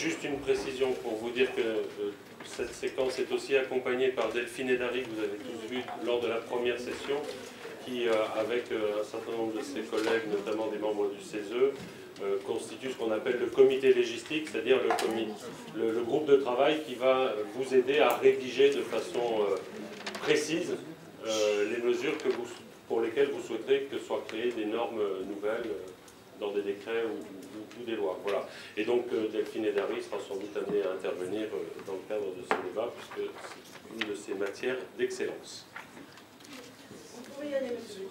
Juste une précision pour vous dire que cette séquence est aussi accompagnée par Delphine Edari, que vous avez tous vu lors de la première session, qui, avec un certain nombre de ses collègues, notamment des membres du CESE, constitue ce qu'on appelle le comité légistique, c'est-à-dire le groupe de travail qui va vous aider à rédiger de façon précise les mesures pour lesquelles vous souhaiterez que soient créées des normes nouvelles dans des décrets ou des lois. Voilà. Et donc Delphine Edari sera sans doute amenée à intervenir dans le cadre de ce débat, puisque c'est une de ses matières d'excellence. Vous pouvez y aller, monsieur.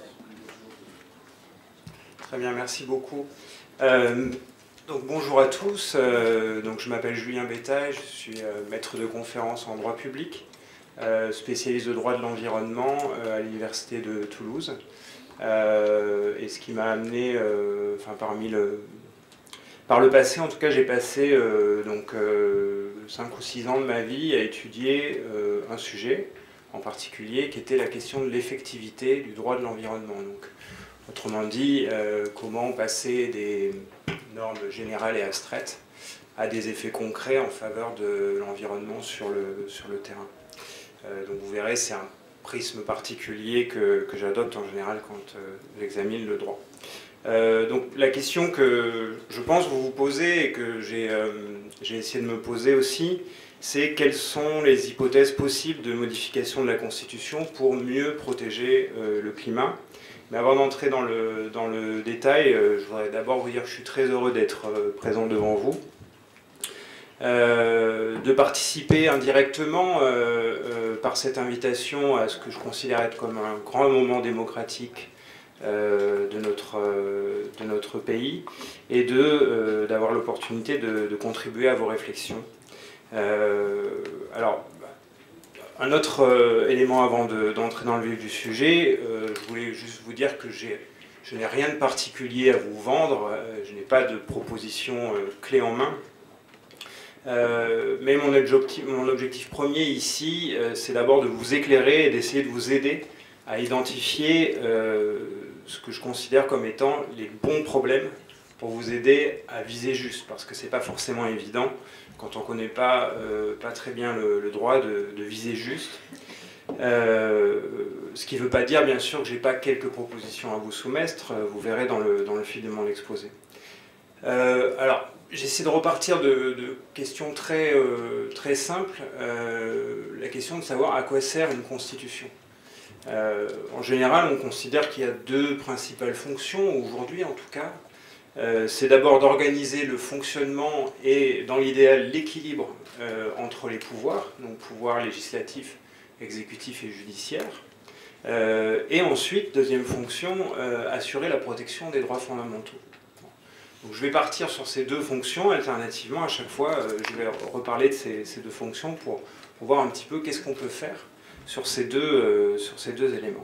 Très bien, merci beaucoup. Donc bonjour à tous, donc je m'appelle Julien Bétail, je suis maître de conférence en droit public, spécialiste de droit de l'environnement à l'université de Toulouse. Et ce qui m'a amené, par le passé en tout cas, j'ai passé 5 ou 6 ans de ma vie à étudier un sujet en particulier qui était la question de l'effectivité du droit de l'environnement. Donc, autrement dit, comment passer des normes générales et abstraites à des effets concrets en faveur de l'environnement sur le terrain. Donc vous verrez, c'est un prisme particulier que j'adopte en général quand j'examine le droit. Donc la question que je pense vous vous posez et que j'ai essayé de me poser aussi, c'est quelles sont les hypothèses possibles de modification de la Constitution pour mieux protéger le climat. Mais avant d'entrer dans le détail, je voudrais d'abord vous dire que je suis très heureux d'être présent devant vous, de participer indirectement par cette invitation à ce que je considère être comme un grand moment démocratique de notre pays et d'avoir l'opportunité de contribuer à vos réflexions. Alors, un autre élément avant d'entrer dans le vif du sujet, je voulais juste vous dire que je n'ai rien de particulier à vous vendre, je n'ai pas de proposition clé en main. Mais mon objectif premier ici, c'est d'abord de vous éclairer et d'essayer de vous aider à identifier ce que je considère comme étant les bons problèmes pour vous aider à viser juste, parce que c'est pas forcément évident quand on ne connaît pas très bien le droit de viser juste. Ce qui ne veut pas dire bien sûr que je n'ai pas quelques propositions à vous soumettre, vous verrez dans le fil de mon exposé. Alors, j'essaie de repartir de questions très simples, la question de savoir à quoi sert une constitution. En général, on considère qu'il y a deux principales fonctions, aujourd'hui en tout cas. C'est d'abord d'organiser le fonctionnement et, dans l'idéal, l'équilibre entre les pouvoirs, donc pouvoir législatif, exécutif et judiciaire. Et ensuite, deuxième fonction, assurer la protection des droits fondamentaux. Donc, je vais partir sur ces deux fonctions alternativement. À chaque fois, je vais reparler de ces deux fonctions pour voir un petit peu qu'est-ce qu'on peut faire sur ces deux éléments.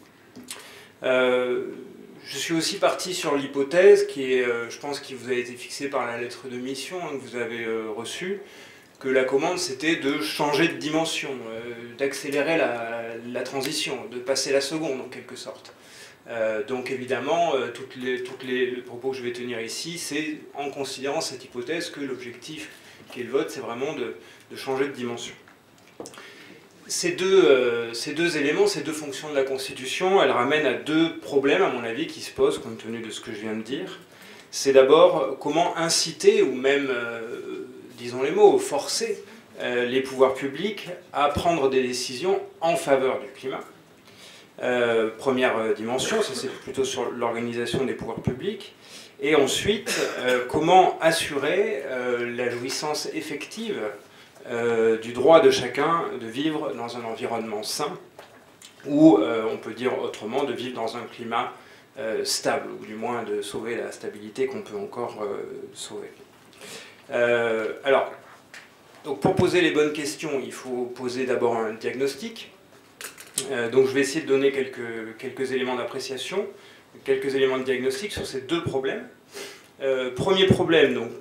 Je suis aussi parti sur l'hypothèse qui est, je pense, qui vous a été fixée par la lettre de mission que vous avez reçue, que la commande c'était de changer de dimension, d'accélérer la transition, de passer la seconde en quelque sorte. Donc évidemment, tous les propos que je vais tenir ici, c'est en considérant cette hypothèse que l'objectif qui est le vote, c'est vraiment de changer de dimension. Ces deux éléments, ces deux fonctions de la Constitution, elles ramènent à deux problèmes, à mon avis, qui se posent compte tenu de ce que je viens de dire. C'est d'abord comment inciter, ou même, disons les mots, forcer les pouvoirs publics à prendre des décisions en faveur du climat. Première dimension, ça c'est plutôt sur l'organisation des pouvoirs publics. Et ensuite, comment assurer la jouissance effective du droit de chacun de vivre dans un environnement sain, ou on peut dire autrement, de vivre dans un climat stable, ou du moins de sauver la stabilité qu'on peut encore sauver. Alors, donc pour poser les bonnes questions, il faut poser d'abord un diagnostic. Donc je vais essayer de donner quelques éléments d'appréciation, quelques éléments de diagnostic sur ces deux problèmes. Premier problème, donc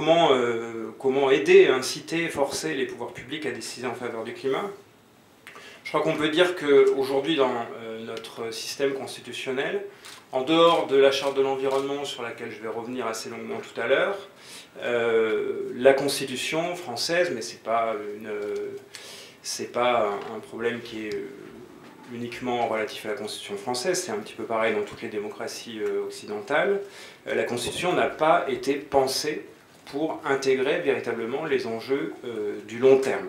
comment aider, inciter, forcer les pouvoirs publics à décider en faveur du climat. Je crois qu'on peut dire qu'aujourd'hui, dans notre système constitutionnel, en dehors de la Charte de l'environnement, sur laquelle je vais revenir assez longuement tout à l'heure, la Constitution française, mais c'est pas un problème qui est uniquement relatif à la Constitution française, c'est un petit peu pareil dans toutes les démocraties occidentales, la Constitution n'a pas été pensée pour intégrer véritablement les enjeux du long terme.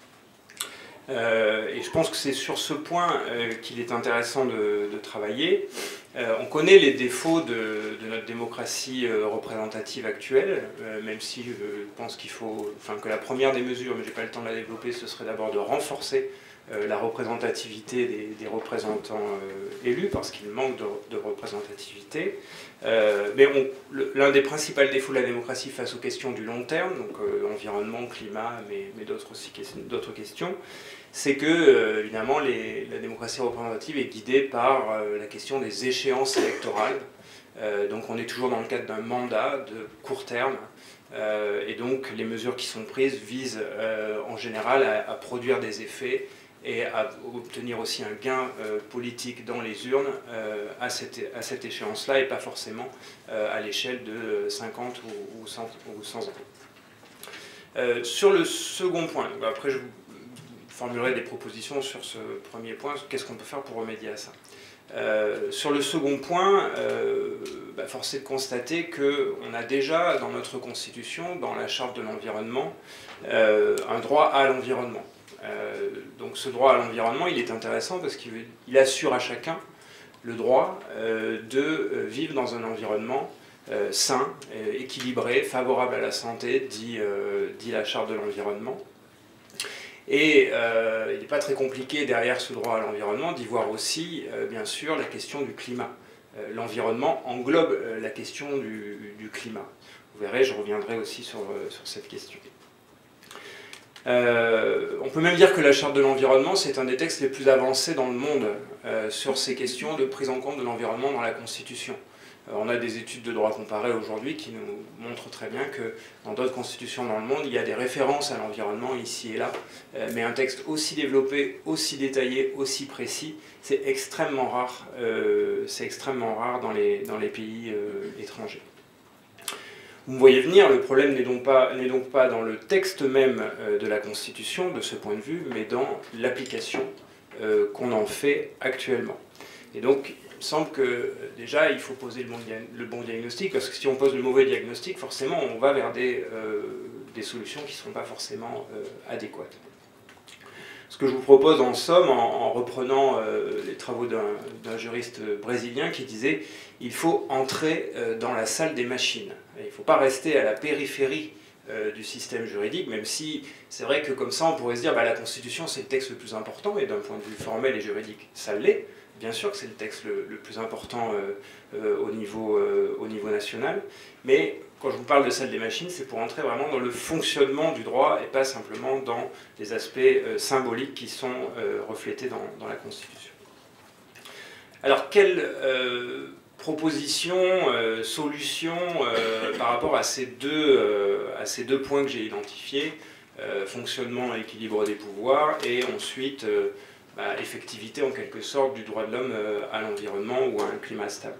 Et je pense que c'est sur ce point qu'il est intéressant de travailler. On connaît les défauts de notre démocratie représentative actuelle, même si je pense que la première des mesures, mais je n'ai pas le temps de la développer, ce serait d'abord de renforcer la représentativité des représentants élus, parce qu'il manque de représentativité. Mais l'un des principaux défauts de la démocratie face aux questions du long terme, donc environnement, climat, mais d'autres questions, c'est que, évidemment, la démocratie représentative est guidée par la question des échéances électorales. Donc on est toujours dans le cadre d'un mandat de court terme, et donc les mesures qui sont prises visent en général à produire des effets et à obtenir aussi un gain politique dans les urnes à cette échéance-là, et pas forcément à l'échelle de 50 ou 100 ans. Sur le second point, après je formulerai des propositions sur ce premier point, qu'est-ce qu'on peut faire pour remédier à ça. Sur le second point, force est de constater qu'on a déjà dans notre Constitution, dans la Charte de l'environnement, un droit à l'environnement. Donc ce droit à l'environnement, il est intéressant parce qu'il assure à chacun le droit de vivre dans un environnement sain, équilibré, favorable à la santé, dit la Charte de l'environnement. Et il n'est pas très compliqué derrière ce droit à l'environnement d'y voir aussi, bien sûr, la question du climat. L'environnement englobe la question du climat. Vous verrez, je reviendrai aussi sur cette question. On peut même dire que la Charte de l'environnement, c'est un des textes les plus avancés dans le monde sur ces questions de prise en compte de l'environnement dans la Constitution. On a des études de droit comparé aujourd'hui qui nous montrent très bien que dans d'autres constitutions dans le monde, il y a des références à l'environnement ici et là, mais un texte aussi développé, aussi détaillé, aussi précis, c'est extrêmement rare dans les pays étrangers. Vous me voyez venir, le problème n'est donc pas dans le texte même de la Constitution, de ce point de vue, mais dans l'application qu'on en fait actuellement. Et donc, il me semble que déjà, il faut poser le bon diagnostic, parce que si on pose le mauvais diagnostic, forcément, on va vers des solutions qui ne seront pas forcément adéquates. Ce que je vous propose en somme, en reprenant les travaux d'un juriste brésilien qui disait « il faut entrer dans la salle des machines ». Il ne faut pas rester à la périphérie du système juridique, même si c'est vrai que comme ça on pourrait se dire la Constitution c'est le texte le plus important, et d'un point de vue formel et juridique ça l'est. Bien sûr que c'est le texte le plus important au niveau national, mais quand je vous parle de salle des machines, c'est pour entrer vraiment dans le fonctionnement du droit et pas simplement dans les aspects symboliques qui sont reflétés dans la Constitution. Alors, quelles propositions, solutions par rapport à ces deux points que j'ai identifiés, fonctionnement et équilibre des pouvoirs, et ensuite effectivité en quelque sorte du droit de l'homme à l'environnement ou à un climat stable.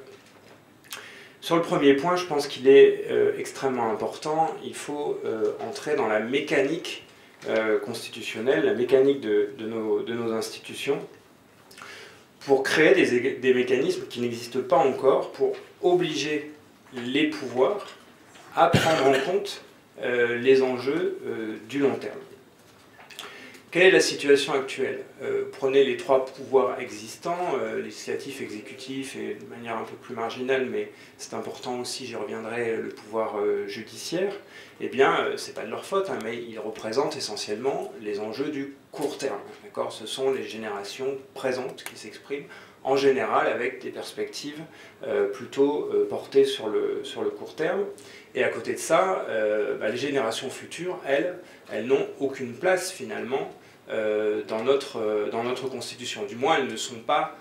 Sur le premier point, je pense qu'il est extrêmement important. Il faut entrer dans la mécanique constitutionnelle, la mécanique de nos institutions, pour créer des mécanismes qui n'existent pas encore, pour obliger les pouvoirs à prendre en compte les enjeux du long terme. Quelle est la situation actuelle? Prenez les trois pouvoirs existants, législatif, exécutif et de manière un peu plus marginale, mais c'est important aussi, j'y reviendrai, le pouvoir judiciaire. Eh bien, c'est pas de leur faute, mais ils représentent essentiellement les enjeux du court terme. Ce sont les générations présentes qui s'expriment en général avec des perspectives plutôt portées sur le court terme. Et à côté de ça, les générations futures, elles n'ont aucune place finalement dans notre Constitution. Du moins, elles ne sont pas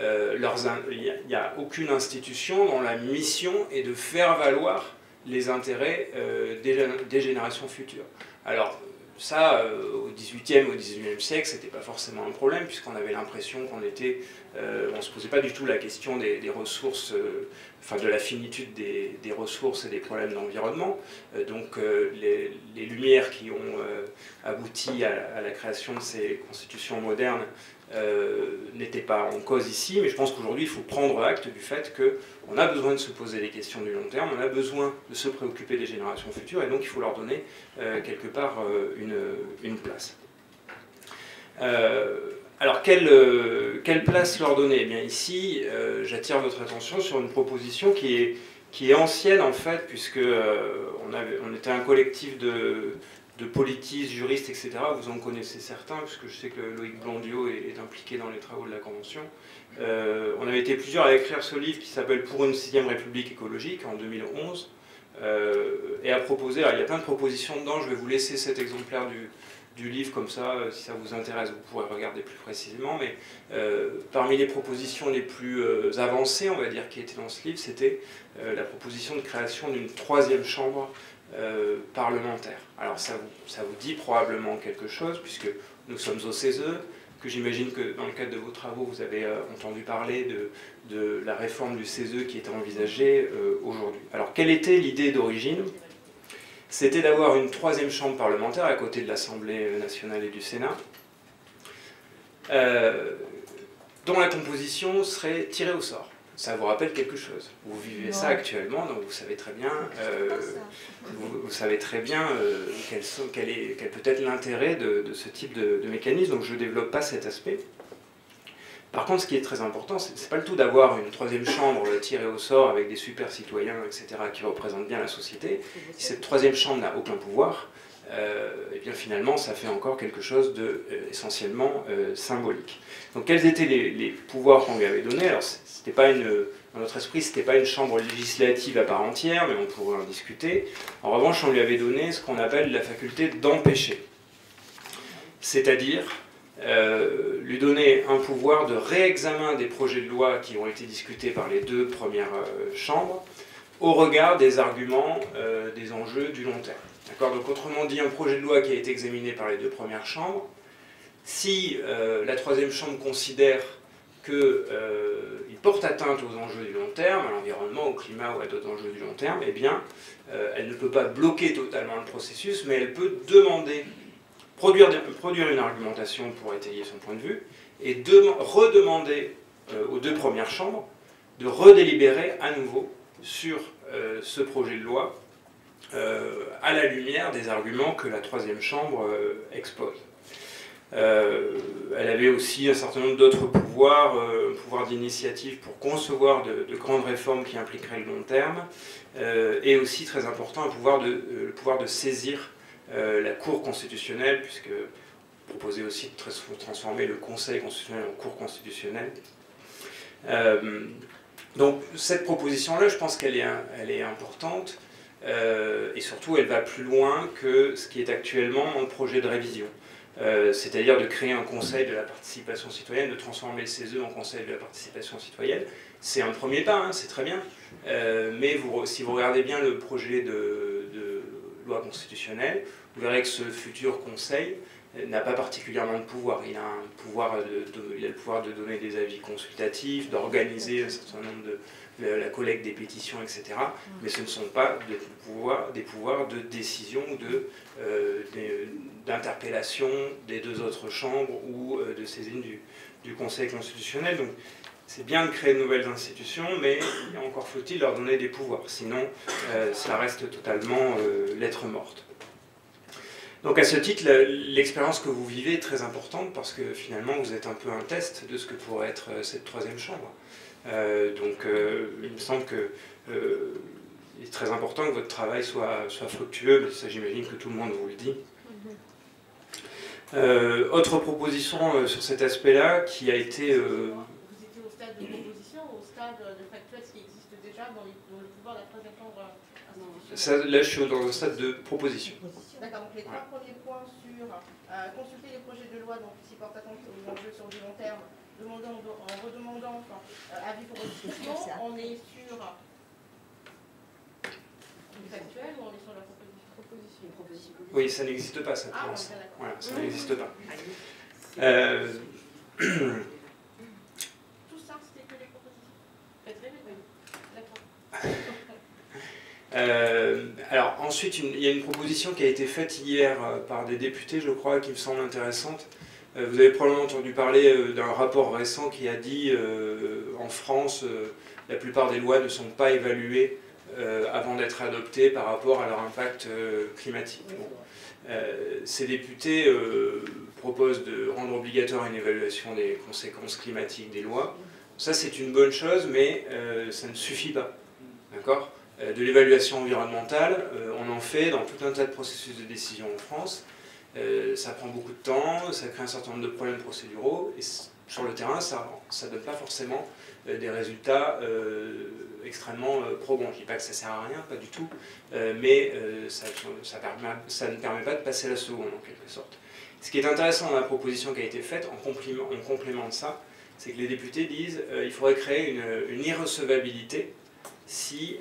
il n'y a aucune institution dont la mission est de faire valoir les intérêts des générations futures. Alors, Ça, au XVIIIe, au XIXe siècle, c'était pas forcément un problème, puisqu'on avait l'impression qu'on était... on se posait pas du tout la question des ressources, enfin de la finitude des ressources et des problèmes d'environnement. Donc les lumières qui ont abouti à la création de ces constitutions modernes n'étaient pas en cause ici, mais je pense qu'aujourd'hui il faut prendre acte du fait qu'on a besoin de se poser des questions du long terme, on a besoin de se préoccuper des générations futures, et donc il faut leur donner quelque part une place. Alors quelle place leur donner? Eh bien ici, j'attire votre attention sur une proposition qui est ancienne en fait, puisque on était un collectif de politistes, juristes, etc. Vous en connaissez certains, puisque je sais que Loïc Blondiot est impliqué dans les travaux de la Convention. On avait été plusieurs à écrire ce livre qui s'appelle « Pour une 6e République écologique » en 2011, et à proposer, alors il y a plein de propositions dedans, je vais vous laisser cet exemplaire du livre, comme ça, si ça vous intéresse, vous pourrez regarder plus précisément, mais parmi les propositions les plus avancées, on va dire, qui étaient dans ce livre, c'était la proposition de création d'une 3e chambre parlementaire. Alors ça vous dit probablement quelque chose, puisque nous sommes au CESE, que j'imagine que dans le cadre de vos travaux, vous avez entendu parler de la réforme du CESE qui était envisagée aujourd'hui. Alors quelle était l'idée d'origine? C'était d'avoir une 3e chambre parlementaire à côté de l'Assemblée nationale et du Sénat, dont la composition serait tirée au sort. Ça vous rappelle quelque chose? Vous vivez ça actuellement, donc vous savez très bien, vous savez très bien quel peut être l'intérêt de ce type de mécanisme, donc je ne développe pas cet aspect. Par contre, ce qui est très important, c'est pas le tout d'avoir une 3e chambre tirée au sort avec des super citoyens, etc., qui représentent bien la société. Si cette 3e chambre n'a aucun pouvoir, et bien finalement, ça fait encore quelque chose de essentiellement symbolique. Donc, quels étaient les pouvoirs qu'on lui avait donnés? Alors, c'était pas dans notre esprit, ce n'était pas une chambre législative à part entière, mais on pourrait en discuter. En revanche, on lui avait donné ce qu'on appelle la faculté d'empêcher. C'est-à-dire lui donner un pouvoir de réexamen des projets de loi qui ont été discutés par les 2 premières chambres au regard des arguments des enjeux du long terme. Donc autrement dit, un projet de loi qui a été examiné par les 2 premières chambres, si la 3e chambre considère qu'il porte atteinte aux enjeux du long terme, à l'environnement, au climat ou à d'autres enjeux du long terme, eh bien, elle ne peut pas bloquer totalement le processus, mais elle peut demander, produire une argumentation pour étayer son point de vue, et redemander aux 2 premières chambres de redélibérer à nouveau sur ce projet de loi à la lumière des arguments que la 3e chambre expose. Elle avait aussi un certain nombre d'autres pouvoirs, pouvoir d'initiative pour concevoir de grandes réformes qui impliqueraient le long terme, et aussi, très important, le pouvoir de saisir la Cour constitutionnelle, puisque proposait aussi de transformer le Conseil constitutionnel en Cour constitutionnelle. Donc cette proposition-là, je pense qu'elle est importante, et surtout elle va plus loin que ce qui est actuellement dans le projet de révision. C'est-à-dire de créer un conseil de la participation citoyenne, de transformer le CESE en conseil de la participation citoyenne. C'est un premier pas, hein, c'est très bien, mais si vous regardez bien le projet de loi constitutionnelle, vous verrez que ce futur conseil n'a pas particulièrement de pouvoir. Il a le pouvoir de donner des avis consultatifs, d'organiser un certain nombre la collecte des pétitions, etc. Mais ce ne sont pas des pouvoirs de décision ou d'interpellation des 2 autres chambres ou de saisine du Conseil constitutionnel. Donc c'est bien de créer de nouvelles institutions, mais encore faut-il leur donner des pouvoirs. Sinon, ça reste totalement lettre morte. Donc à ce titre, l'expérience que vous vivez est très importante parce que finalement vous êtes un peu un test de ce que pourrait être cette 3e chambre. Donc il me semble qu'il est très important que votre travail soit fructueux, mais ça j'imagine que tout le monde vous le dit. Autre proposition sur cet aspect-là qui a été... Vous étiez au stade de proposition ou au stade de factuel, ce qui existe déjà dans le pouvoir de la 3e chambre institutionnelle? Là je suis dans un stade de proposition. D'accord, donc les 3 premiers points sur consulter les projets de loi donc, qui portent atteinte aux enjeux sur du long terme, en redemandant avis pour discussion, on est sur du factuel ou on est sur la proposition? Oui, ça n'existe pas, ça. Ah, voilà, ça n'existe pas. Tout ça, c'était que les propositions. Faites rêver. D'accord. Alors ensuite, il y a une proposition qui a été faite hier par des députés, je crois, qui me semble intéressante. Vous avez probablement entendu parler d'un rapport récent qui a dit en France, la plupart des lois ne sont pas évaluées avant d'être adoptées par rapport à leur impact climatique. Bon. Ces députés proposent de rendre obligatoire une évaluation des conséquences climatiques des lois. Ça, c'est une bonne chose, mais ça ne suffit pas. D'accord ? De l'évaluation environnementale, on en fait dans tout un tas de processus de décision en France. Ça prend beaucoup de temps, ça crée un certain nombre de problèmes procéduraux, et sur le terrain, ça ne donne pas forcément des résultats extrêmement probants. Je ne dis pas que ça ne sert à rien, pas du tout, mais ça ne permet pas de passer la seconde, en quelque sorte. Ce qui est intéressant dans la proposition qui a été faite, en complément de ça, c'est que les députés disent qu'il faudrait créer une irrecevabilité si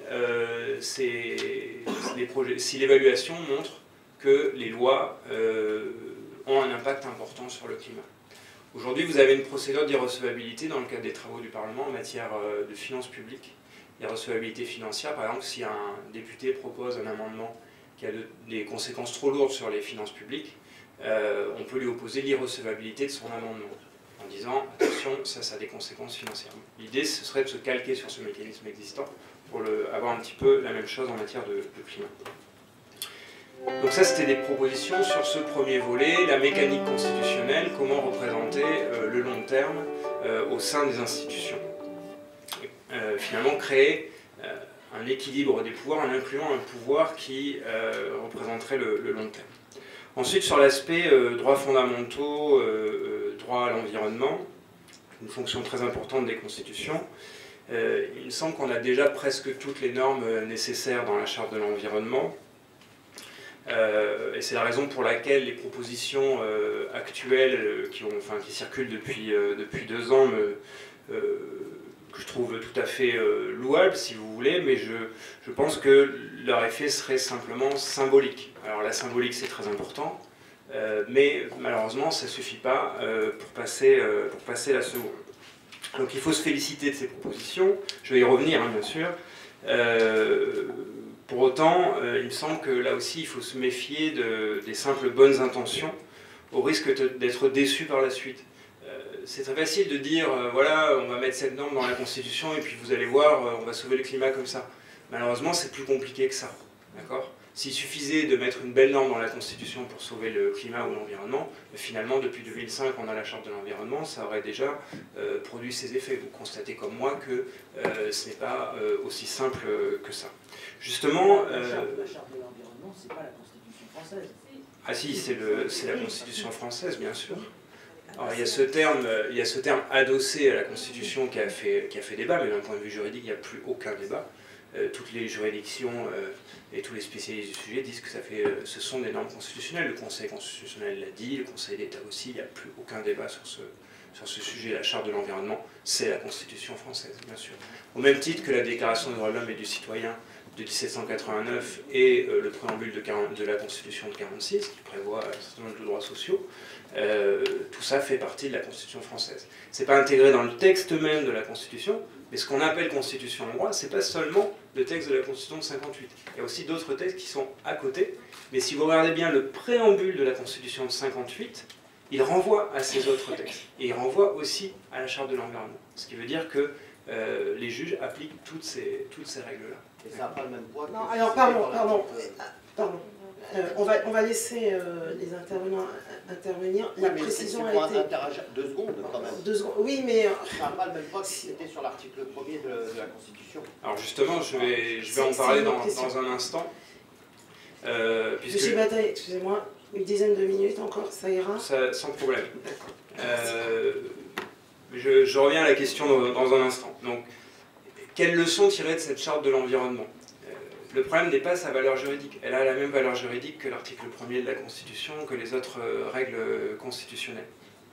l'évaluation montre que les lois ont un impact important sur le climat. Aujourd'hui, vous avez une procédure d'irrecevabilité dans le cadre des travaux du Parlement en matière de finances publiques. L'irrecevabilité financière, par exemple, si un député propose un amendement qui a des conséquences trop lourdes sur les finances publiques, on peut lui opposer l'irrecevabilité de son amendement, en disant « attention, ça a des conséquences financières ». L'idée, ce serait de se calquer sur ce mécanisme existant pour avoir un petit peu la même chose en matière de climat. Donc ça, c'était des propositions sur ce premier volet, la mécanique constitutionnelle, comment représenter le long terme au sein des institutions. Finalement, créer un équilibre des pouvoirs en incluant un pouvoir qui représenterait le long terme. Ensuite, sur l'aspect droits fondamentaux, droit à l'environnement, une fonction très importante des constitutions, il me semble qu'on a déjà presque toutes les normes nécessaires dans la charte de l'environnement. Et c'est la raison pour laquelle les propositions actuelles qui circulent depuis 2 ans que je trouve tout à fait louables, si vous voulez, mais je pense que leur effet serait simplement symbolique. Alors la symbolique, c'est très important, mais malheureusement, ça ne suffit pas pour passer la seconde. Donc il faut se féliciter de ces propositions, je vais y revenir, hein, bien sûr. Pour autant, il me semble que là aussi, il faut se méfier des simples bonnes intentions, au risque d'être déçu par la suite. C'est très facile de dire, voilà, on va mettre cette norme dans la Constitution et puis vous allez voir, on va sauver le climat comme ça. Malheureusement, c'est plus compliqué que ça. D'accord ? S'il suffisait de mettre une belle norme dans la Constitution pour sauver le climat ou l'environnement, finalement, depuis 2005, on a la Charte de l'environnement, ça aurait déjà produit ses effets. Vous constatez comme moi que ce n'est pas aussi simple que ça. Justement... La Charte de l'environnement, c'est pas la Constitution française. Ah si, c'est la Constitution française, bien sûr. Alors, il y a ce terme adossé à la Constitution qui a fait débat, mais d'un point de vue juridique, il n'y a plus aucun débat. Toutes les juridictions et tous les spécialistes du sujet disent que ce sont des normes constitutionnelles. Le Conseil constitutionnel l'a dit, le Conseil d'État aussi, il n'y a plus aucun débat sur ce sujet. La Charte de l'environnement, c'est la Constitution française, bien sûr. Au même titre que la Déclaration des droits de l'homme et du citoyen de 1789 et le préambule de la Constitution de 1946, qui prévoit un certain nombre de droits sociaux, tout ça fait partie de la Constitution française. Ce n'est pas intégré dans le texte même de la Constitution, mais ce qu'on appelle Constitution en droit, ce n'est pas seulement le texte de la Constitution de 58. Il y a aussi d'autres textes qui sont à côté, mais si vous regardez bien le préambule de la Constitution de 58, il renvoie à ces autres textes. Et il renvoie aussi à la Charte de l'environnement. Ce qui veut dire que les juges appliquent toutes ces règles-là. Et ça n'a pas le même poids. Non, alors pardon. On va laisser les intervenants intervenir. La précision a été... 2 secondes quand même. 2 secondes, oui, mais... Ça n'a pas le même poids que c'était sur l'article 1er de la Constitution. Alors justement, je vais en parler dans un instant. Monsieur Bataille, excusez-moi, une dizaine de minutes encore, ça ira sans problème. Je reviens à la question dans un instant. Donc, quelles leçons tirer de cette charte de l'environnement ? Le problème n'est pas sa valeur juridique. Elle a la même valeur juridique que l'article 1er de la Constitution, que les autres règles constitutionnelles.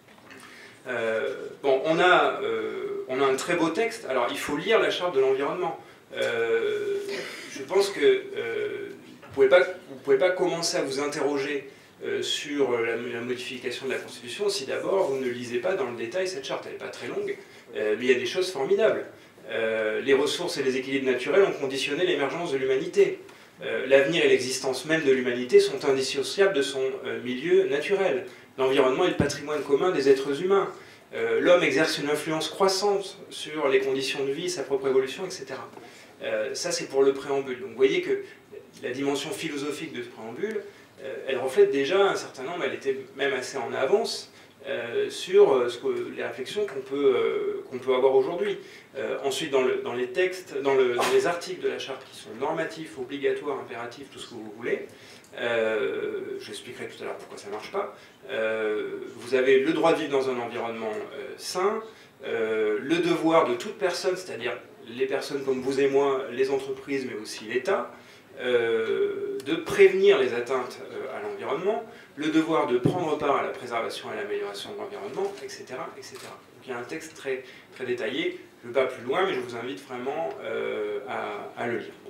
Bon, on a un très beau texte. Alors, il faut lire la charte de l'environnement. Je pense que Vous pouvez pas commencer à vous interroger sur la modification de la Constitution si d'abord vous ne lisez pas dans le détail cette charte. Elle n'est pas très longue, mais il y a des choses formidables. Les ressources et les équilibres naturels ont conditionné l'émergence de l'humanité. L'avenir et l'existence même de l'humanité sont indissociables de son milieu naturel. L'environnement est le patrimoine commun des êtres humains. L'homme exerce une influence croissante sur les conditions de vie, sa propre évolution, etc. Ça, c'est pour le préambule. Donc vous voyez que la dimension philosophique de ce préambule, elle reflète déjà un certain nombre, elle était même assez en avance sur les réflexions qu'on peut avoir aujourd'hui. Ensuite, dans les textes, dans les articles de la charte qui sont normatifs, obligatoires, impératifs, tout ce que vous voulez, j'expliquerai tout à l'heure pourquoi ça ne marche pas, vous avez le droit de vivre dans un environnement sain, le devoir de toute personne, c'est-à-dire les personnes comme vous et moi, les entreprises, mais aussi l'État, de prévenir les atteintes à l'environnement, le devoir de prendre part à la préservation et à l'amélioration de l'environnement, etc., etc. Donc il y a un texte très, très détaillé. Je ne vais pas plus loin, mais je vous invite vraiment à le lire.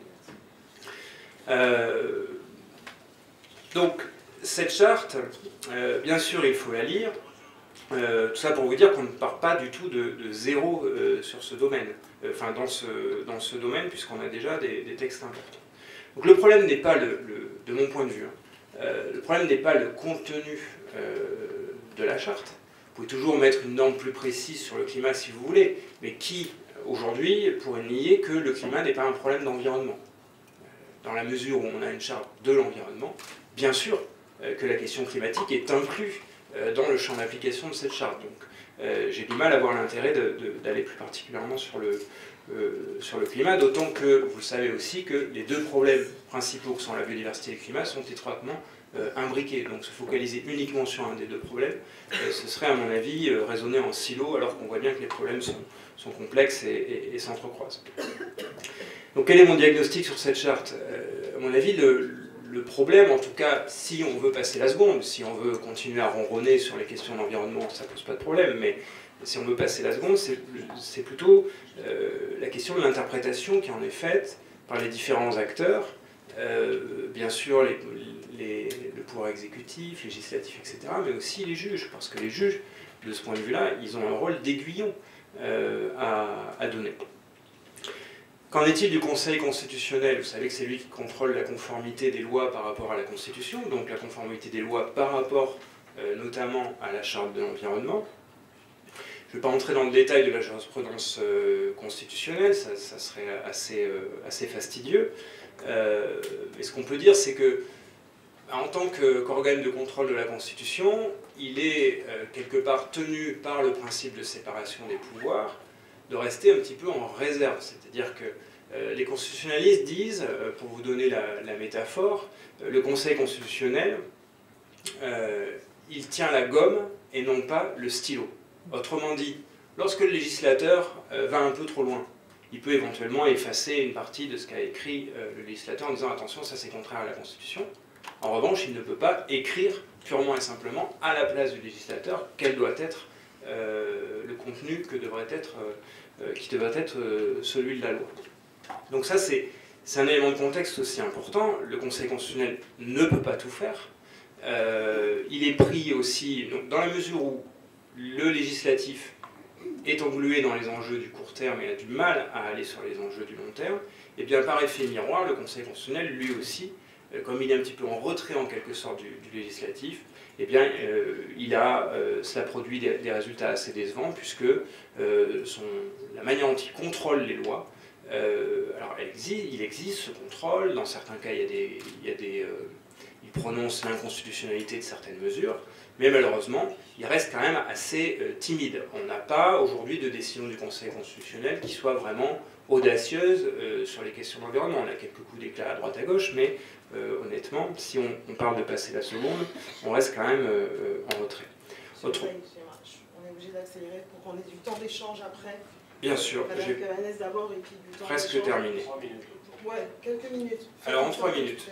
Donc, cette charte, bien sûr, il faut la lire. Tout ça pour vous dire qu'on ne part pas du tout de zéro sur ce domaine, enfin dans ce domaine, puisqu'on a déjà des textes importants. Donc le problème n'est pas, de mon point de vue, le problème n'est pas le contenu de la charte. Vous pouvez toujours mettre une norme plus précise sur le climat si vous voulez, mais qui, aujourd'hui, pourrait nier que le climat n'est pas un problème d'environnement? Dans la mesure où on a une charte de l'environnement, bien sûr que la question climatique est inclue dans le champ d'application de cette charte. Donc j'ai du mal à voir l'intérêt d'aller plus particulièrement sur le climat, d'autant que vous savez aussi que les deux problèmes principaux que sont la biodiversité et le climat sont étroitement imbriqués. Donc se focaliser uniquement sur un des deux problèmes, ce serait à mon avis raisonner en silo, alors qu'on voit bien que les problèmes sont complexes et s'entrecroisent. Donc quel est mon diagnostic sur cette charte? À mon avis, le problème, en tout cas, si on veut passer la seconde, si on veut continuer à ronronner sur les questions d'environnement, ça ne pose pas de problème, mais si on veut passer la seconde, c'est plutôt la question de l'interprétation qui en est faite par les différents acteurs, bien sûr le pouvoir exécutif, législatif, etc., mais aussi les juges, parce que les juges, de ce point de vue-là, ils ont un rôle d'aiguillon à donner. Qu'en est-il du Conseil constitutionnel? Vous savez que c'est lui qui contrôle la conformité des lois par rapport à la Constitution, donc la conformité des lois par rapport notamment à la Charte de l'environnement. Je ne vais pas entrer dans le détail de la jurisprudence constitutionnelle, ça serait assez fastidieux. Mais ce qu'on peut dire, c'est que en tant qu'organe de contrôle de la Constitution, il est quelque part tenu par le principe de séparation des pouvoirs de rester un petit peu en réserve. C'est-à-dire que les constitutionnalistes disent, pour vous donner la métaphore, le Conseil constitutionnel, il tient la gomme et non pas le stylo. Autrement dit, lorsque le législateur va un peu trop loin, il peut éventuellement effacer une partie de ce qu'a écrit le législateur en disant « attention, ça c'est contraire à la Constitution ». En revanche, il ne peut pas écrire purement et simplement à la place du législateur quel doit être le contenu qui devrait être celui de la loi. Donc ça, c'est un élément de contexte aussi important. Le Conseil constitutionnel ne peut pas tout faire. Il est pris aussi, donc, dans la mesure où le législatif est englué dans les enjeux du court terme et a du mal à aller sur les enjeux du long terme, et bien par effet miroir, le Conseil constitutionnel, lui aussi, comme il est un petit peu en retrait en quelque sorte du législatif, eh bien, cela produit des résultats assez décevants, puisque la manière dont il contrôle les lois, alors il existe ce contrôle, dans certains cas il prononce l'inconstitutionnalité de certaines mesures, mais malheureusement, il reste quand même assez timide. On n'a pas aujourd'hui de décision du Conseil constitutionnel qui soit vraiment audacieuse sur les questions d'environnement. On a quelques coups d'éclat à droite à gauche, mais honnêtement, si on parle de passer la seconde, on reste quand même en retrait. On est obligé d'accélérer pour qu'on ait du temps d'échange après. Bien sûr. J'ai d'abord et puis du temps presque terminé. 3 minutes. Ouais, quelques minutes. Alors en 3 minutes.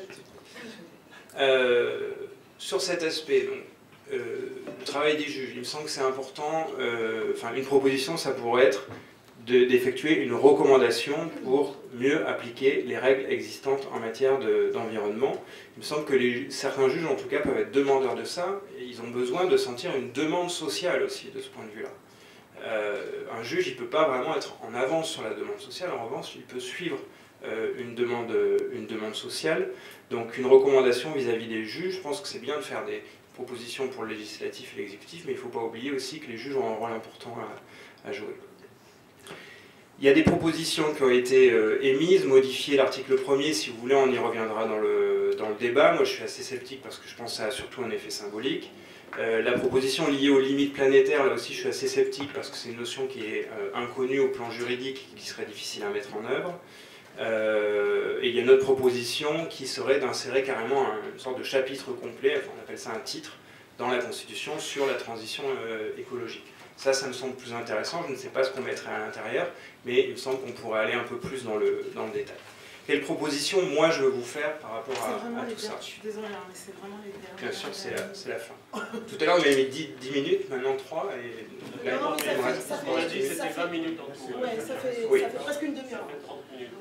Sur cet aspect, donc, le travail des juges, il me semble que c'est important. Enfin, une proposition, ça pourrait être d'effectuer une recommandation pour mieux appliquer les règles existantes en matière d'environnement. Il me semble que certains juges, en tout cas, peuvent être demandeurs de ça, et ils ont besoin de sentir une demande sociale aussi, de ce point de vue-là. Un juge, il ne peut pas vraiment être en avance sur la demande sociale, en revanche, il peut suivre une demande sociale. Donc une recommandation vis-à-vis des juges, je pense que c'est bien de faire des propositions pour le législatif et l'exécutif, mais il ne faut pas oublier aussi que les juges ont un rôle important à jouer. Il y a des propositions qui ont été émises, modifier l'article 1er, si vous voulez, on y reviendra dans le débat. Moi, je suis assez sceptique parce que je pense que ça a surtout un effet symbolique. La proposition liée aux limites planétaires, là aussi, je suis assez sceptique parce que c'est une notion qui est inconnue au plan juridique et qui serait difficile à mettre en œuvre. Et il y a une autre proposition qui serait d'insérer carrément une sorte de chapitre complet, enfin, on appelle ça un titre, dans la Constitution sur la transition écologique. Ça me semble plus intéressant. Je ne sais pas ce qu'on mettrait à l'intérieur, mais il me semble qu'on pourrait aller un peu plus dans le détail. Quelle proposition, moi, je veux vous faire par rapport à tout ça? Je suis désolée, mais c'est vraiment les derniers. Bien sûr, c'est la fin. Tout à l'heure, on avait mis 10 minutes, maintenant 3. Et là, Non, on a dit que c'était 20 minutes en tout. Ouais, ça fait presque une demi-heure. Ça fait 30 minutes.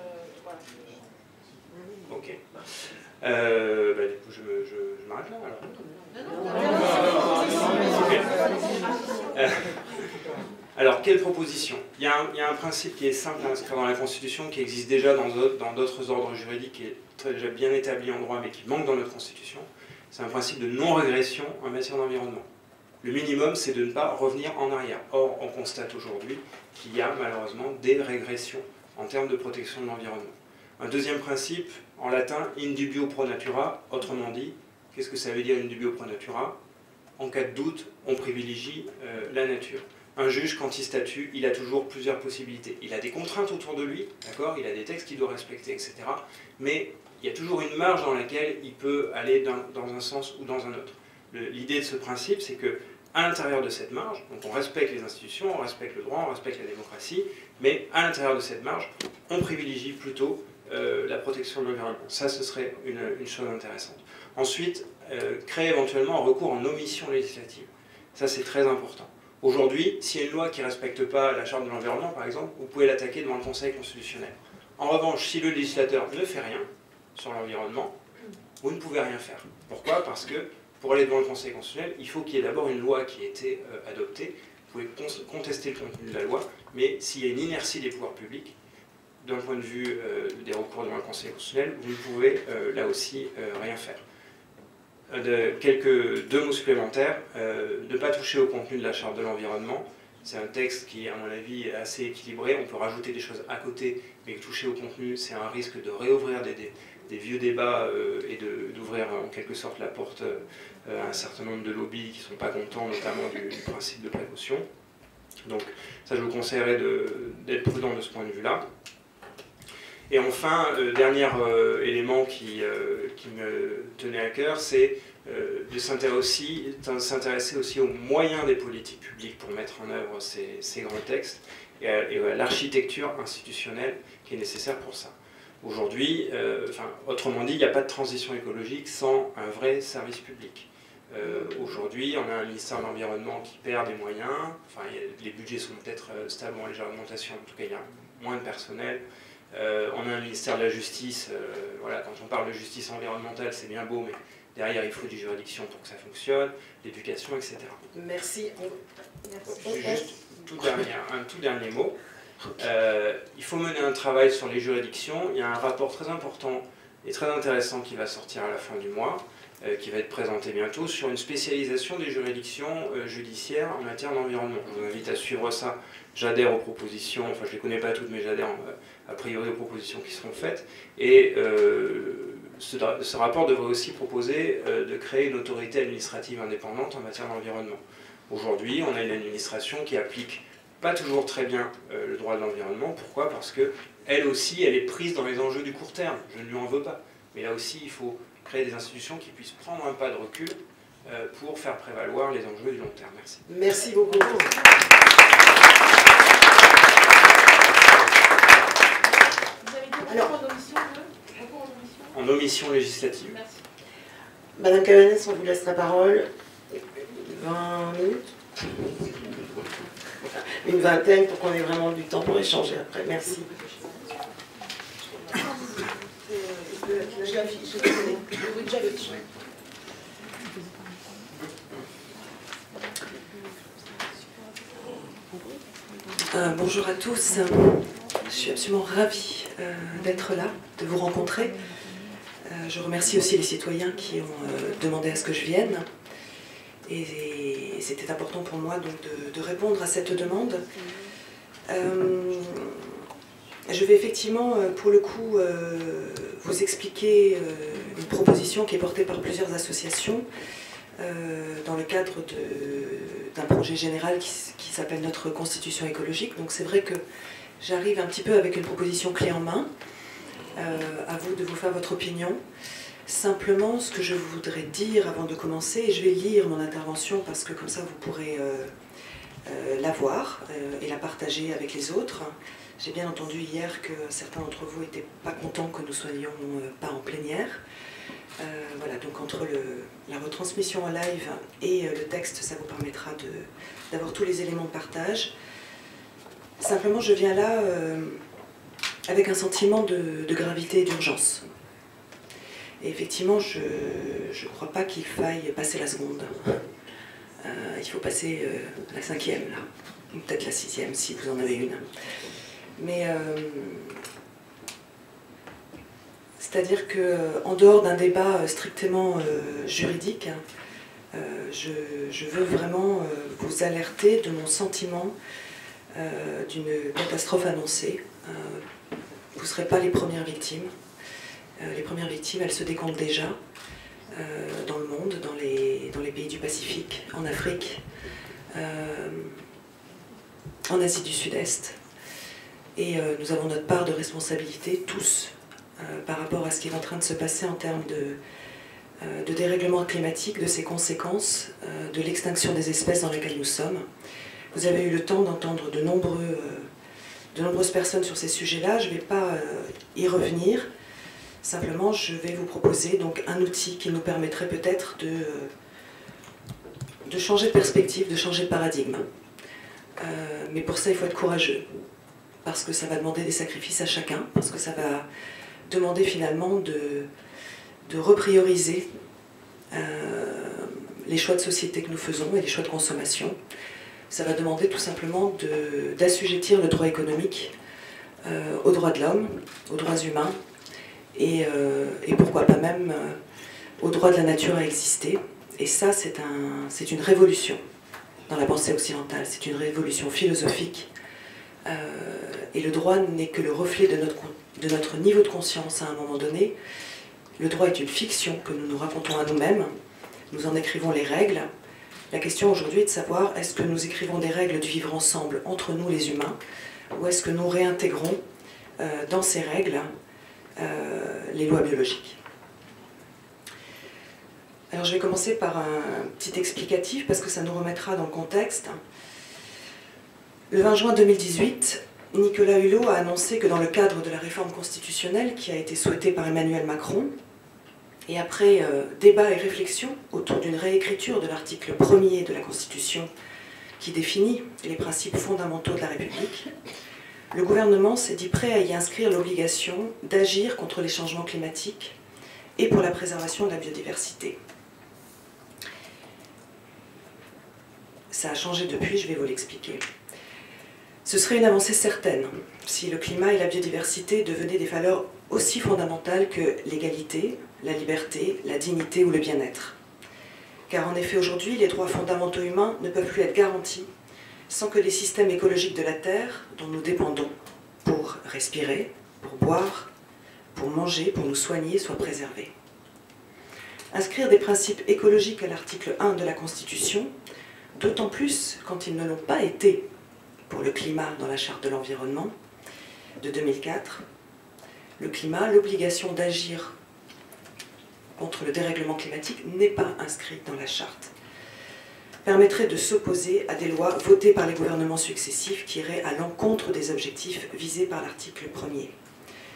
Voilà. Ok. Du coup, je m'arrête là, alors. Alors, quelle proposition? Il y a un principe qui est simple à inscrire dans la Constitution, qui existe déjà dans d'autres ordres juridiques, qui est déjà bien établi en droit, mais qui manque dans notre Constitution. C'est un principe de non-régression en matière d'environnement. Le minimum, c'est de ne pas revenir en arrière. Or, on constate aujourd'hui qu'il y a malheureusement des régressions en termes de protection de l'environnement. Un deuxième principe, en latin, indubio pro natura, autrement dit, qu'est-ce que ça veut dire indubio pro natura? En cas de doute, on privilégie la nature. Un juge, quand il statue, il a toujours plusieurs possibilités. Il a des contraintes autour de lui, d'accord? Il a des textes qu'il doit respecter, etc. Mais il y a toujours une marge dans laquelle il peut aller dans un sens ou dans un autre. L'idée de ce principe, c'est que à l'intérieur de cette marge, donc on respecte les institutions, on respecte le droit, on respecte la démocratie, mais à l'intérieur de cette marge, on privilégie plutôt la protection de l'environnement. Ça, ce serait une chose intéressante. Ensuite, créer éventuellement un recours en omission législative. Ça, c'est très important. Aujourd'hui, s'il y a une loi qui ne respecte pas la charte de l'environnement, par exemple, vous pouvez l'attaquer devant le Conseil constitutionnel. En revanche, si le législateur ne fait rien sur l'environnement, vous ne pouvez rien faire. Pourquoi? Parce que pour aller devant le Conseil constitutionnel, il faut qu'il y ait d'abord une loi qui ait été adoptée. Vous pouvez contester le contenu de la loi, mais s'il y a une inertie des pouvoirs publics, d'un point de vue des recours devant le Conseil constitutionnel, vous ne pouvez là aussi rien faire. Deux mots supplémentaires. Ne pas toucher au contenu de la Charte de l'environnement. C'est un texte qui, à mon avis, est assez équilibré. On peut rajouter des choses à côté, mais toucher au contenu, c'est un risque de réouvrir des vieux débats et d'ouvrir en quelque sorte la porte à un certain nombre de lobbies qui ne sont pas contents, notamment du principe de précaution. Donc ça, je vous conseillerais d'être prudent de ce point de vue-là. Et enfin, dernier élément qui me tenait à cœur, c'est de s'intéresser aussi aux moyens des politiques publiques pour mettre en œuvre ces grands textes et à l'architecture institutionnelle qui est nécessaire pour ça. Aujourd'hui, autrement dit, il n'y a pas de transition écologique sans un vrai service public. Aujourd'hui, on a un ministère de l'Environnement qui perd des moyens, les budgets sont peut-être stables ou en légère augmentation, en tout cas il y a moins de personnel. On a un ministère de la Justice, quand on parle de justice environnementale, c'est bien beau, mais derrière il faut des juridictions pour que ça fonctionne, l'éducation, etc. Merci. Juste un tout dernier mot. Il faut mener un travail sur les juridictions. Il y a un rapport très important et très intéressant qui va sortir à la fin du mois, qui va être présenté bientôt, sur une spécialisation des juridictions judiciaires en matière d'environnement. Je vous invite à suivre ça. J'adhère aux propositions, je ne les connais pas toutes, mais j'adhère a priori aux propositions qui seront faites. Et ce rapport devrait aussi proposer de créer une autorité administrative indépendante en matière d'environnement. Aujourd'hui, on a une administration qui applique pas toujours très bien le droit de l'environnement. Pourquoi? Parce qu'elle aussi, elle est prise dans les enjeux du court terme. Je ne lui en veux pas. Mais là aussi, il faut créer des institutions qui puissent prendre un pas de recul pour faire prévaloir les enjeux du long terme. Merci. Merci beaucoup. Alors, en omission législative. Merci. Madame Cabanès, on vous laisse la parole. 20 minutes. une vingtaine pour qu'on ait vraiment du temps pour échanger après. Merci. Bonjour à tous, je suis absolument ravie d'être là, de vous rencontrer. Je remercie aussi les citoyens qui ont demandé à ce que je vienne. Et c'était important pour moi donc, de répondre à cette demande. Je vais effectivement, pour le coup, vous expliquer une proposition qui est portée par plusieurs associations dans le cadre d'un projet général qui s'appelle Notre Constitution écologique. Donc c'est vrai que j'arrive un petit peu avec une proposition clé en main. À vous de vous faire votre opinion. Simplement, ce que je voudrais dire avant de commencer, et je vais lire mon intervention parce que comme ça vous pourrez la voir et la partager avec les autres. J'ai bien entendu hier que certains d'entre vous n'étaient pas contents que nous soyons pas en plénière. Voilà, donc entre la retransmission en live et le texte, ça vous permettra d'avoir tous les éléments de partage. Simplement, je viens là avec un sentiment de gravité et d'urgence. Et effectivement, je ne crois pas qu'il faille passer la seconde. Il faut passer la 5e, là, ou peut-être la 6e, si vous en avez une. Mais c'est-à-dire qu'en dehors d'un débat strictement juridique, je veux vraiment vous alerter de mon sentiment d'une catastrophe annoncée. Vous ne serez pas les premières victimes. Les premières victimes, elles se décomptent déjà dans le monde, dans les pays du Pacifique, en Afrique, en Asie du Sud-Est. Et nous avons notre part de responsabilité, tous, par rapport à ce qui est en train de se passer en termes de dérèglement climatique, de ses conséquences, de l'extinction des espèces dans lesquelles nous sommes. Vous avez eu le temps d'entendre de nombreuses personnes sur ces sujets-là. Je ne vais pas y revenir. Simplement, je vais vous proposer donc un outil qui nous permettrait peut-être de changer de perspective, de changer de paradigme. Mais pour ça, il faut être courageux. Parce que ça va demander des sacrifices à chacun. Parce que ça va demander finalement de reprioriser les choix de société que nous faisons et les choix de consommation. Ça va demander tout simplement d'assujettir le droit économique aux droits de l'homme, aux droits humains, et pourquoi pas même au droit de la nature à exister. Et ça, c'est une révolution dans la pensée occidentale, c'est une révolution philosophique. Et le droit n'est que le reflet de notre niveau de conscience à un moment donné. Le droit est une fiction que nous nous racontons à nous-mêmes. Nous en écrivons les règles. La question aujourd'hui est de savoir, est-ce que nous écrivons des règles du vivre ensemble entre nous les humains, ou est-ce que nous réintégrons dans ces règles les lois biologiques. Alors je vais commencer par un petit explicatif parce que ça nous remettra dans le contexte. Le 20 juin 2018, Nicolas Hulot a annoncé que dans le cadre de la réforme constitutionnelle qui a été souhaitée par Emmanuel Macron, et après débat et réflexion autour d'une réécriture de l'article 1er de la Constitution qui définit les principes fondamentaux de la République, le gouvernement s'est dit prêt à y inscrire l'obligation d'agir contre les changements climatiques et pour la préservation de la biodiversité. Ça a changé depuis, je vais vous l'expliquer. Ce serait une avancée certaine si le climat et la biodiversité devenaient des valeurs aussi fondamentales que l'égalité, la liberté, la dignité ou le bien-être. Car en effet, aujourd'hui, les droits fondamentaux humains ne peuvent plus être garantis sans que les systèmes écologiques de la Terre, dont nous dépendons pour respirer, pour boire, pour manger, pour nous soigner, soient préservés. Inscrire des principes écologiques à l'article 1 de la Constitution, d'autant plus quand ils ne l'ont pas été pour le climat dans la Charte de l'environnement de 2004, le climat, l'obligation d'agir contre le dérèglement climatique n'est pas inscrite dans la Charte, permettrait de s'opposer à des lois votées par les gouvernements successifs qui iraient à l'encontre des objectifs visés par l'article 1er. Pourquoi ?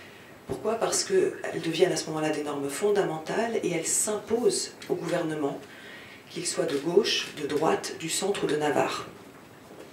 Parce qu'elles deviennent à ce moment-là des normes fondamentales et elles s'imposent au gouvernement, qu'il soit de gauche, de droite, du centre ou de Navarre.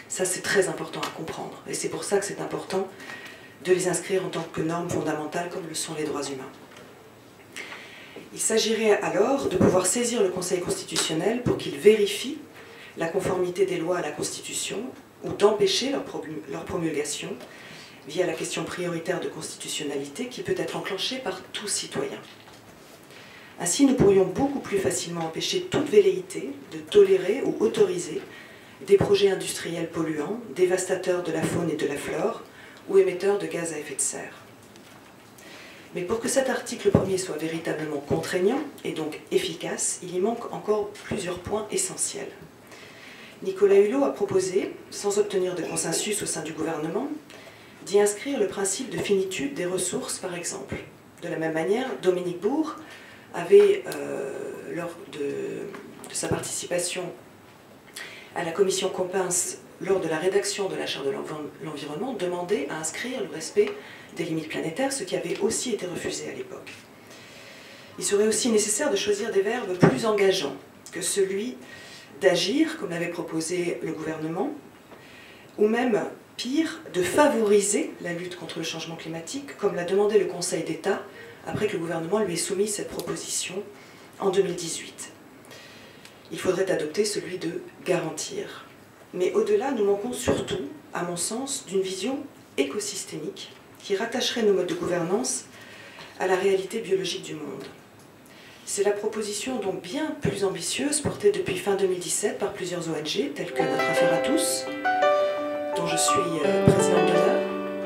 Ça, c'est très important à comprendre. Et c'est pour ça que c'est important de les inscrire en tant que normes fondamentales, comme le sont les droits humains. Il s'agirait alors de pouvoir saisir le Conseil constitutionnel pour qu'il vérifie la conformité des lois à la Constitution ou d'empêcher leur promulgation via la question prioritaire de constitutionnalité qui peut être enclenchée par tout citoyen. Ainsi, nous pourrions beaucoup plus facilement empêcher toute velléité de tolérer ou autoriser des projets industriels polluants, dévastateurs de la faune et de la flore ou émetteurs de gaz à effet de serre. Mais pour que cet article 1er soit véritablement contraignant et donc efficace, il y manque encore plusieurs points essentiels. Nicolas Hulot a proposé, sans obtenir de consensus au sein du gouvernement, d'y inscrire le principe de finitude des ressources, par exemple. De la même manière, Dominique Bourg avait, lors de sa participation à la commission Coppens, lors de la rédaction de la Charte de l'environnement, demandé à inscrire le respect des limites planétaires, ce qui avait aussi été refusé à l'époque. Il serait aussi nécessaire de choisir des verbes plus engageants que celui d'agir, comme l'avait proposé le gouvernement, ou même, pire, de favoriser la lutte contre le changement climatique, comme l'a demandé le Conseil d'État, après que le gouvernement lui ait soumis cette proposition en 2018. Il faudrait adopter celui de garantir. Mais au-delà, nous manquons surtout, à mon sens, d'une vision écosystémique qui rattacherait nos modes de gouvernance à la réalité biologique du monde. C'est la proposition donc bien plus ambitieuse portée depuis fin 2017 par plusieurs ONG, telles que Notre Affaire à tous, dont je suis présidente d'honneur.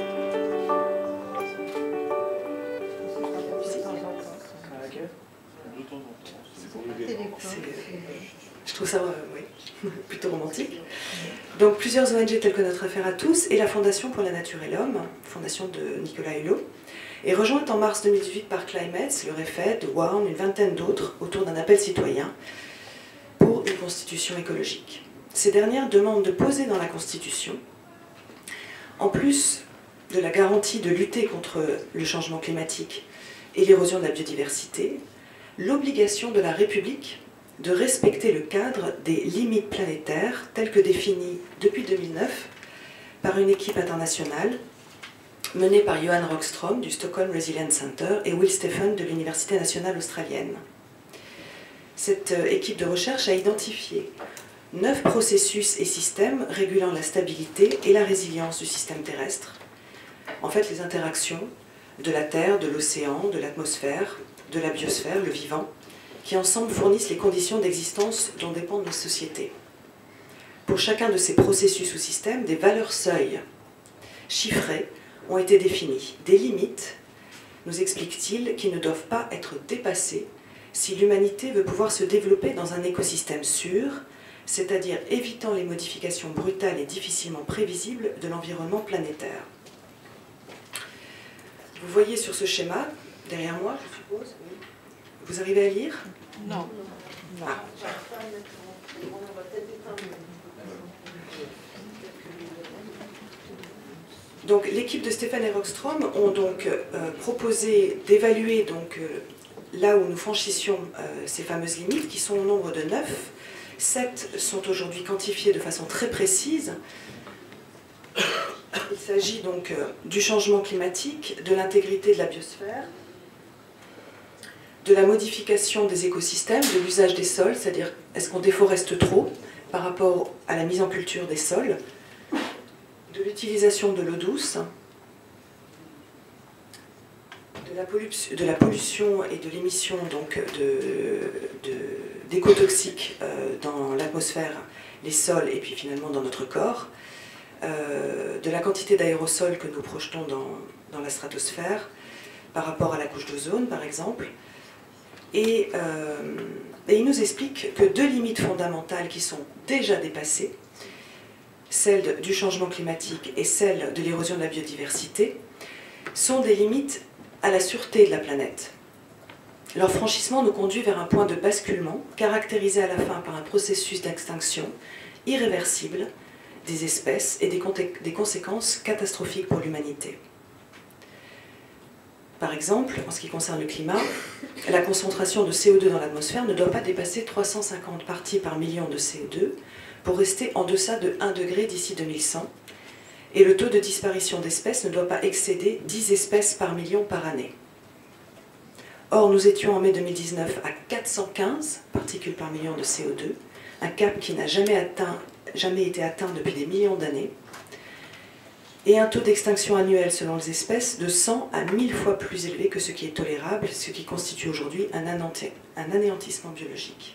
Je trouve ça oui, plutôt romantique. Donc plusieurs ONG telles que Notre Affaire à tous et la Fondation pour la Nature et l'Homme, fondation de Nicolas Hulot, et rejointe en mars 2018 par Climate, le REFED, WARN, une vingtaine d'autres, autour d'un appel citoyen pour une constitution écologique. Ces dernières demandent de poser dans la Constitution, en plus de la garantie de lutter contre le changement climatique et l'érosion de la biodiversité, l'obligation de la République de respecter le cadre des limites planétaires telles que définies depuis 2009 par une équipe internationale menée par Johan Rockström du Stockholm Resilience Center et Will Stephen de l'Université nationale australienne. Cette équipe de recherche a identifié 9 processus et systèmes régulant la stabilité et la résilience du système terrestre. En fait, les interactions de la Terre, de l'océan, de l'atmosphère, de la biosphère, le vivant, qui ensemble fournissent les conditions d'existence dont dépendent nos sociétés. Pour chacun de ces processus ou systèmes, des valeurs seuils chiffrées ont été définies. Des limites, nous explique-t-il, qui ne doivent pas être dépassées si l'humanité veut pouvoir se développer dans un écosystème sûr, c'est-à-dire évitant les modifications brutales et difficilement prévisibles de l'environnement planétaire. Vous voyez sur ce schéma, derrière moi, je suppose, vous arrivez à lire? Non. Ah. Donc l'équipe de Stephen et Rockström ont donc proposé d'évaluer là où nous franchissions ces fameuses limites, qui sont au nombre de 9. 7 sont aujourd'hui quantifiées de façon très précise. Il s'agit donc du changement climatique, de l'intégrité de la biosphère, de la modification des écosystèmes, de l'usage des sols, c'est-à-dire est-ce qu'on déforeste trop par rapport à la mise en culture des sols, de l'utilisation de l'eau douce, de la pollution et de l'émission d'écotoxiques dans l'atmosphère, les sols et puis finalement dans notre corps, de la quantité d'aérosols que nous projetons dans la stratosphère par rapport à la couche d'ozone par exemple. Et il nous explique que 2 limites fondamentales qui sont déjà dépassées, celle du changement climatique et celle de l'érosion de la biodiversité, sont des limites à la sûreté de la planète. Leur franchissement nous conduit vers un point de basculement, caractérisé à la fin par un processus d'extinction irréversible des espèces et des conséquences catastrophiques pour l'humanité. Par exemple, en ce qui concerne le climat, la concentration de CO2 dans l'atmosphère ne doit pas dépasser 350 parties par million de CO2 pour rester en deçà de 1 degré d'ici 2100, et le taux de disparition d'espèces ne doit pas excéder 10 espèces par million par année. Or, nous étions en mai 2019 à 415 particules par million de CO2, un cap qui n'a jamais été atteint depuis des millions d'années, et un taux d'extinction annuel selon les espèces de 100 à 1000 fois plus élevé que ce qui est tolérable, ce qui constitue aujourd'hui un anéantissement biologique.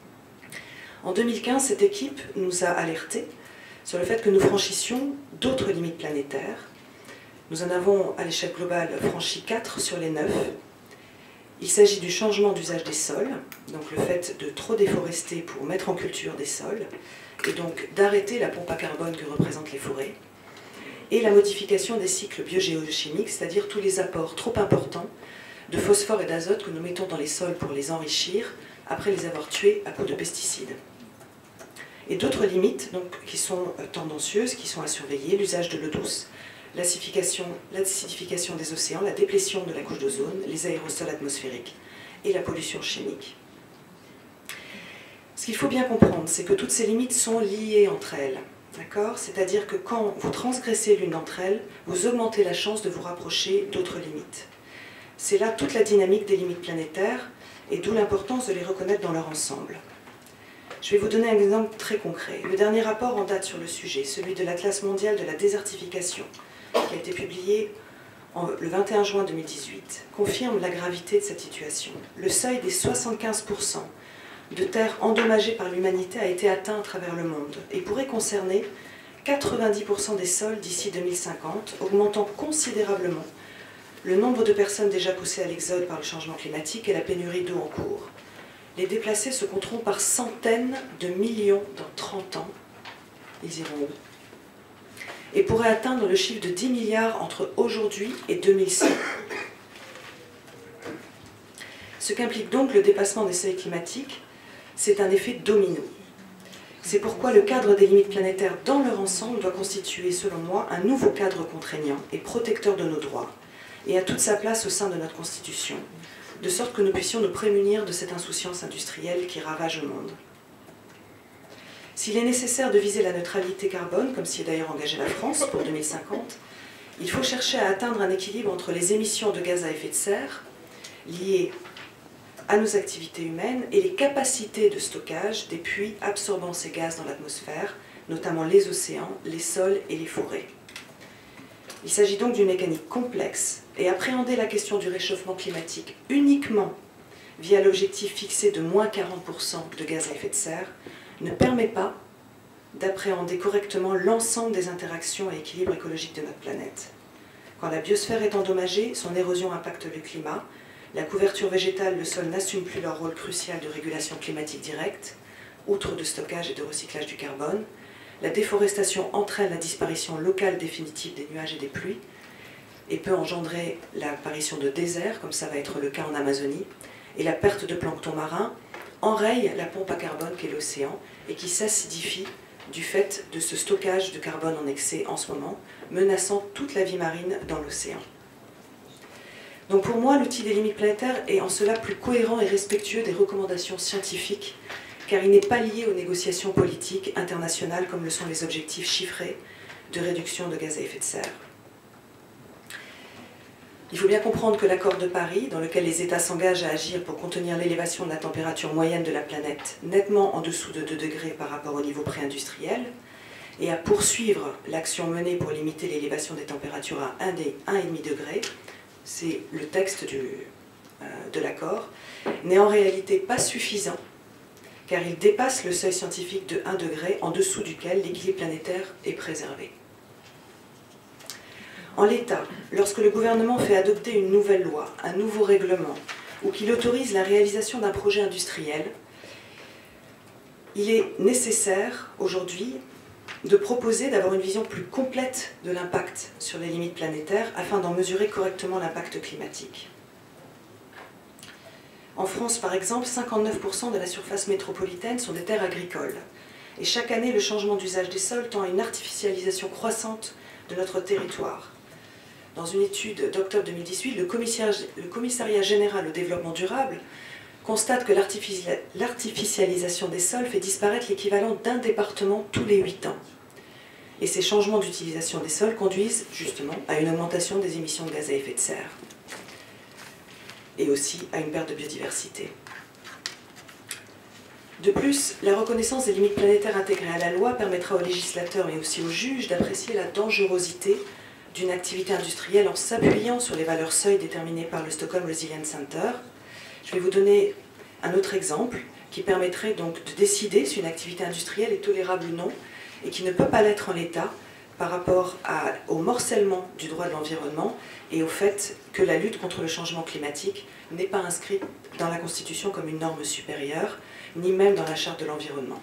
En 2015, cette équipe nous a alertés sur le fait que nous franchissions d'autres limites planétaires. Nous en avons, à l'échelle globale, franchi 4 sur les 9. Il s'agit du changement d'usage des sols, donc le fait de trop déforester pour mettre en culture des sols, et donc d'arrêter la pompe à carbone que représentent les forêts, et la modification des cycles biogéochimiques, c'est-à-dire tous les apports trop importants de phosphore et d'azote que nous mettons dans les sols pour les enrichir après les avoir tués à coups de pesticides. Et d'autres limites donc, qui sont tendancieuses, qui sont à surveiller, l'usage de l'eau douce, l'acidification des océans, la déplétion de la couche d'ozone, les aérosols atmosphériques et la pollution chimique. Ce qu'il faut bien comprendre, c'est que toutes ces limites sont liées entre elles. C'est-à-dire que quand vous transgressez l'une d'entre elles, vous augmentez la chance de vous rapprocher d'autres limites. C'est là toute la dynamique des limites planétaires, et d'où l'importance de les reconnaître dans leur ensemble. Je vais vous donner un exemple très concret. Le dernier rapport en date sur le sujet, celui de l'Atlas mondial de la désertification, qui a été publié le 21 juin 2018, confirme la gravité de cette situation. Le seuil des 75% de terres endommagées par l'humanité a été atteint à travers le monde et pourrait concerner 90% des sols d'ici 2050, augmentant considérablement le nombre de personnes déjà poussées à l'exode par le changement climatique et la pénurie d'eau en cours. Les déplacés se compteront par centaines de millions dans 30 ans. Ils iront où? Et pourraient atteindre le chiffre de 10 milliards entre aujourd'hui et 2100. Ce qu'implique donc le dépassement des seuils climatiques, c'est un effet domino. C'est pourquoi le cadre des limites planétaires dans leur ensemble doit constituer, selon moi, un nouveau cadre contraignant et protecteur de nos droits, et a toute sa place au sein de notre Constitution, de sorte que nous puissions nous prémunir de cette insouciance industrielle qui ravage le monde. S'il est nécessaire de viser la neutralité carbone, comme s'y est d'ailleurs engagée la France pour 2050, il faut chercher à atteindre un équilibre entre les émissions de gaz à effet de serre liées à nos activités humaines et les capacités de stockage des puits absorbant ces gaz dans l'atmosphère, notamment les océans, les sols et les forêts. Il s'agit donc d'une mécanique complexe et appréhender la question du réchauffement climatique uniquement via l'objectif fixé de moins 40% de gaz à effet de serre ne permet pas d'appréhender correctement l'ensemble des interactions et équilibres écologiques de notre planète. Quand la biosphère est endommagée, son érosion impacte le climat. La couverture végétale, le sol n'assument plus leur rôle crucial de régulation climatique directe, outre de stockage et de recyclage du carbone. La déforestation entraîne la disparition locale définitive des nuages et des pluies et peut engendrer l'apparition de déserts, comme ça va être le cas en Amazonie, et la perte de plancton marin enraye la pompe à carbone qu'est l'océan et qui s'acidifie du fait de ce stockage de carbone en excès en ce moment, menaçant toute la vie marine dans l'océan. Donc pour moi, l'outil des limites planétaires est en cela plus cohérent et respectueux des recommandations scientifiques, car il n'est pas lié aux négociations politiques internationales comme le sont les objectifs chiffrés de réduction de gaz à effet de serre. Il faut bien comprendre que l'accord de Paris, dans lequel les États s'engagent à agir pour contenir l'élévation de la température moyenne de la planète nettement en dessous de 2 degrés par rapport au niveau pré-industriel, et à poursuivre l'action menée pour limiter l'élévation des températures à 1,5 degré, c'est le texte de l'accord, n'est en réalité pas suffisant, car il dépasse le seuil scientifique de 1 degré en dessous duquel l'équilibre planétaire est préservé. En l'état, lorsque le gouvernement fait adopter une nouvelle loi, un nouveau règlement, ou qu'il autorise la réalisation d'un projet industriel, il est nécessaire aujourd'hui de proposer d'avoir une vision plus complète de l'impact sur les limites planétaires afin d'en mesurer correctement l'impact climatique. En France, par exemple, 59% de la surface métropolitaine sont des terres agricoles. Et chaque année, le changement d'usage des sols tend à une artificialisation croissante de notre territoire. Dans une étude d'octobre 2018, le Commissariat général au développement durable constate que l'artificialisation des sols fait disparaître l'équivalent d'un département tous les 8 ans. Et ces changements d'utilisation des sols conduisent justement à une augmentation des émissions de gaz à effet de serre et aussi à une perte de biodiversité. De plus, la reconnaissance des limites planétaires intégrées à la loi permettra aux législateurs mais aussi aux juges d'apprécier la dangerosité d'une activité industrielle en s'appuyant sur les valeurs seuil déterminées par le Stockholm Resilience Center. Je vais vous donner un autre exemple qui permettrait donc de décider si une activité industrielle est tolérable ou non et qui ne peut pas l'être en l'état par rapport au morcellement du droit de l'environnement et au fait que la lutte contre le changement climatique n'est pas inscrite dans la Constitution comme une norme supérieure, ni même dans la Charte de l'environnement.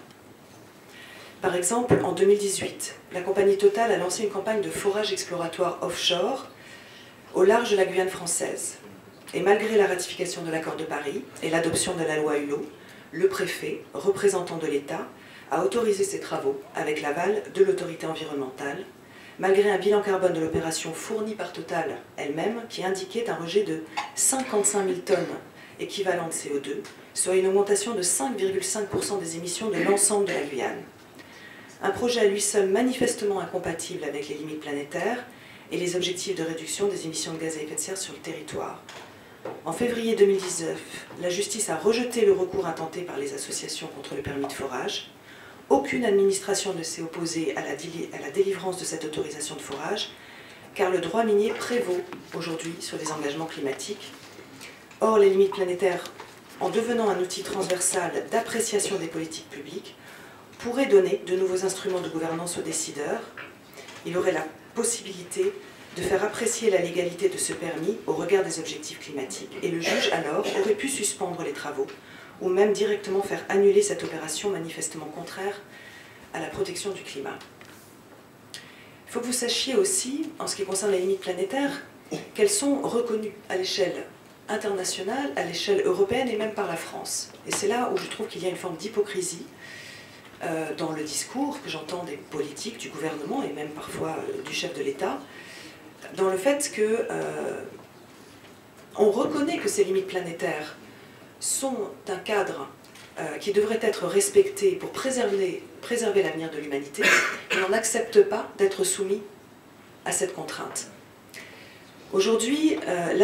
Par exemple, en 2018, la compagnie Total a lancé une campagne de forage exploratoire offshore au large de la Guyane française. Et malgré la ratification de l'accord de Paris et l'adoption de la loi Hulot, le préfet, représentant de l'État, a autorisé ces travaux avec l'aval de l'autorité environnementale, malgré un bilan carbone de l'opération fourni par Total elle-même qui indiquait un rejet de 55 000 tonnes équivalent de CO2, soit une augmentation de 5,5% des émissions de l'ensemble de la Guyane. Un projet à lui seul manifestement incompatible avec les limites planétaires et les objectifs de réduction des émissions de gaz à effet de serre sur le territoire. En février 2019, la justice a rejeté le recours intenté par les associations contre le permis de forage. Aucune administration ne s'est opposée à la délivrance de cette autorisation de forage, car le droit minier prévaut aujourd'hui sur les engagements climatiques. Or, les limites planétaires, en devenant un outil transversal d'appréciation des politiques publiques, pourraient donner de nouveaux instruments de gouvernance aux décideurs. Il aurait la possibilité de faire apprécier la légalité de ce permis au regard des objectifs climatiques. Et le juge, alors, aurait pu suspendre les travaux ou même directement faire annuler cette opération manifestement contraire à la protection du climat. Il faut que vous sachiez aussi, en ce qui concerne les limites planétaires, qu'elles sont reconnues à l'échelle internationale, à l'échelle européenne et même par la France. Et c'est là où je trouve qu'il y a une forme d'hypocrisie dans le discours que j'entends des politiques, du gouvernement et même parfois du chef de l'État, dans le fait que on reconnaît que ces limites planétaires sont un cadre qui devrait être respecté pour préserver l'avenir de l'humanité, mais on n'accepte pas d'être soumis à cette contrainte. Aujourd'hui,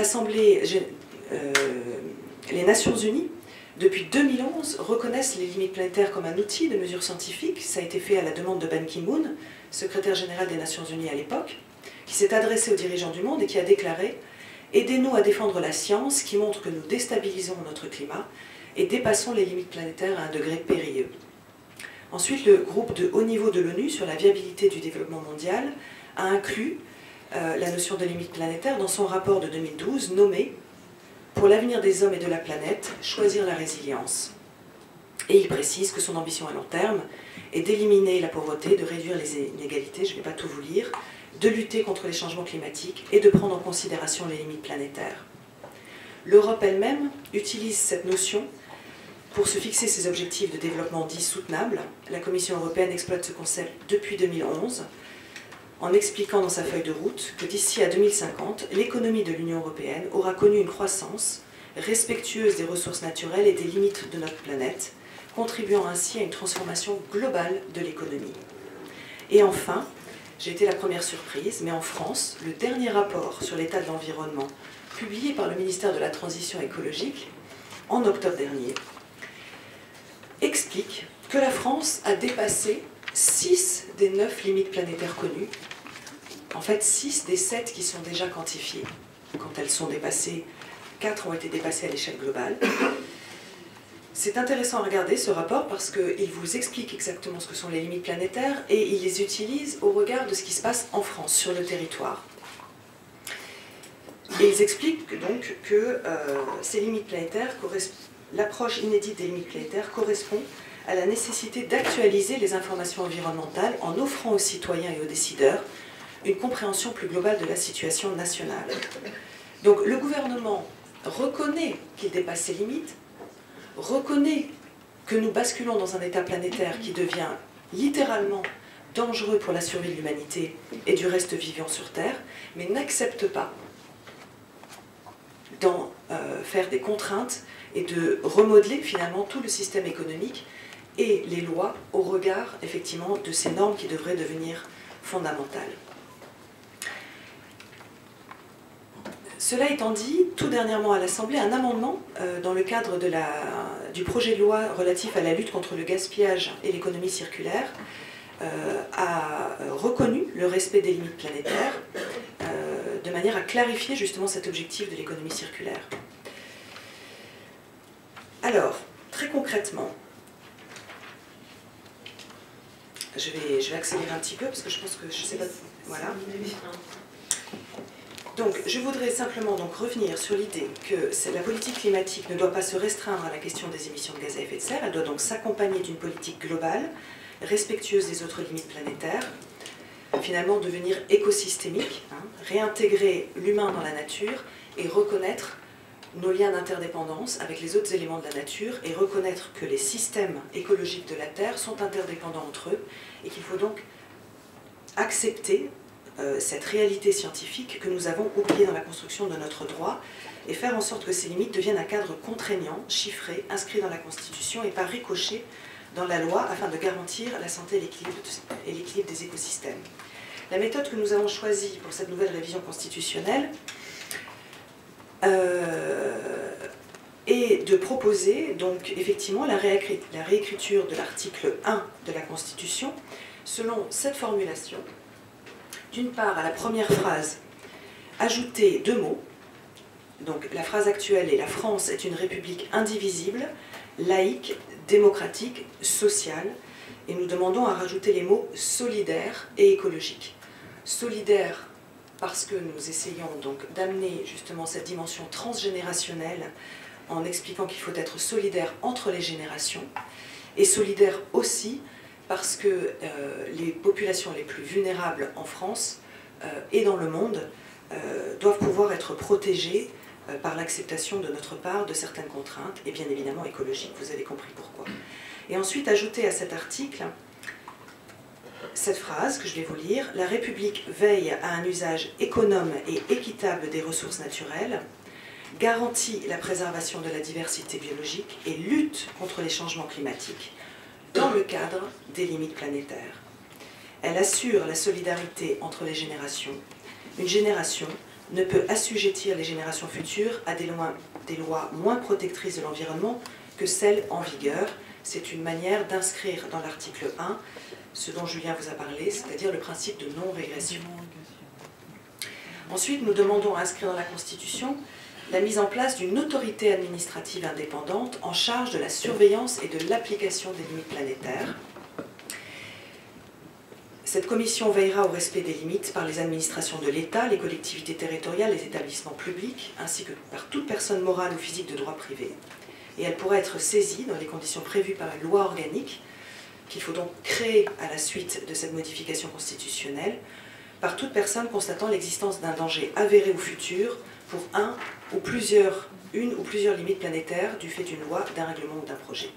les Nations Unies, depuis 2011, reconnaissent les limites planétaires comme un outil de mesure scientifique. Ça a été fait à la demande de Ban Ki-moon, secrétaire général des Nations Unies à l'époque, qui s'est adressé aux dirigeants du monde et qui a déclaré « Aidez-nous à défendre la science qui montre que nous déstabilisons notre climat et dépassons les limites planétaires à un degré périlleux. » Ensuite, le groupe de haut niveau de l'ONU sur la viabilité du développement mondial a inclus la notion de limite planétaire dans son rapport de 2012 nommé « Pour l'avenir des hommes et de la planète, choisir la résilience ». Et il précise que son ambition à long terme est d'éliminer la pauvreté, de réduire les inégalités, je ne vais pas tout vous lire, de lutter contre les changements climatiques et de prendre en considération les limites planétaires. L'Europe elle-même utilise cette notion pour se fixer ses objectifs de développement dits soutenables. La Commission européenne exploite ce concept depuis 2011, en expliquant dans sa feuille de route que d'ici à 2050, l'économie de l'Union européenne aura connu une croissance respectueuse des ressources naturelles et des limites de notre planète, contribuant ainsi à une transformation globale de l'économie. Et enfin, j'ai été la première surprise, mais en France, le dernier rapport sur l'état de l'environnement, publié par le ministère de la Transition écologique en octobre dernier, explique que la France a dépassé 6 des 9 limites planétaires connues, en fait 6 des 7 qui sont déjà quantifiées. Quand elles sont dépassées, 4 ont été dépassées à l'échelle globale. C'est intéressant à regarder ce rapport parce qu'il vous explique exactement ce que sont les limites planétaires et il les utilise au regard de ce qui se passe en France, sur le territoire. Et ils expliquent donc que ces limites planétaires, l'approche inédite des limites planétaires correspond à la nécessité d'actualiser les informations environnementales en offrant aux citoyens et aux décideurs une compréhension plus globale de la situation nationale. Donc le gouvernement reconnaît qu'il dépasse ses limites, reconnaît que nous basculons dans un état planétaire qui devient littéralement dangereux pour la survie de l'humanité et du reste vivant sur Terre, mais n'accepte pas d'en faire des contraintes et de remodeler finalement tout le système économique et les lois au regard effectivement de ces normes qui devraient devenir fondamentales. Cela étant dit, tout dernièrement à l'Assemblée, un amendement dans le cadre du projet de loi relatif à la lutte contre le gaspillage et l'économie circulaire a reconnu le respect des limites planétaires de manière à clarifier justement cet objectif de l'économie circulaire. Alors, très concrètement, je vais accélérer un petit peu parce que je pense que je ne sais pas... Voilà. Donc, je voudrais simplement donc revenir sur l'idée que la politique climatique ne doit pas se restreindre à la question des émissions de gaz à effet de serre, elle doit donc s'accompagner d'une politique globale, respectueuse des autres limites planétaires, finalement devenir écosystémique, réintégrer l'humain dans la nature et reconnaître nos liens d'interdépendance avec les autres éléments de la nature et reconnaître que les systèmes écologiques de la Terre sont interdépendants entre eux et qu'il faut donc accepter cette réalité scientifique que nous avons oubliée dans la construction de notre droit et faire en sorte que ces limites deviennent un cadre contraignant, chiffré, inscrit dans la Constitution et pas ricochet dans la loi afin de garantir la santé et l'équilibre des écosystèmes. La méthode que nous avons choisie pour cette nouvelle révision constitutionnelle est de proposer donc effectivement la réécriture de l'article 1 de la Constitution selon cette formulation. D'une part, à la première phrase, ajouter 2 mots. Donc la phrase actuelle est « La France est une république indivisible, laïque, démocratique, sociale ». Et nous demandons à rajouter les mots « solidaire » et « écologique ». Solidaire parce que nous essayons donc d'amener justement cette dimension transgénérationnelle en expliquant qu'il faut être solidaire entre les générations. Et solidaire aussi parce que les populations les plus vulnérables en France et dans le monde doivent pouvoir être protégées par l'acceptation de notre part de certaines contraintes, et bien évidemment écologiques, vous avez compris pourquoi. Et ensuite, ajouter à cet article cette phrase que je vais vous lire. « La République veille à un usage économe et équitable des ressources naturelles, garantit la préservation de la diversité biologique et lutte contre les changements climatiques, dans le cadre des limites planétaires. Elle assure la solidarité entre les générations. Une génération ne peut assujettir les générations futures à des lois moins protectrices de l'environnement que celles en vigueur. » C'est une manière d'inscrire dans l'article 1 ce dont Julien vous a parlé, c'est-à-dire le principe de non-régression. Ensuite, nous demandons à inscrire dans la Constitution la mise en place d'une autorité administrative indépendante en charge de la surveillance et de l'application des limites planétaires. Cette commission veillera au respect des limites par les administrations de l'État, les collectivités territoriales, les établissements publics, ainsi que par toute personne morale ou physique de droit privé. Et elle pourra être saisie dans les conditions prévues par une loi organique, qu'il faut donc créer à la suite de cette modification constitutionnelle, par toute personne constatant l'existence d'un danger avéré ou futur pour une ou plusieurs limites planétaires du fait d'une loi, d'un règlement ou d'un projet.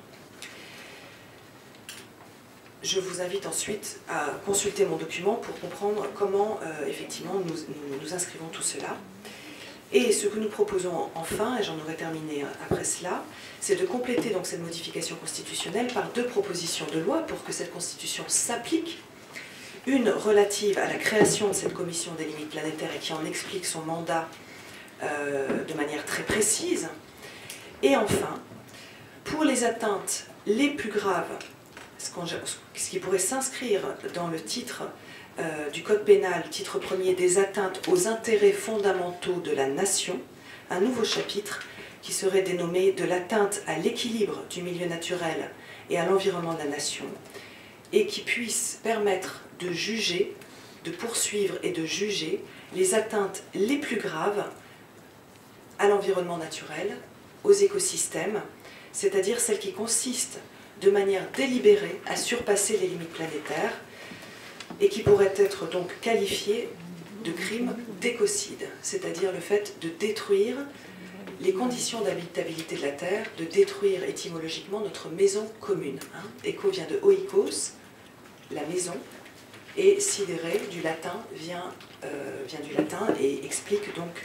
Je vous invite ensuite à consulter mon document pour comprendre comment effectivement nous inscrivons tout cela. Et ce que nous proposons enfin, et j'en aurai terminé après cela, c'est de compléter donc cette modification constitutionnelle par 2 propositions de loi pour que cette constitution s'applique. Une relative à la création de cette commission des limites planétaires et qui en explique son mandat de manière très précise. Et enfin, pour les atteintes les plus graves, ce qui pourrait s'inscrire dans le titre du Code pénal, titre 1er, des atteintes aux intérêts fondamentaux de la nation, un nouveau chapitre qui serait dénommé de l'atteinte à l'équilibre du milieu naturel et à l'environnement de la nation, et qui puisse permettre de juger, de poursuivre et de juger les atteintes les plus graves à l'environnement naturel, aux écosystèmes, c'est-à-dire celles qui consistent de manière délibérée à surpasser les limites planétaires et qui pourraient être donc qualifiées de crimes d'écocide, c'est-à-dire le fait de détruire les conditions d'habitabilité de la Terre, de détruire étymologiquement notre maison commune. Éco vient de oikos, la maison, et sidere du latin vient du latin et explique donc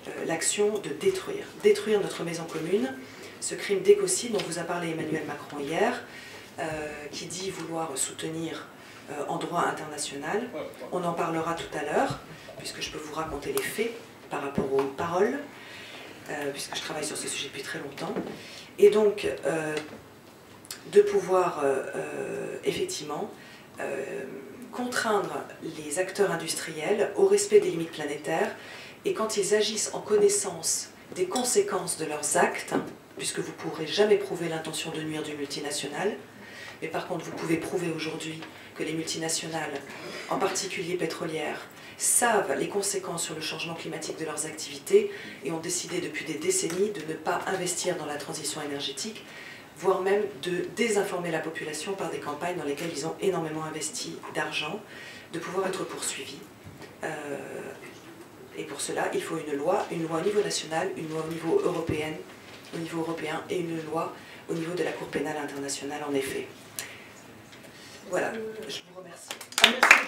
l'action de détruire notre maison commune, ce crime d'écocide dont vous a parlé Emmanuel Macron hier, qui dit vouloir soutenir en droit international. On en parlera tout à l'heure, puisque je peux vous raconter les faits par rapport aux paroles, puisque je travaille sur ce sujet depuis très longtemps. Et donc, de pouvoir effectivement contraindre les acteurs industriels au respect des limites planétaires, et quand ils agissent en connaissance des conséquences de leurs actes, puisque vous ne pourrez jamais prouver l'intention de nuire d'une multinationale, mais par contre vous pouvez prouver aujourd'hui que les multinationales, en particulier pétrolières, savent les conséquences sur le changement climatique de leurs activités et ont décidé depuis des décennies de ne pas investir dans la transition énergétique, voire même de désinformer la population par des campagnes dans lesquelles ils ont énormément investi d'argent, de pouvoir être poursuivis. Et pour cela, il faut une loi au niveau national, une loi au niveau européen et une loi au niveau de la Cour pénale internationale, en effet. Voilà, je vous remercie. Merci.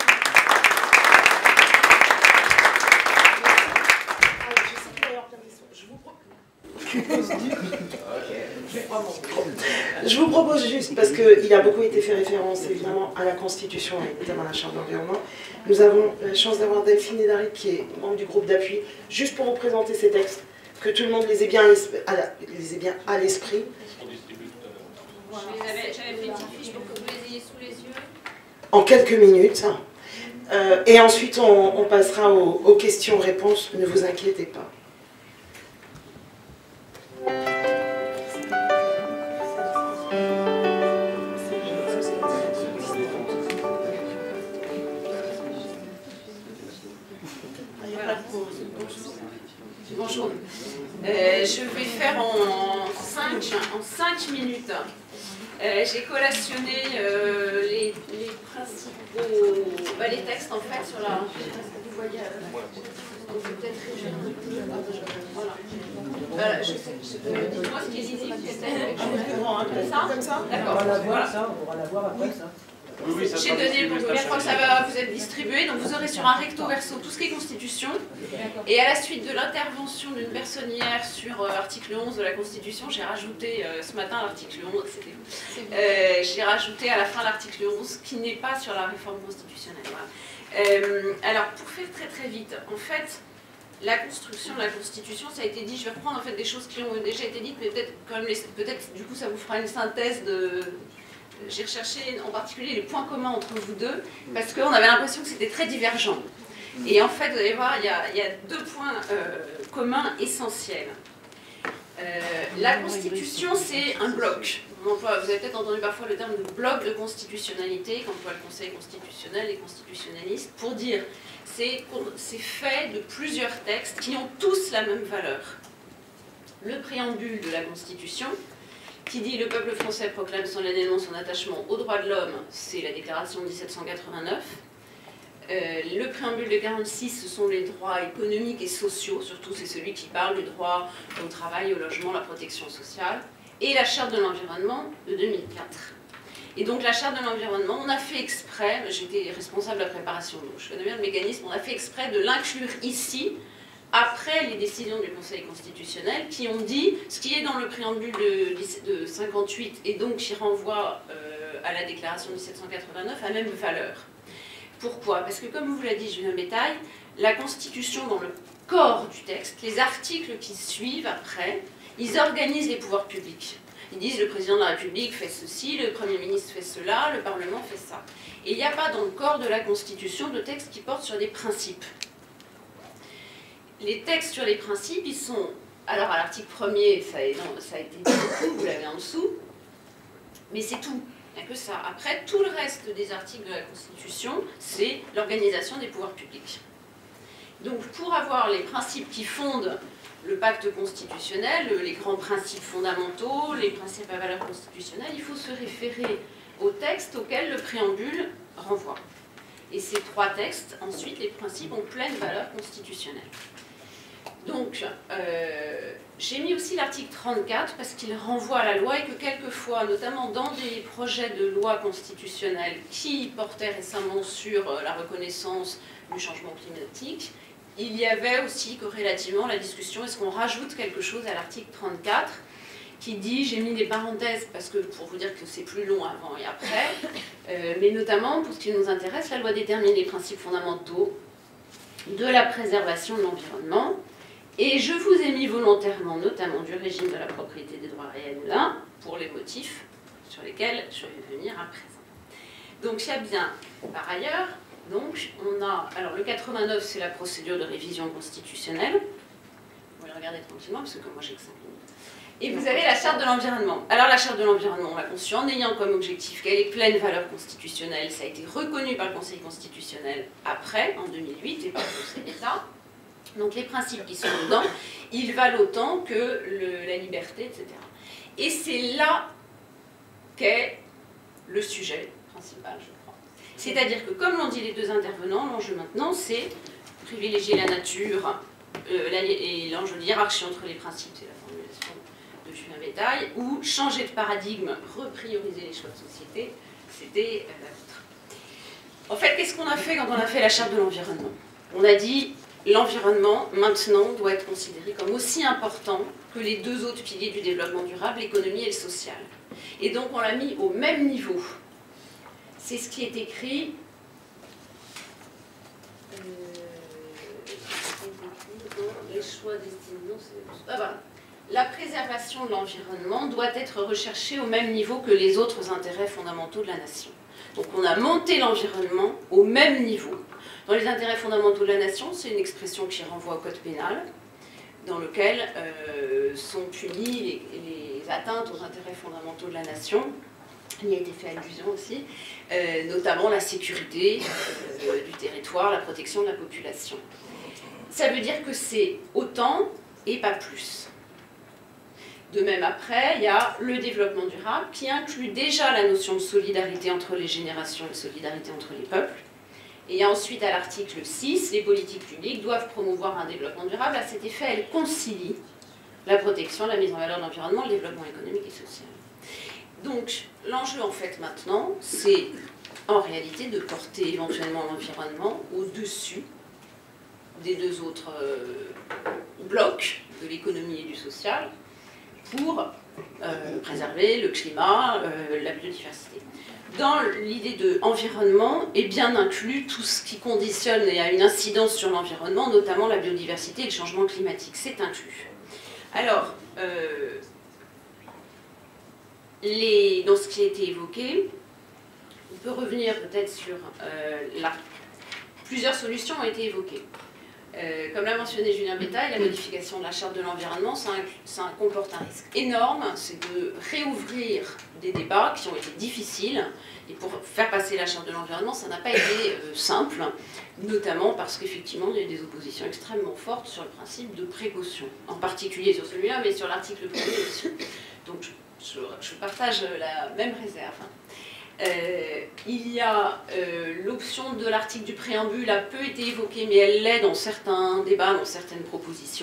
Je vous propose juste, parce qu'il a beaucoup été fait référence évidemment à la Constitution et notamment à la Charte de l'environnement, nous avons la chance d'avoir Delphine Hédari qui est membre du groupe d'appui, juste pour vous présenter ces textes, que tout le monde les ait bien à l'esprit. J'avais fait une petite fiche pour que vous les ayez sous les yeux. En quelques minutes. Et ensuite on passera aux questions-réponses, ne vous inquiétez pas. Bonjour. Je vais faire en 5 minutes. J'ai collationné les principaux les textes en fait sur la. Vous voyez, on peut peut-être réduire un peu. Voilà. Dites-moi ce qui est lisible. Comme ça. D'accord. On va la voir après ça. Oui, j'ai donné le je crois que ça va vous être distribué, donc vous aurez sur un recto verso tout ce qui est Constitution, et à la suite de l'intervention d'une personne hier sur l'article 11 de la Constitution, j'ai rajouté ce matin l'article 11, j'ai rajouté à la fin l'article 11 qui n'est pas sur la réforme constitutionnelle. Voilà. Alors pour faire très très vite, en fait, la construction de la Constitution, ça a été dit, je vais reprendre en fait des choses qui ont déjà été dites, mais peut-être quand même, peut-être du coup ça vous fera une synthèse de... J'ai recherché en particulier les points communs entre vous deux, parce qu'on avait l'impression que c'était très divergent. Et en fait, vous allez voir, il y a 2 points communs essentiels. La Constitution, c'est un bloc. Vous avez peut-être entendu parfois le terme de bloc de constitutionnalité, qu'emploie le Conseil constitutionnel, les constitutionnalistes, pour dire c'est fait de plusieurs textes qui ont tous la même valeur. Le préambule de la Constitution, qui dit « Le peuple français proclame solennellement son attachement aux droits de l'homme », c'est la déclaration de 1789. Le préambule de 46, ce sont les droits économiques et sociaux, surtout c'est celui qui parle du droit au travail, au logement, la protection sociale. Et la Charte de l'environnement de 2004. Et donc la Charte de l'environnement, on a fait exprès, j'étais responsable de la préparation, donc je connais bien le mécanisme, on a fait exprès de l'inclure ici, après les décisions du Conseil constitutionnel qui ont dit ce qui est dans le préambule de 58 et donc qui renvoie à la déclaration de 1789 a même valeur. Pourquoi? Parce que comme vous l'a dit Julien Bétail, la Constitution dans le corps du texte, les articles qui suivent après, ils organisent les pouvoirs publics. Ils disent le président de la République fait ceci, le Premier ministre fait cela, le Parlement fait ça. Et il n'y a pas dans le corps de la Constitution de textes qui portent sur des principes. Les textes sur les principes, ils sont... Alors à l'article 1er, ça a été dit beaucoup, vous l'avez en dessous, mais c'est tout, il n'y a que ça. Après, tout le reste des articles de la Constitution, c'est l'organisation des pouvoirs publics. Donc pour avoir les principes qui fondent le pacte constitutionnel, les grands principes fondamentaux, les principes à valeur constitutionnelle, il faut se référer aux textes auxquels le préambule renvoie. Et ces 3 textes, ensuite, les principes ont pleine valeur constitutionnelle. Donc, j'ai mis aussi l'article 34 parce qu'il renvoie à la loi et que quelquefois, notamment dans des projets de loi constitutionnelle qui portaient récemment sur la reconnaissance du changement climatique, il y avait aussi corrélativement la discussion, est-ce qu'on rajoute quelque chose à l'article 34 qui dit, j'ai mis des parenthèses parce que pour vous dire que c'est plus long avant et après, mais notamment pour ce qui nous intéresse, la loi détermine les principes fondamentaux de la préservation de l'environnement. Et je vous ai mis volontairement, notamment du régime de la propriété des droits réels là, pour les motifs sur lesquels je vais venir à présent. Donc il y a bien, par ailleurs, donc on a, alors le 89 c'est la procédure de révision constitutionnelle, vous pouvez le regarder tranquillement parce que comme moi j'ai que 5 minutes. Et vous avez la charte de l'environnement. Alors la charte de l'environnement, on l'a conçue en ayant comme objectif qu'elle ait pleine valeur constitutionnelle, ça a été reconnu par le Conseil constitutionnel après, en 2008, et par le Conseil d'État. Donc les principes qui sont dedans, ils valent autant que la liberté, etc. Et c'est là qu'est le sujet principal, je crois. C'est-à-dire que, comme l'ont dit les deux intervenants, l'enjeu maintenant, c'est privilégier la nature et l'enjeu de hiérarchie entre les principes, c'est la formulation de Julien Bétail, ou changer de paradigme, reprioriser les choix de société, c'était la vôtre. En fait, qu'est-ce qu'on a fait quand on a fait la charte de l'environnement? On a dit, l'environnement, maintenant, doit être considéré comme aussi important que les deux autres piliers du développement durable, l'économie et le social. Et donc, on l'a mis au même niveau. C'est ce qui est écrit. Les choix destinés. Ah bah, la préservation de l'environnement doit être recherchée au même niveau que les autres intérêts fondamentaux de la nation. Donc, on a monté l'environnement au même niveau. Dans les intérêts fondamentaux de la nation, c'est une expression qui renvoie au code pénal, dans lequel sont punies les atteintes aux intérêts fondamentaux de la nation. Il y a été fait allusion aussi, notamment la sécurité du territoire, la protection de la population. Ça veut dire que c'est autant et pas plus. De même après, il y a le développement durable qui inclut déjà la notion de solidarité entre les générations et solidarité entre les peuples. Et ensuite, à l'article 6, les politiques publiques doivent promouvoir un développement durable. À cet effet, elles concilient la protection, la mise en valeur de l'environnement, le développement économique et social. Donc, l'enjeu, en fait, maintenant, c'est en réalité de porter éventuellement l'environnement au-dessus des deux autres blocs de l'économie et du social pour préserver le climat, la biodiversité. Dans l'idée de environnement est bien inclus tout ce qui conditionne et a une incidence sur l'environnement, notamment la biodiversité et le changement climatique. C'est inclus. Alors, dans ce qui a été évoqué, on peut revenir peut-être sur plusieurs solutions ont été évoquées. Comme l'a mentionné Julien Bétail, la modification de la charte de l'environnement, ça comporte un risque énorme, c'est de réouvrir des débats qui ont été difficiles. Et pour faire passer la charte de l'environnement, ça n'a pas été simple, notamment parce qu'effectivement, il y a des oppositions extrêmement fortes sur le principe de précaution, en particulier sur celui-là, mais sur l'article 1er aussi. Donc je partage la même réserve. Il y a l'option de l'article du préambule a peu été évoquée, mais elle l'est dans certains débats, dans certaines propositions.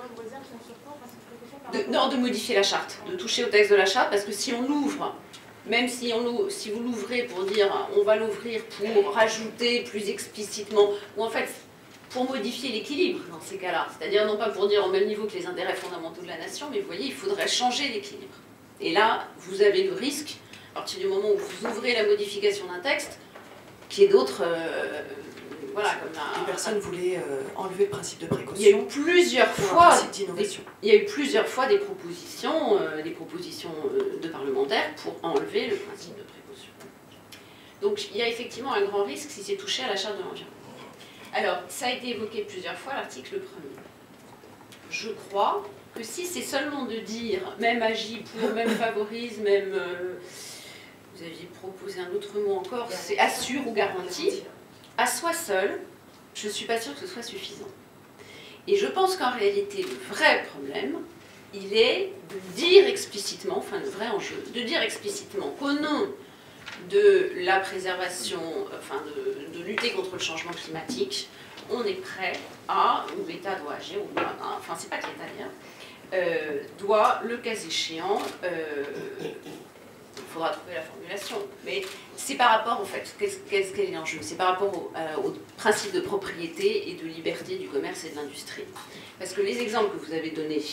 De modifier la charte, de toucher au texte de la charte, parce que si on l'ouvre, même si vous l'ouvrez pour dire on va l'ouvrir pour rajouter plus explicitement, ou en fait pour modifier l'équilibre dans ces cas-là, c'est-à-dire non pas pour dire au même niveau que les intérêts fondamentaux de la nation, mais vous voyez, il faudrait changer l'équilibre. Et là, vous avez le risque, à partir du moment où vous ouvrez la modification d'un texte, qu'il y ait d'autres... voilà, comme les personnes voulaient enlever le principe de précaution. Il y a eu plusieurs fois, il y a eu plusieurs fois des propositions de parlementaires pour enlever le principe de précaution. Donc il y a effectivement un grand risque si c'est touché à la charte de l'environnement. Alors, ça a été évoqué plusieurs fois, l'article 1er. Je crois que si c'est seulement de dire même agit pour, même favorise, même... vous aviez proposé un autre mot encore, c'est assure ou garantit. À soi seul, je ne suis pas sûre que ce soit suffisant. Et je pense qu'en réalité, le vrai problème, il est de dire explicitement, enfin le vrai enjeu, de dire explicitement qu'au nom de la préservation, enfin de lutter contre le changement climatique, on est prêt à, ou l'État doit agir, ou pas, enfin c'est pas que l'État d'ailleurs, doit, le cas échéant, faudra trouver la formulation. Mais c'est par rapport, en fait, quel est l'enjeu? C'est par rapport au principe de propriété et de liberté du commerce et de l'industrie. Parce que les exemples que vous avez donnés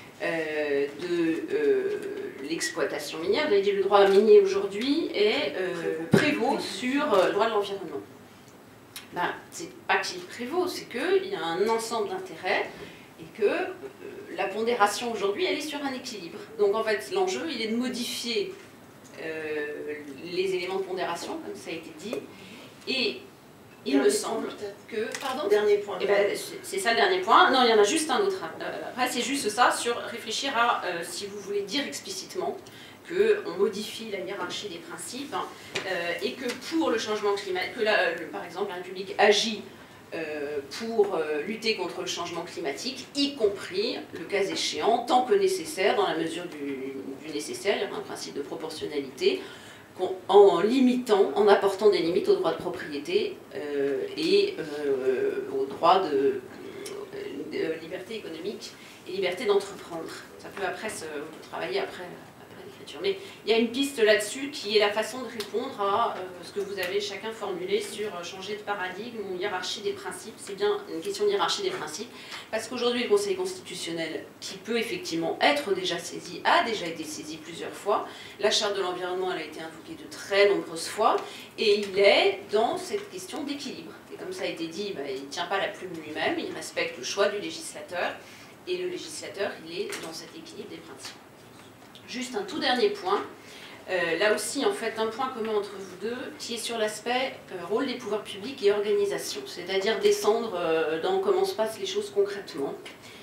de l'exploitation minière, vous avez dit le droit minier aujourd'hui prévaut sur le droit de l'environnement. Ben, c'est pas qu'il prévaut, c'est qu'il y a un ensemble d'intérêts et que la pondération aujourd'hui, elle est sur un équilibre. Donc en fait, l'enjeu, il est de modifier les éléments de pondération, comme ça a été dit, et il me semble que... Pardon ? Dernier point. Eh ben, c'est ça le dernier point. Non, il y en a juste un autre. Après, c'est juste ça, sur réfléchir à, si vous voulez dire explicitement, qu'on modifie la hiérarchie des principes, et que pour le changement climatique, par exemple, la République agit pour lutter contre le changement climatique, y compris, le cas échéant, tant que nécessaire, dans la mesure du nécessaire, il y aura un principe de proportionnalité, en limitant, en apportant des limites aux droits de propriété et aux droits de liberté économique et liberté d'entreprendre. Ça peut après on peut travailler après l'écriture. Mais il y a une piste là-dessus qui est la façon de répondre à ce que vous avez chacun formulé sur changer de paradigme ou hiérarchie des principes. C'est bien une question de hiérarchie des principes, parce qu'aujourd'hui le Conseil constitutionnel, qui peut effectivement être déjà saisi, a déjà été saisi plusieurs fois. La Charte de l'environnement, elle a été invoquée de très nombreuses fois, et il est dans cette question d'équilibre. Et comme ça a été dit, il ne tient pas la plume lui-même, il respecte le choix du législateur, et le législateur, il est dans cet équilibre des principes. Juste un tout dernier point, là aussi en fait un point commun entre vous deux, qui est sur l'aspect rôle des pouvoirs publics et organisation, c'est-à-dire descendre dans comment se passent les choses concrètement.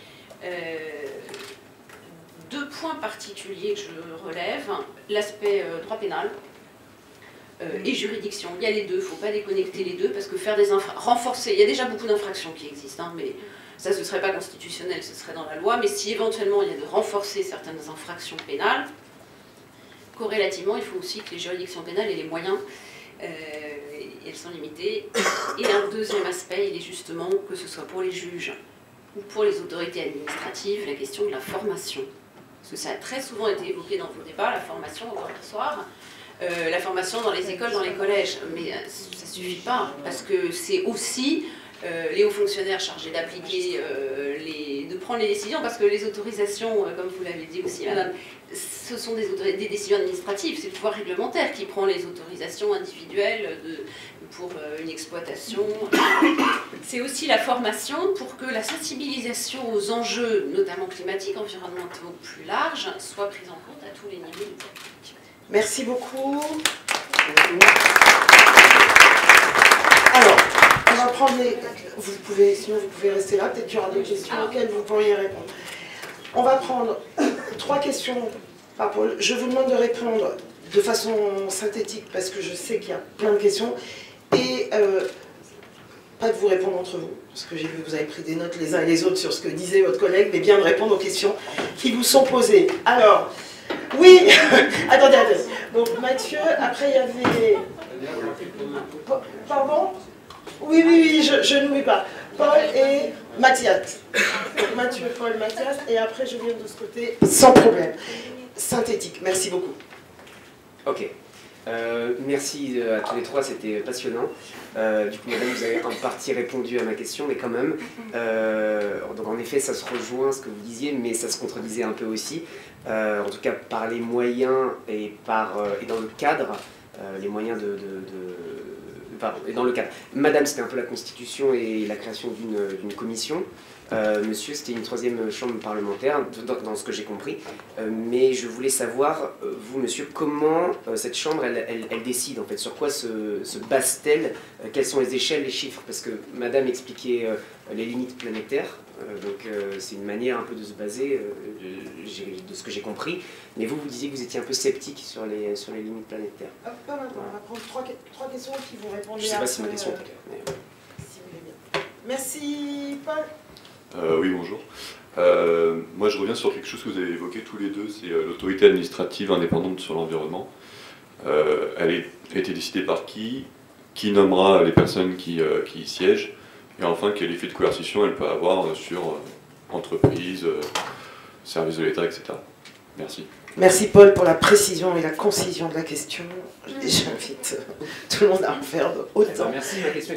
Deux points particuliers que je relève, l'aspect droit pénal et juridiction. Il y a les deux, il ne faut pas déconnecter les deux, parce que faire renforcer, il y a déjà beaucoup d'infractions qui existent, mais ça, ce ne serait pas constitutionnel, ce serait dans la loi, mais si éventuellement il y a de renforcer certaines infractions pénales, corrélativement, il faut aussi que les juridictions pénales aient les moyens, et elles sont limitées. Et un deuxième aspect, il est justement que ce soit pour les juges ou pour les autorités administratives, la question de la formation. Parce que ça a très souvent été évoqué dans vos débats, la formation au soir, la formation dans les écoles, dans les collèges, mais ça ne suffit pas, parce que c'est aussi... les hauts fonctionnaires chargés d'appliquer, de prendre les décisions, parce que les autorisations, comme vous l'avez dit aussi, madame, ce sont des décisions administratives, c'est le pouvoir réglementaire qui prend les autorisations individuelles pour une exploitation. C'est aussi la formation pour que la sensibilisation aux enjeux, notamment climatiques, environnementaux plus larges, soit prise en compte à tous les niveaux. Merci beaucoup. Alors, on va prendre sinon vous pouvez rester là, peut-être qu'il y aura des questions auxquelles vous pourriez répondre. On va prendre 3 questions par pôle. Je vous demande de répondre de façon synthétique, parce que je sais qu'il y a plein de questions, et pas de vous répondre entre vous, parce que j'ai vu que vous avez pris des notes les uns et les autres sur ce que disait votre collègue, mais bien de répondre aux questions qui vous sont posées. Alors, oui, attendez. Donc Mathieu, après il y avait... Pardon ? Oui, je n'oublie pas. Paul et Mathias. Donc Mathieu, Paul, Mathias, et après je viens de ce côté, sans problème. Synthétique, merci beaucoup. Ok. Merci à tous les trois, c'était passionnant. Du coup, madame, vous avez en partie répondu à ma question, mais quand même. Donc en effet, ça se rejoint ce que vous disiez, mais ça se contredisait un peu aussi. En tout cas, par les moyens et dans le cadre, les moyens et dans le cadre. Madame, c'était un peu la Constitution et la création d'une commission. Monsieur, c'était une 3e chambre parlementaire, dans ce que j'ai compris. Mais je voulais savoir, vous, monsieur, comment cette chambre, elle décide, en fait, sur quoi se base-t-elle, quelles sont les échelles, les chiffres? Parce que madame expliquait les limites planétaires, donc c'est une manière un peu de se baser, de ce que j'ai compris. Mais vous disiez que vous étiez un peu sceptique sur les limites planétaires. Pas maintenant, on va prendre 3 questions qui vont répondre. Je ne sais pas si ma question en tout cas. Mais... Si vous voulez bien. Merci, Paul. Oui, bonjour. Moi, je reviens sur quelque chose que vous avez évoqué tous les deux, c'est l'autorité administrative indépendante sur l'environnement. Elle a été décidée par qui nommera les personnes qui y siègent? Et enfin, quel effet de coercition elle peut avoir sur entreprises, services de l'État, etc. Merci. Merci Paul pour la précision et la concision de la question. J'invite tout le monde à en faire autant. Merci, ma question.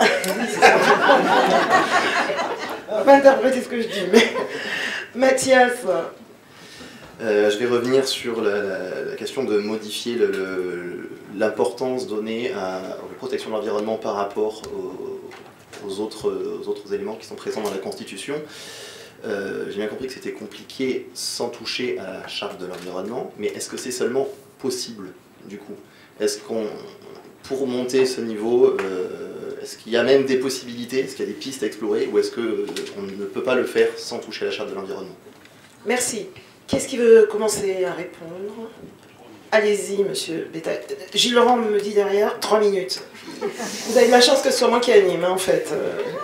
On va interpréter ce que je dis, mais Mathias. Je vais revenir sur la question de modifier l'importance donnée à la protection de l'environnement par rapport aux autres éléments qui sont présents dans la Constitution. J'ai bien compris que c'était compliqué sans toucher à la charte de l'environnement, mais est-ce que c'est seulement possible du coup? Est-ce qu'on, pour monter ce niveau, est-ce qu'il y a même des possibilités, est-ce qu'il y a des pistes à explorer, ou est-ce qu'on ne peut pas le faire sans toucher à la charte de l'environnement? Merci. Qu'est-ce qui veut commencer à répondre? Allez-y, monsieur Bétail. Gilles Laurent me dit derrière, 3 minutes. Vous avez de la chance que ce soit moi qui anime, hein, en fait.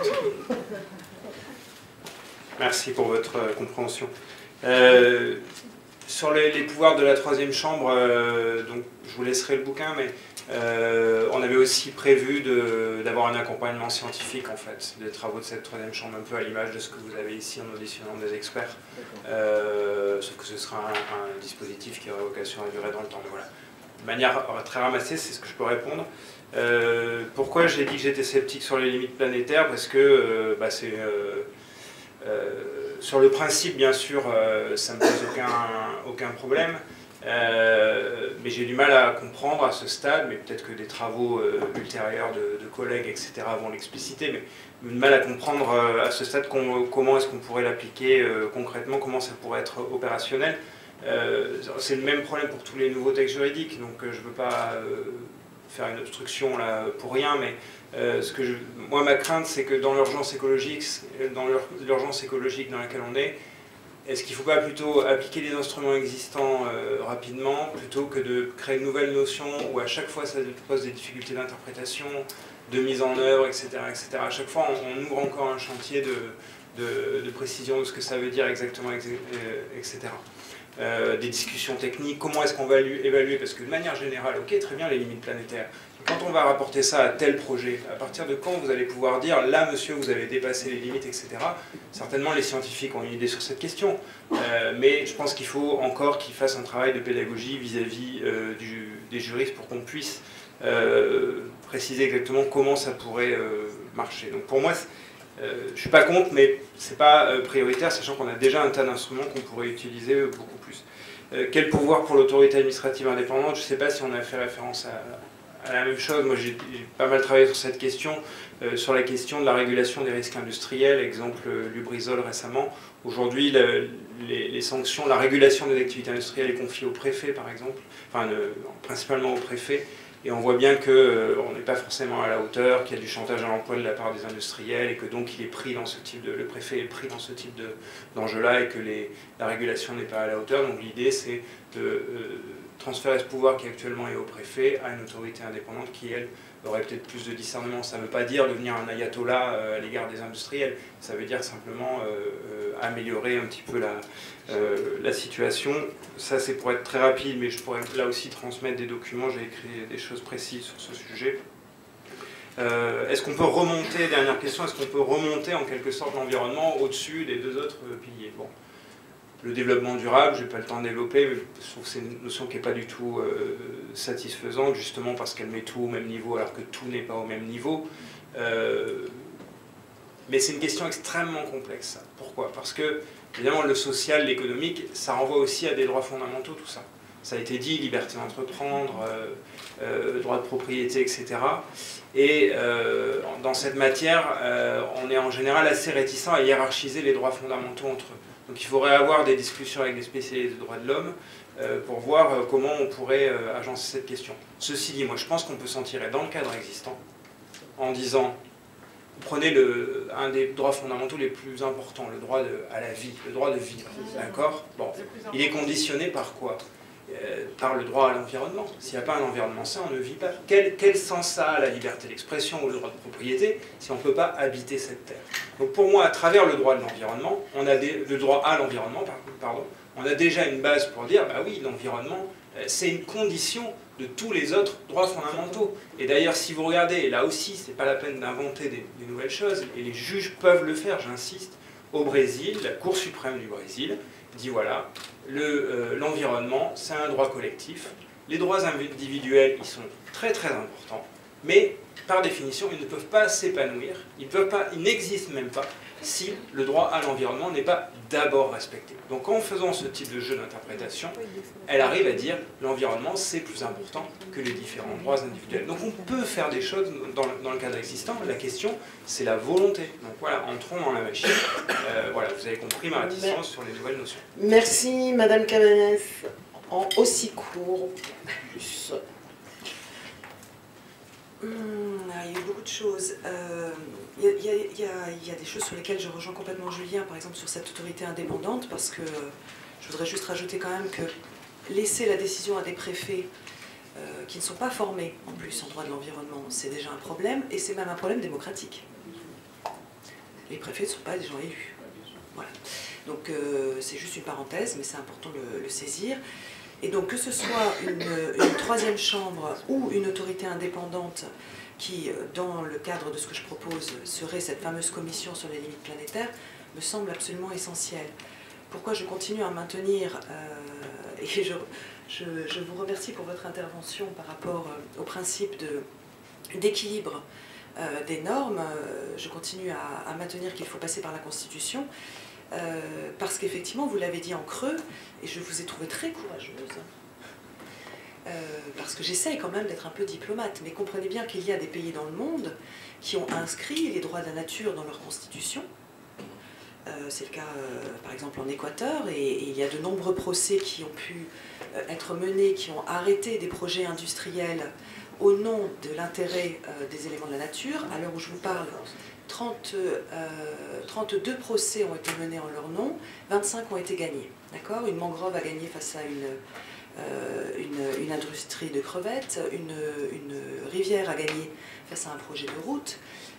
Merci pour votre compréhension. Sur les pouvoirs de la troisième chambre, donc je vous laisserai le bouquin, mais on avait aussi prévu d'avoir un accompagnement scientifique en fait, des travaux de cette troisième chambre, un peu à l'image de ce que vous avez ici en auditionnant des experts, sauf que ce sera un dispositif qui aurait vocation à durer dans le temps. Mais voilà. De manière très ramassée, c'est ce que je peux répondre. Pourquoi j'ai dit que j'étais sceptique sur les limites planétaires? Parce que c'est... sur le principe, bien sûr, ça ne me pose aucun problème, mais j'ai du mal à comprendre à ce stade, mais peut-être que des travaux ultérieurs de collègues, etc., vont l'expliciter, mais du mal à comprendre à ce stade comment est-ce qu'on pourrait l'appliquer concrètement, comment ça pourrait être opérationnel. C'est le même problème pour tous les nouveaux textes juridiques, donc je ne veux pas faire une obstruction là pour rien, mais moi, ma crainte, c'est que dans l'urgence écologique dans laquelle on est-ce qu'il ne faut pas plutôt appliquer les instruments existants rapidement, plutôt que de créer une nouvelle notion où à chaque fois ça pose des difficultés d'interprétation, de mise en œuvre, etc. À chaque fois, on ouvre encore un chantier de précision de ce que ça veut dire exactement, etc. Des discussions techniques, comment est-ce qu'on va évaluer, parce que de manière générale, ok, très bien les limites planétaires, quand on va rapporter ça à tel projet, à partir de quand vous allez pouvoir dire, là monsieur vous avez dépassé les limites, etc. Certainement les scientifiques ont une idée sur cette question, mais je pense qu'il faut encore qu'ils fassent un travail de pédagogie vis-à-vis des juristes pour qu'on puisse préciser exactement comment ça pourrait marcher. Donc pour moi, je ne suis pas contre, mais ce n'est pas prioritaire, sachant qu'on a déjà un tas d'instruments qu'on pourrait utiliser beaucoup plus. Quel pouvoir pour l'autorité administrative indépendante? Je ne sais pas si on a fait référence à la même chose. Moi, j'ai pas mal travaillé sur cette question, sur la question de la régulation des risques industriels, exemple Lubrizol récemment. Aujourd'hui, les sanctions, la régulation des activités industrielles est confiée au préfet, par exemple, enfin, principalement au préfet. Et on voit bien qu'on n'est pas forcément à la hauteur, qu'il y a du chantage à l'emploi de la part des industriels et que donc il est pris dans ce type le préfet est pris dans ce type d'enjeu-là et que la régulation n'est pas à la hauteur. Donc l'idée c'est de transférer ce pouvoir qui actuellement est au préfet à une autorité indépendante qui, elle, aurait peut-être plus de discernement. Ça ne veut pas dire devenir un ayatollah à l'égard des industriels, ça veut dire simplement améliorer un petit peu la situation. Ça c'est pour être très rapide, mais je pourrais là aussi transmettre des documents, j'ai écrit des choses précises sur ce sujet. Est-ce qu'on peut remonter, dernière question, est-ce qu'on peut remonter en quelque sorte l'environnement au-dessus des deux autres piliers? Bon. Le développement durable, je n'ai pas le temps de développer, mais je trouve que c'est une notion qui n'est pas du tout satisfaisante, justement parce qu'elle met tout au même niveau, alors que tout n'est pas au même niveau. Mais c'est une question extrêmement complexe. Ça. Pourquoi? Parce que, évidemment, le social, l'économique, ça renvoie aussi à des droits fondamentaux, tout ça. Ça a été dit, liberté d'entreprendre, droit de propriété, etc. Et dans cette matière, on est en général assez réticent à hiérarchiser les droits fondamentaux entre eux. Donc il faudrait avoir des discussions avec des spécialistes de droits de l'homme pour voir comment on pourrait agencer cette question. Ceci dit, moi je pense qu'on peut s'en tirer dans le cadre existant en disant, prenez un des droits fondamentaux les plus importants, le droit à la vie, le droit de vivre, d'accord? Bon, il est conditionné par quoi? Par le droit à l'environnement. S'il n'y a pas un environnement sain, on ne vit pas. Quel sens ça a la liberté d'expression ou le droit de propriété si on ne peut pas habiter cette terre? Donc pour moi, à travers le droit de l'environnement, le droit à l'environnement, pardon, on a déjà une base pour dire, bah oui, l'environnement, c'est une condition de tous les autres droits fondamentaux. Et d'ailleurs, si vous regardez, là aussi, c'est pas la peine d'inventer des nouvelles choses, et les juges peuvent le faire, j'insiste, au Brésil, la Cour suprême du Brésil dit voilà, l'environnement, c'est un droit collectif. Les droits individuels, ils sont très très importants, mais par définition, ils ne peuvent pas s'épanouir, ils n'existent même pas si le droit à l'environnement n'est pas d'abord respecté. Donc en faisant ce type de jeu d'interprétation, elle arrive à dire l'environnement c'est plus important que les différents droits individuels. Donc on peut faire des choses dans le cadre existant, la question c'est la volonté. Donc voilà, entrons dans la machine. Voilà, vous avez compris ma réticence sur les nouvelles notions. Merci Madame Cabanès, en aussi court, plus. Il y a eu beaucoup de choses. Il y a des choses sur lesquelles je rejoins complètement Julien, par exemple sur cette autorité indépendante, parce que je voudrais juste rajouter quand même que laisser la décision à des préfets qui ne sont pas formés en plus en droit de l'environnement, c'est déjà un problème, et c'est même un problème démocratique. Les préfets ne sont pas des gens élus. Voilà. Donc c'est juste une parenthèse, mais c'est important de le saisir. Et donc que ce soit une troisième chambre ou une autorité indépendante qui, dans le cadre de ce que je propose, serait cette fameuse commission sur les limites planétaires, me semble absolument essentiel. Pourquoi je continue à maintenir, et je vous remercie pour votre intervention par rapport au principe d'équilibre des normes, je continue à maintenir qu'il faut passer par la Constitution, parce qu'effectivement, vous l'avez dit en creux, et je vous ai trouvé très courageuse, parce que j'essaye quand même d'être un peu diplomate, mais comprenez bien qu'il y a des pays dans le monde qui ont inscrit les droits de la nature dans leur constitution. C'est le cas par exemple en Équateur, et il y a de nombreux procès qui ont pu être menés, qui ont arrêté des projets industriels au nom de l'intérêt des éléments de la nature. À l'heure où je vous parle, 32 procès ont été menés en leur nom, 25 ont été gagnés. D'accord ? Une mangrove a gagné face à une industrie de crevettes, une rivière a gagné face à un projet de route.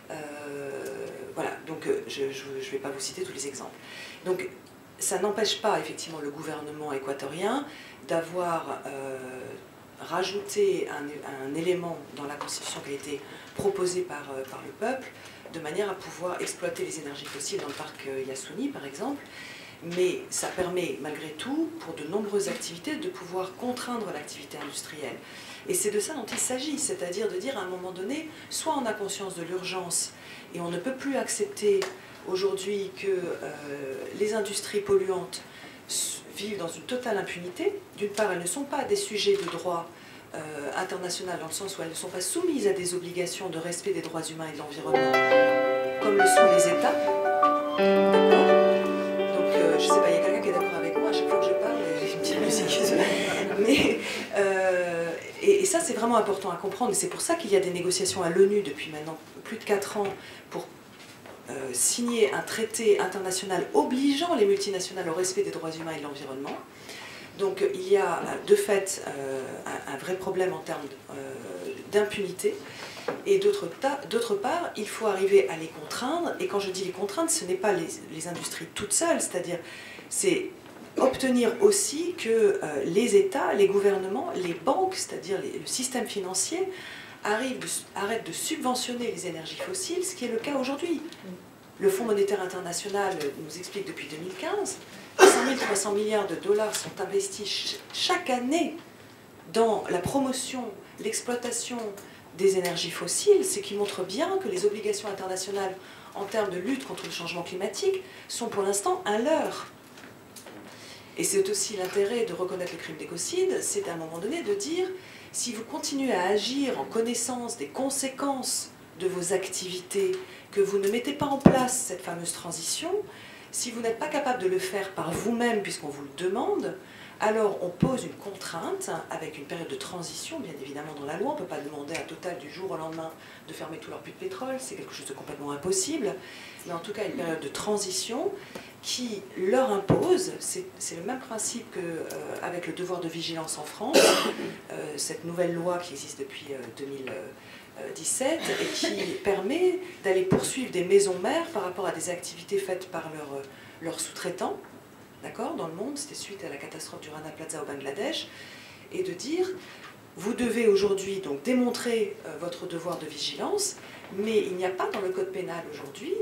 Voilà, donc je ne vais pas vous citer tous les exemples. Donc ça n'empêche pas effectivement le gouvernement équatorien d'avoir rajouté un élément dans la constitution qui a été proposé par le peuple, de manière à pouvoir exploiter les énergies fossiles dans le parc Yasuni par exemple. Mais ça permet malgré tout, pour de nombreuses activités, de pouvoir contraindre l'activité industrielle. Et c'est de ça dont il s'agit, c'est-à-dire de dire à un moment donné, soit on a conscience de l'urgence et on ne peut plus accepter aujourd'hui que les industries polluantes vivent dans une totale impunité. D'une part, elles ne sont pas des sujets de droit international, dans le sens où elles ne sont pas soumises à des obligations de respect des droits humains et de l'environnement, comme le sont les États. D'accord ? Je sais pas, il y a quelqu'un qui est d'accord avec moi, à chaque fois que je parle, il y a une petite musique. Mais, et ça, c'est vraiment important à comprendre. Et c'est pour ça qu'il y a des négociations à l'ONU depuis maintenant plus de 4 ans pour signer un traité international obligeant les multinationales au respect des droits humains et de l'environnement. Donc il y a de fait un vrai problème en termes d'impunité. Et d'autre part, il faut arriver à les contraindre, et quand je dis les contraindre, ce n'est pas les industries toutes seules, c'est-à-dire c'est obtenir aussi que les États, les gouvernements, les banques, c'est-à-dire le système financier, arrêtent de subventionner les énergies fossiles, ce qui est le cas aujourd'hui. Le Fonds monétaire international nous explique depuis 2015 que 5 300 milliards de dollars sont investis chaque année dans la promotion, l'exploitation des énergies fossiles, ce qui montre bien que les obligations internationales en termes de lutte contre le changement climatique sont pour l'instant un leurre. Et c'est aussi l'intérêt de reconnaître le crime d'écocide, c'est à un moment donné de dire, si vous continuez à agir en connaissance des conséquences de vos activités, que vous ne mettez pas en place cette fameuse transition, si vous n'êtes pas capable de le faire par vous-même puisqu'on vous le demande, alors on pose une contrainte avec une période de transition, bien évidemment dans la loi. On ne peut pas demander à Total du jour au lendemain de fermer tous leurs puits de pétrole, c'est quelque chose de complètement impossible. Mais en tout cas, une période de transition qui leur impose, c'est le même principe qu'avec le devoir de vigilance en France, cette nouvelle loi qui existe depuis 2017 et qui permet d'aller poursuivre des maisons mères par rapport à des activités faites par leurs sous-traitants. D'accord, dans le monde, c'était suite à la catastrophe du Rana Plaza au Bangladesh, et de dire, vous devez aujourd'hui donc démontrer votre devoir de vigilance, mais il n'y a pas dans le code pénal aujourd'hui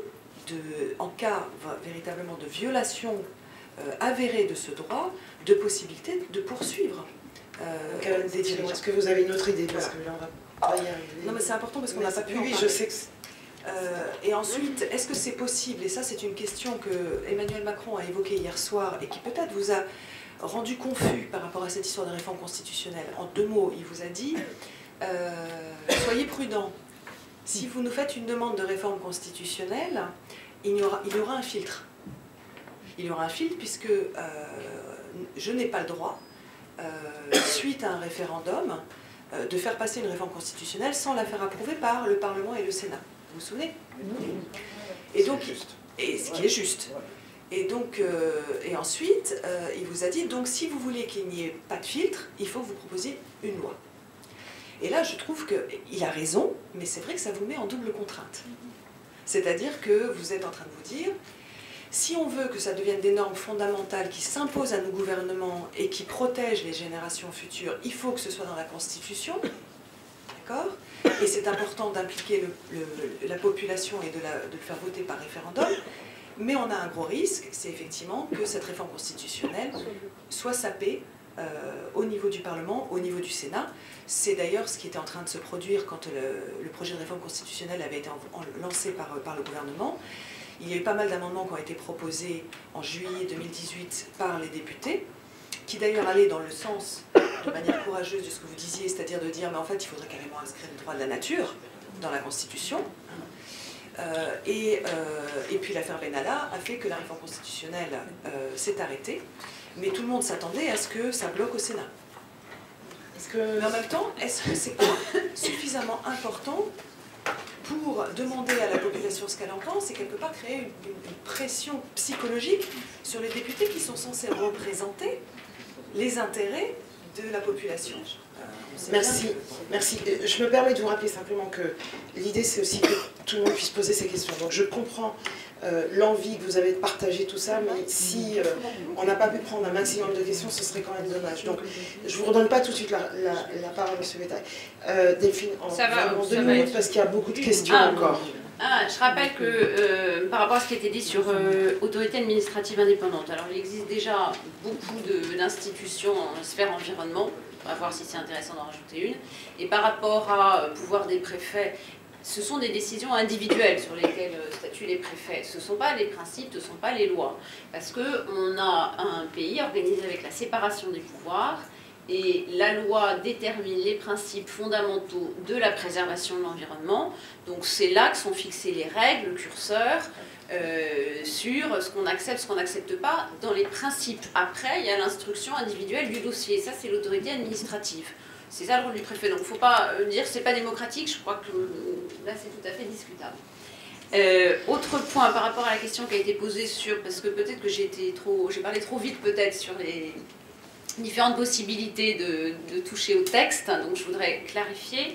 en cas véritablement de violation avérée de ce droit, de possibilité de poursuivre. Est-ce que vous avez une autre idée? Parce que là, on va pas y arriver. Non, mais c'est important parce qu'on n'a pas pu en Oui, parler. je sais que... Et ensuite, est-ce que c'est possible, et ça c'est une question que Emmanuel Macron a évoquée hier soir et qui peut-être vous a rendu confus par rapport à cette histoire de réforme constitutionnelle. En 2 mots, il vous a dit soyez prudents. Si vous nous faites une demande de réforme constitutionnelle, il y aura un filtre. Il y aura un filtre puisque je n'ai pas le droit, suite à un référendum, de faire passer une réforme constitutionnelle sans la faire approuver par le Parlement et le Sénat. Vous vous souvenez? Et donc, ce qui est juste. Et donc, et ensuite, il vous a dit, donc si vous voulez qu'il n'y ait pas de filtre, il faut que vous proposiez une loi. Et là, je trouve qu'il a raison, mais c'est vrai que ça vous met en double contrainte. C'est-à-dire que vous êtes en train de vous dire, si on veut que ça devienne des normes fondamentales qui s'imposent à nos gouvernements et qui protègent les générations futures, il faut que ce soit dans la Constitution, d'accord? Et c'est important d'impliquer la population et de le faire voter par référendum, mais on a un gros risque, c'est effectivement que cette réforme constitutionnelle soit sapée au niveau du Parlement, au niveau du Sénat. C'est d'ailleurs ce qui était en train de se produire quand le projet de réforme constitutionnelle avait été lancé par le gouvernement. Il y a eu pas mal d'amendements qui ont été proposés en juillet 2018 par les députés, qui d'ailleurs allaient dans le sens, de manière courageuse, de ce que vous disiez, c'est-à-dire de dire, mais en fait, il faudrait carrément inscrire le droit de la nature dans la Constitution. Et puis l'affaire Benalla a fait que la réforme constitutionnelle s'est arrêtée, mais tout le monde s'attendait à ce que ça bloque au Sénat. Mais en même temps, est-ce que c'est pas suffisamment important pour demander à la population ce qu'elle en pense et quelque part créer une pression psychologique sur les députés qui sont censés représenter les intérêts de la population? Merci, merci. Je me permets de vous rappeler simplement que l'idée c'est aussi que tout le monde puisse poser ses questions. Donc je comprends l'envie que vous avez de partager tout ça, mais si on n'a pas pu prendre un maximum de questions, ce serait quand même dommage. Donc je ne vous redonne pas tout de suite la parole, M. Bétail. Delphine, en 2 minutes, parce qu'il y a beaucoup de questions encore. Je rappelle que par rapport à ce qui a été dit sur autorité administrative indépendante, alors il existe déjà beaucoup d'institutions en sphère environnement. On va voir si c'est intéressant d'en rajouter une. Et par rapport à pouvoir des préfets, ce sont des décisions individuelles sur lesquelles statuent les préfets. Ce ne sont pas les principes, ce ne sont pas les lois. Parce qu'on a un pays organisé avec la séparation des pouvoirs et la loi détermine les principes fondamentaux de la préservation de l'environnement. Donc c'est là que sont fixées les règles, le curseur, sur ce qu'on accepte, ce qu'on n'accepte pas, dans les principes. Après, il y a l'instruction individuelle du dossier. Ça, c'est l'autorité administrative. C'est ça le rôle du préfet. Donc, il ne faut pas dire que ce n'est pas démocratique. Je crois que là, c'est tout à fait discutable. Autre point par rapport à la question qui a été posée sur... Parce que peut-être que j'ai parlé trop vite, peut-être, sur les différentes possibilités de toucher au texte. Donc, je voudrais clarifier.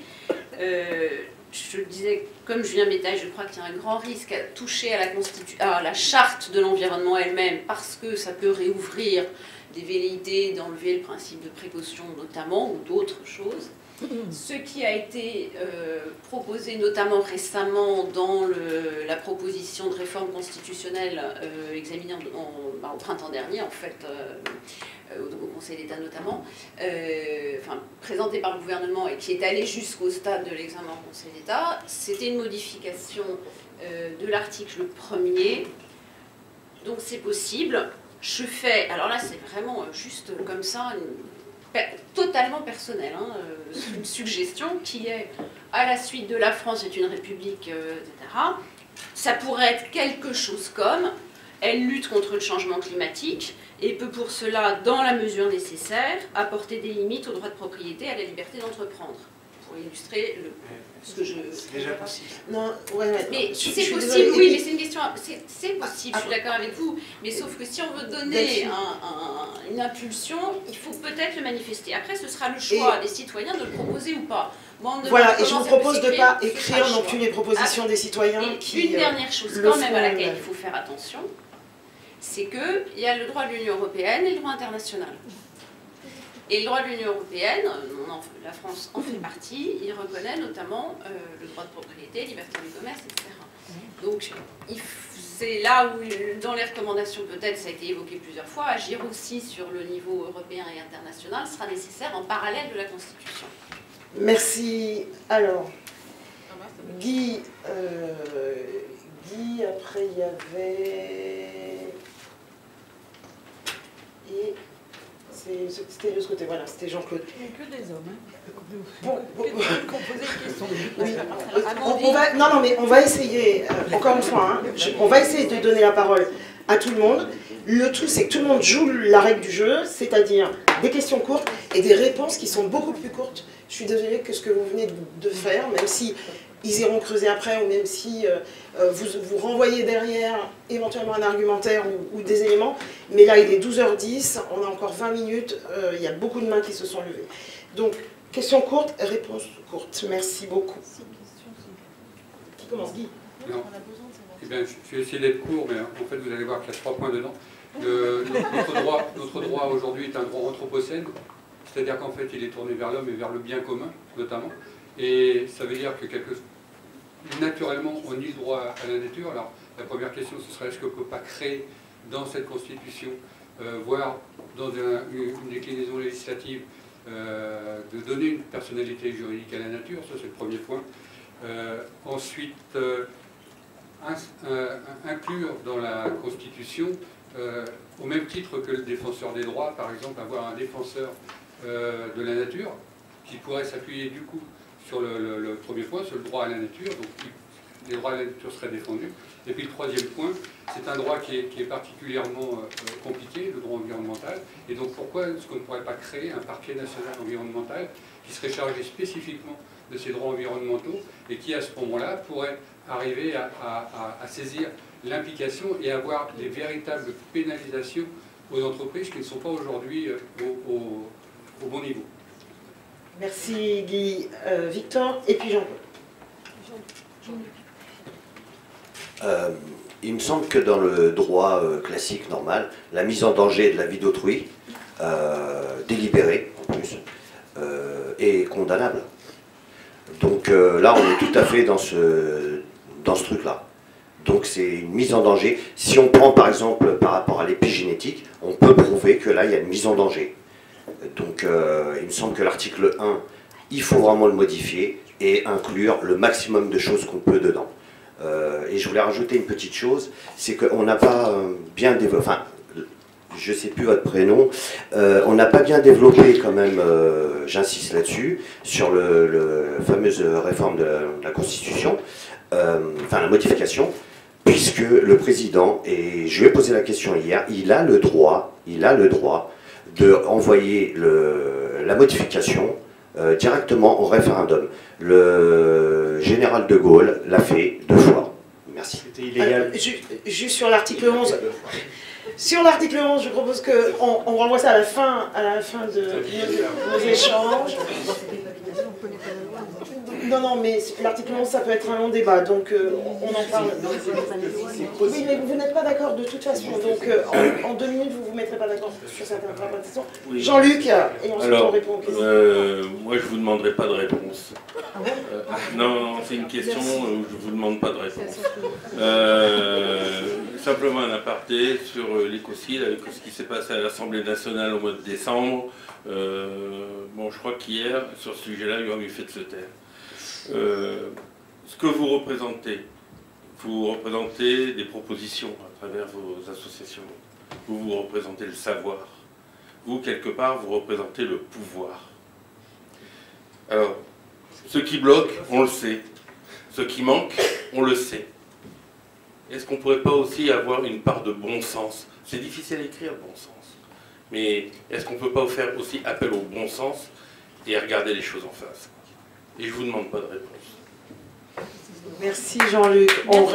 Je le disais, comme Julien Bétail, je crois qu'il y a un grand risque à toucher à la charte de l'environnement elle-même parce que ça peut réouvrir des velléités d'enlever le principe de précaution notamment ou d'autres choses. Ce qui a été proposé notamment récemment dans la proposition de réforme constitutionnelle examinée au printemps dernier, en fait, au Conseil d'État notamment, présentée par le gouvernement et qui est allée jusqu'au stade de l'examen au Conseil d'État, c'était une modification de l'article 1er. Donc c'est possible. Je fais, alors là c'est vraiment juste comme ça, totalement personnel, une suggestion qui est, à la suite de la France est une république, etc., ça pourrait être quelque chose comme, elle lutte contre le changement climatique et peut pour cela, dans la mesure nécessaire, apporter des limites au droit de propriété et à la liberté d'entreprendre. Pour illustrer ce que je... C'est déjà possible. Non, mais c'est possible, oui, mais c'est une question... C'est possible, je suis d'accord avec vous, mais sauf que si on veut donner une impulsion, il faut peut-être le manifester. Après, ce sera le choix des citoyens de le proposer ou pas. Voilà, et je vous propose de ne pas écrire non plus les propositions des citoyens qui... Une dernière chose quand même à laquelle il faut faire attention, c'est qu'il y a le droit de l'Union européenne et le droit international. Et le droit de l'Union européenne, la France en fait partie, il reconnaît notamment le droit de propriété, liberté du commerce, etc. Donc c'est là où, dans les recommandations peut-être, ça a été évoqué plusieurs fois, agir aussi sur le niveau européen et international sera nécessaire en parallèle de la Constitution. Merci. Alors, Guy, après il y avait... Et c'était de ce côté, voilà, c'était Jean-Claude. Il n'y a que des hommes, hein. Bon, Qu'on posait des questions. oui. Non, mais on va essayer, encore une fois, hein, on va essayer de donner la parole à tout le monde. Le tout, c'est que tout le monde joue la règle du jeu, c'est-à-dire des questions courtes et des réponses qui sont beaucoup plus courtes. Je suis désolée que ce que vous venez de faire, même si ils iront creuser après, ou même si vous renvoyez derrière éventuellement un argumentaire ou des éléments. Mais là, il est 12h10, on a encore 20 minutes, il y a beaucoup de mains qui se sont levées. Donc, question courte, réponse courte. Merci beaucoup. Qui commence, Guy? Non. Eh bien, je vais essayer d'être court, mais en fait, vous allez voir qu'il y a 3 points dedans. Notre droit aujourd'hui est un droit anthropocène, c'est-à-dire qu'en fait, il est tourné vers l'homme et vers le bien commun, notamment. Et ça veut dire que naturellement, on nie le droit à la nature. Alors, la première question, ce serait est-ce qu'on ne peut pas créer dans cette Constitution, voire dans une déclinaison législative, de donner une personnalité juridique à la nature? Ça, c'est le premier point. Ensuite, inclure dans la Constitution, au même titre que le défenseur des droits, par exemple, avoir un défenseur de la nature qui pourrait s'appuyer du coup sur le premier point, sur le droit à la nature, donc les droits à la nature seraient défendus. Et puis le troisième point, c'est un droit qui est particulièrement compliqué, le droit environnemental. Et donc pourquoi est-ce qu'on ne pourrait pas créer un parquet national environnemental qui serait chargé spécifiquement de ces droits environnementaux et qui à ce moment-là pourrait arriver à saisir l'implication et avoir des véritables pénalisations aux entreprises qui ne sont pas aujourd'hui au bon niveau. Merci Guy. Victor et puis Jean-Paul. Il me semble que dans le droit classique normal, la mise en danger de la vie d'autrui, délibérée en plus, est condamnable. Donc là, on est tout à fait dans ce truc-là. Donc c'est une mise en danger. Si on prend par exemple par rapport à l'épigénétique, on peut prouver que là, il y a une mise en danger. Donc il me semble que l'article 1, il faut vraiment le modifier et inclure le maximum de choses qu'on peut dedans. Et je voulais rajouter une petite chose, c'est qu'on n'a pas bien développé, enfin, je ne sais plus votre prénom, on n'a pas bien développé quand même, j'insiste là-dessus, sur la fameuse réforme de la Constitution, enfin la modification, puisque le président, et je lui ai posé la question hier, il a le droit de envoyer la modification directement au référendum. Le général de Gaulle l'a fait 2 fois. Merci. C'était illégal. Juste sur l'article 11. Sur l'article 11, je propose qu'on renvoie ça à la fin de nos échanges. Non, mais l'article 11, ça peut être un long débat, donc on en parle. Oui, mais vous n'êtes pas d'accord de toute façon, donc en 2 minutes, vous ne vous mettrez pas d'accord sur certaines interprétations. Oui. Jean-Luc, et ensuite on répond aux questions. Moi, je ne vous demanderai pas de réponse. Non, c'est une question où je ne vous demande pas de réponse. Simplement un aparté sur l'écocide, avec ce qui s'est passé à l'Assemblée nationale au mois de décembre. Bon, je crois qu'hier, sur ce sujet-là, il aurait mieux fait de se taire. Ce que vous représentez des propositions à travers vos associations. Vous représentez le savoir. Vous, quelque part, vous représentez le pouvoir. Alors, ce qui bloque, on le sait. Ce qui manque, on le sait. Est-ce qu'on ne pourrait pas aussi avoir une part de bon sens? C'est difficile à écrire, bon sens. Mais est-ce qu'on ne peut pas faire aussi appel au bon sens et à regarder les choses en face? Et je ne vous demande pas de réponse. Merci Jean-Luc.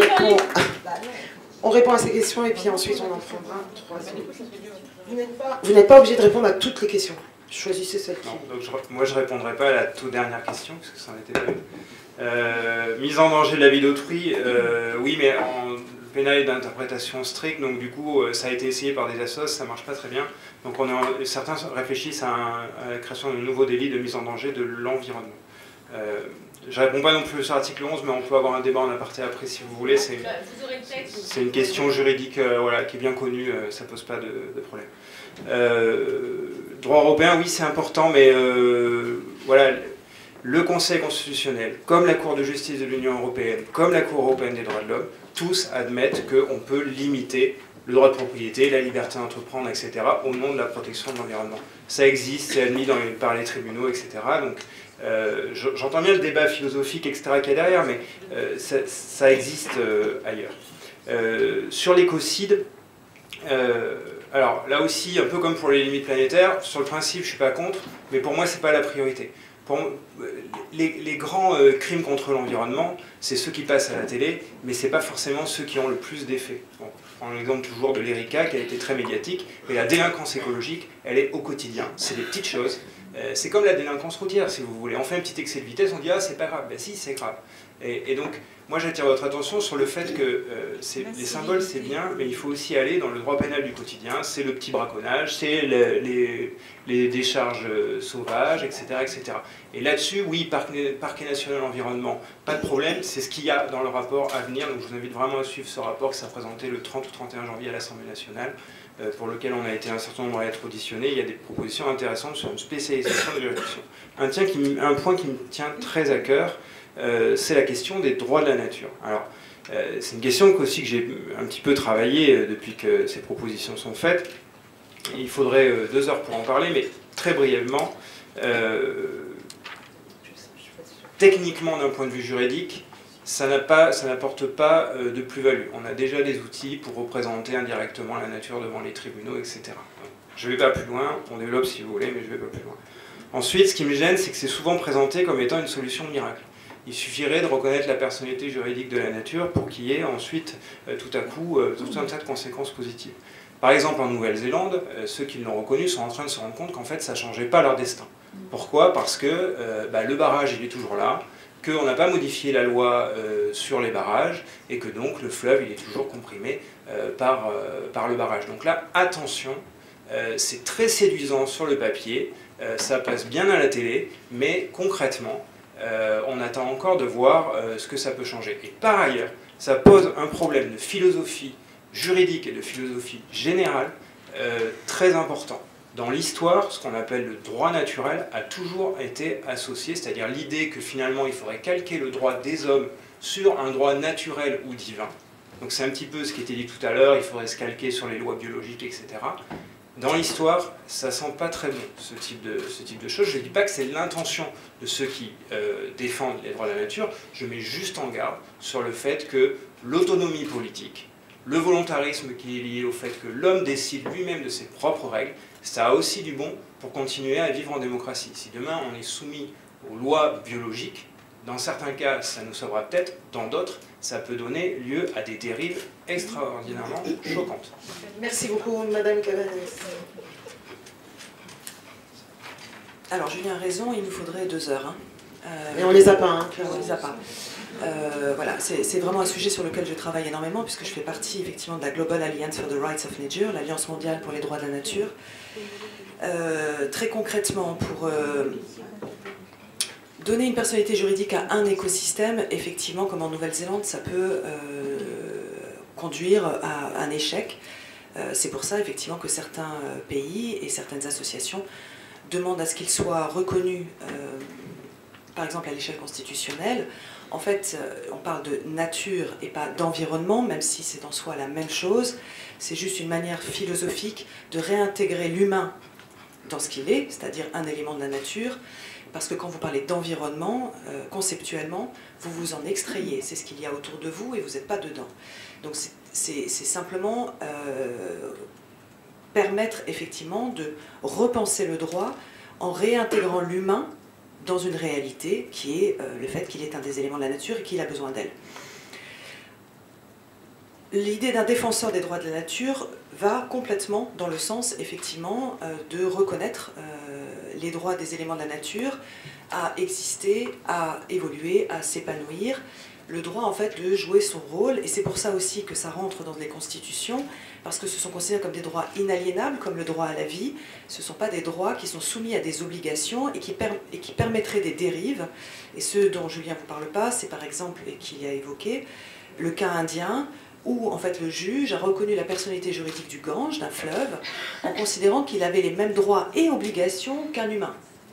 On répond à ces questions et puis ensuite on en prendra 3 autres. Vous n'êtes pas obligé de répondre à toutes les questions. Choisissez celle qui... Moi je ne répondrai pas à la toute dernière question, parce que ça en était pas une. Mise en danger de la vie d'autrui, oui, mais en pénal d'interprétation stricte, donc du coup ça a été essayé par des assos, ça ne marche pas très bien. Donc certains réfléchissent à la création d'un nouveau délit de mise en danger de l'environnement. Je réponds pas non plus sur l'article 11, mais on peut avoir un débat en aparté après si vous voulez. C'est une question juridique voilà, qui est bien connue, ça pose pas de problème. Droit européen, oui, c'est important, mais voilà, le Conseil constitutionnel, comme la Cour de justice de l'Union européenne, comme la Cour européenne des droits de l'homme, tous admettent qu'on peut limiter le droit de propriété, la liberté d'entreprendre, etc., au nom de la protection de l'environnement. Ça existe, c'est admis par les tribunaux, etc. Donc, j'entends bien le débat philosophique, etc., qu'il y a derrière, mais ça existe ailleurs. Sur l'écocide, alors là aussi, un peu comme pour les limites planétaires, sur le principe, je ne suis pas contre, mais pour moi, ce n'est pas la priorité. Les grands crimes contre l'environnement, c'est ceux qui passent à la télé, mais ce n'est pas forcément ceux qui ont le plus d'effets. Bon, je prends l'exemple toujours de l'Erika, qui a été très médiatique, mais la délinquance écologique, elle est au quotidien. C'est des petites choses. C'est comme la délinquance routière, si vous voulez. On fait un petit excès de vitesse, on dit « Ah, c'est pas grave ». Ben si, c'est grave. Et donc, moi j'attire votre attention sur le fait que les symboles c'est bien, mais il faut aussi aller dans le droit pénal du quotidien. C'est le petit braconnage, c'est les décharges sauvages, etc. etc. Et là-dessus, oui, parquet national environnement, pas de problème, c'est ce qu'il y a dans le rapport à venir. Donc je vous invite vraiment à suivre ce rapport qui sera présenté le 30 ou 31 janvier à l'Assemblée nationale, pour lequel on a été un certain nombre à être auditionnés. Il y a des propositions intéressantes sur une spécialisation de juridiction. Un point qui me tient très à cœur, c'est la question des droits de la nature. Alors, c'est une question aussi que j'ai un petit peu travaillé depuis que ces propositions sont faites. Il faudrait 2 heures pour en parler, mais très brièvement, techniquement, d'un point de vue juridique, ça n'apporte pas de plus-value. On a déjà des outils pour représenter indirectement la nature devant les tribunaux, etc. Je ne vais pas plus loin, on développe si vous voulez, mais je ne vais pas plus loin. Ensuite, ce qui me gêne, c'est que c'est souvent présenté comme étant une solution miracle. Il suffirait de reconnaître la personnalité juridique de la nature pour qu'il y ait ensuite, tout à coup, tout un tas de conséquences positives. Par exemple, en Nouvelle-Zélande, ceux qui l'ont reconnu sont en train de se rendre compte qu'en fait, ça ne changeait pas leur destin. Pourquoi? Parce que le barrage, il est toujours là, qu'on n'a pas modifié la loi sur les barrages, et que donc le fleuve, il est toujours comprimé par le barrage. Donc là, attention, c'est très séduisant sur le papier, ça passe bien à la télé, mais concrètement, on attend encore de voir ce que ça peut changer. Et par ailleurs, ça pose un problème de philosophie juridique et de philosophie générale très important. Dans l'histoire, ce qu'on appelle le droit naturel a toujours été associé, c'est-à-dire l'idée que finalement il faudrait calquer le droit des hommes sur un droit naturel ou divin. Donc c'est un petit peu ce qui était dit tout à l'heure, il faudrait se calquer sur les lois biologiques, etc. Dans l'histoire, ça sent pas très bon, ce type de choses. Je ne dis pas que c'est l'intention de ceux qui défendent les droits de la nature, je mets juste en garde sur le fait que l'autonomie politique, le volontarisme qui est lié au fait que l'homme décide lui-même de ses propres règles, ça a aussi du bon pour continuer à vivre en démocratie. Si demain on est soumis aux lois biologiques, dans certains cas ça nous sauvera peut-être, dans d'autres ça peut donner lieu à des dérives extraordinairement choquantes. Merci beaucoup, Madame Cabanès. Alors Julien a raison, il nous faudrait 2 heures. Mais on les a pas, hein, on les a pas. Voilà, c'est vraiment un sujet sur lequel je travaille énormément puisque je fais partie effectivement de la Global Alliance for the Rights of Nature, l'Alliance mondiale pour les droits de la nature. Très concrètement, pour donner une personnalité juridique à un écosystème, effectivement, comme en Nouvelle-Zélande, ça peut conduire à un échec. C'est pour ça, effectivement, que certains pays et certaines associations demandent à ce qu'ils soient reconnus, par exemple à l'échelle constitutionnelle. En fait, on parle de nature et pas d'environnement, même si c'est en soi la même chose. C'est juste une manière philosophique de réintégrer l'humain dans ce qu'il est, c'est-à-dire un élément de la nature, parce que quand vous parlez d'environnement, conceptuellement, vous vous en extrayez. C'est ce qu'il y a autour de vous et vous n'êtes pas dedans. Donc c'est simplement permettre effectivement de repenser le droit en réintégrant l'humain dans une réalité qui est le fait qu'il est un des éléments de la nature et qu'il a besoin d'elle. L'idée d'un défenseur des droits de la nature va complètement dans le sens, effectivement, de reconnaître les droits des éléments de la nature à exister, à évoluer, à s'épanouir, le droit en fait de jouer son rôle, et c'est pour ça aussi que ça rentre dans les constitutions, parce que ce sont considérés comme des droits inaliénables, comme le droit à la vie. Ce ne sont pas des droits qui sont soumis à des obligations et qui permettraient des dérives. Et ce dont Julien ne vous parle pas, c'est par exemple, et qu'il y a évoqué, le cas indien, où en fait le juge a reconnu la personnalité juridique du Gange, d'un fleuve, en considérant qu'il avait les mêmes droits et obligations qu'un humain.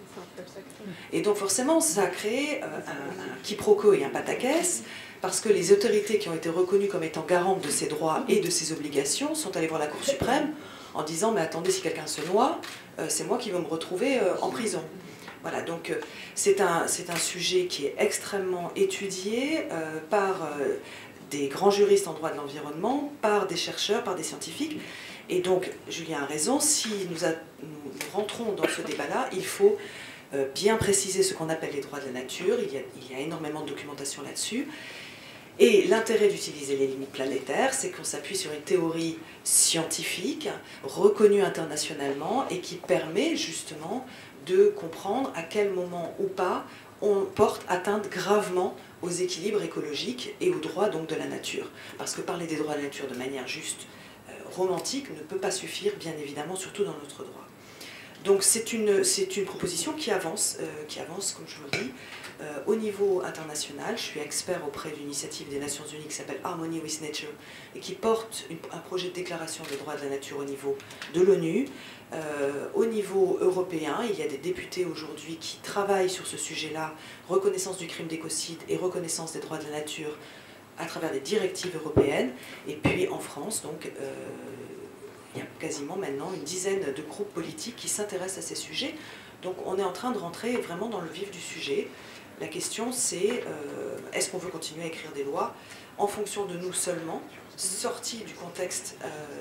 Et donc forcément, ça a créé un quiproquo et un pataquès, parce que les autorités qui ont été reconnues comme étant garantes de ces droits et de ces obligations sont allées voir la Cour suprême en disant « mais attendez, si quelqu'un se noie, c'est moi qui vais me retrouver en prison ». Voilà, donc c'est un sujet qui est extrêmement étudié par des grands juristes en droit de l'environnement, par des chercheurs, par des scientifiques. Et donc, Julien a raison, si nous rentrons dans ce débat-là, il faut bien préciser ce qu'on appelle les droits de la nature. Il y a énormément de documentation là-dessus. Et l'intérêt d'utiliser les limites planétaires, c'est qu'on s'appuie sur une théorie scientifique, reconnue internationalement, et qui permet justement de comprendre à quel moment ou pas on porte atteinte gravement aux équilibres écologiques et aux droits donc de la nature. Parce que parler des droits de la nature de manière juste romantique ne peut pas suffire, bien évidemment, surtout dans notre droit. Donc c'est une proposition qui avance, comme je vous le dis, au niveau international. Je suis expert auprès d'une initiative des Nations Unies qui s'appelle Harmony with Nature et qui porte un projet de déclaration des droits de la nature au niveau de l'ONU. Au niveau européen, il y a des députés aujourd'hui qui travaillent sur ce sujet-là, reconnaissance du crime d'écocide et reconnaissance des droits de la nature à travers des directives européennes. Et puis en France, donc, il y a quasiment maintenant une dizaine de groupes politiques qui s'intéressent à ces sujets. Donc on est en train de rentrer vraiment dans le vif du sujet. La question c'est, est-ce qu'on veut continuer à écrire des lois en fonction de nous seulement, sortis du contexte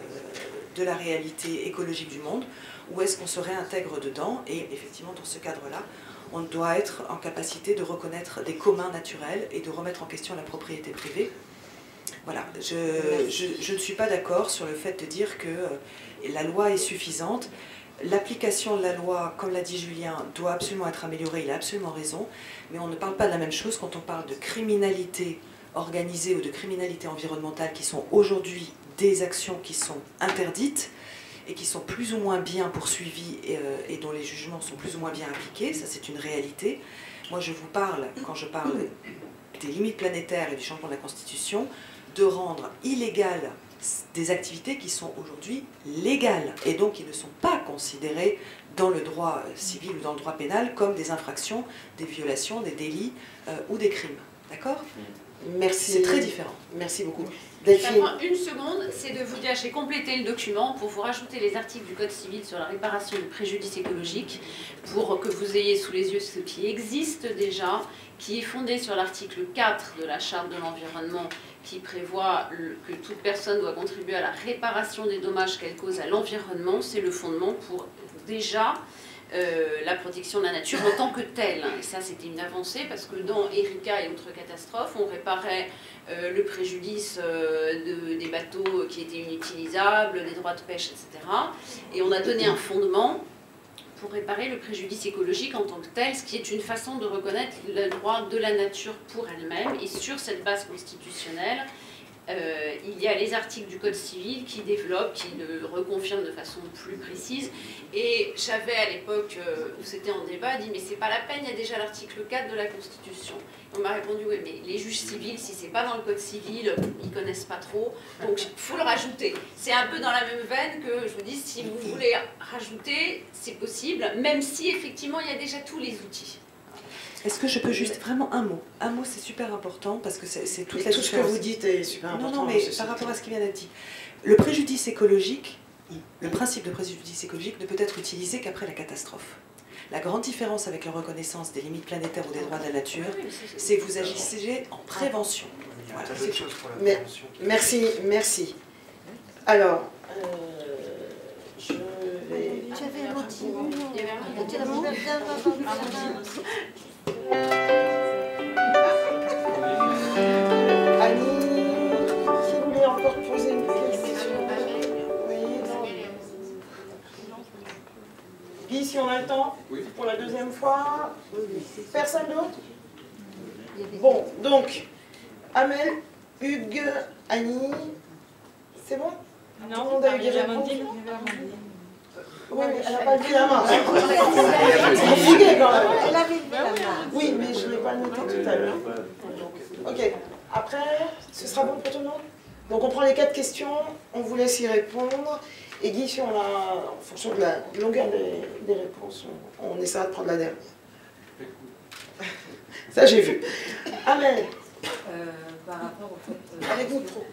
de la réalité écologique du monde, ou est-ce qu'on se réintègre dedans? Et effectivement, dans ce cadre-là, on doit être en capacité de reconnaître des communs naturels et de remettre en question la propriété privée. Voilà, je ne suis pas d'accord sur le fait de dire que la loi est suffisante. L'application de la loi, comme l'a dit Julien, doit absolument être améliorée, il a absolument raison, mais on ne parle pas de la même chose quand on parle de criminalité organisée ou de criminalité environnementale qui sont aujourd'hui des actions qui sont interdites et qui sont plus ou moins bien poursuivies et dont les jugements sont plus ou moins bien appliqués, ça c'est une réalité. Moi je vous parle, quand je parle des limites planétaires et du changement de la Constitution, de rendre illégales des activités qui sont aujourd'hui légales et donc qui ne sont pas considérées dans le droit civil ou dans le droit pénal comme des infractions, des violations, des délits ou des crimes. D'accord ? Merci. C'est très différent. Merci beaucoup. Ça prend une seconde, c'est de vous dire, j'ai complété le document pour vous rajouter les articles du Code civil sur la réparation du préjudice écologique pour que vous ayez sous les yeux ce qui existe déjà, qui est fondé sur l'article 4 de la Charte de l'environnement qui prévoit que toute personne doit contribuer à la réparation des dommages qu'elle cause à l'environnement. C'est le fondement pour déjà la protection de la nature en tant que telle. Et ça, c'était une avancée parce que dans Erika et autres catastrophes, on réparait le préjudice des bateaux qui étaient inutilisables, des droits de pêche, etc. Et on a donné un fondement pour réparer le préjudice écologique en tant que tel, ce qui est une façon de reconnaître le droit de la nature pour elle-même. Et sur cette base constitutionnelle, il y a les articles du Code civil qui développent, qui le reconfirment de façon plus précise. Et j'avais à l'époque où c'était en débat dit mais c'est pas la peine, il y a déjà l'article 4 de la Constitution. Et on m'a répondu oui mais les juges civils, si c'est pas dans le Code civil, ils connaissent pas trop, donc il faut le rajouter. C'est un peu dans la même veine que je vous dis, si vous voulez rajouter, c'est possible, même si effectivement il y a déjà tous les outils. Est-ce que je peux juste vraiment un mot? Un mot, c'est super important parce que c'est toute la différence. Tout ce que vous dites est super important. Non, mais par rapport à ce qui vient d'être dit, le préjudice écologique, le principe de préjudice écologique ne peut être utilisé qu'après la catastrophe. La grande différence avec la reconnaissance des limites planétaires ou des droits de la nature, c'est que vous agissez en prévention. Voilà, c'est tout. Merci, merci. Alors, je vais... Tu avais un motif. Annie, si vous voulez encore poser une question. Oui. Guy, si on a le temps, pour la deuxième fois. Personne d'autre? Bon, donc, Amel, Hugues, Annie, c'est bon? Non, tout le monde a eu des réponses? Oui, mais elle n'a pas levé la main. C'est compliqué quand même. Elle avait levé la main. Oui, mais je ne l'ai pas noté tout à l'heure. Ok, après, ce sera bon pour tout le monde? Donc on prend les 4 questions, on vous laisse y répondre. Et Guy, si on a, en fonction de la longueur des réponses, on essaiera de prendre la dernière. Ça, j'ai vu. Amel. Par rapport au fait... Avec nous trop.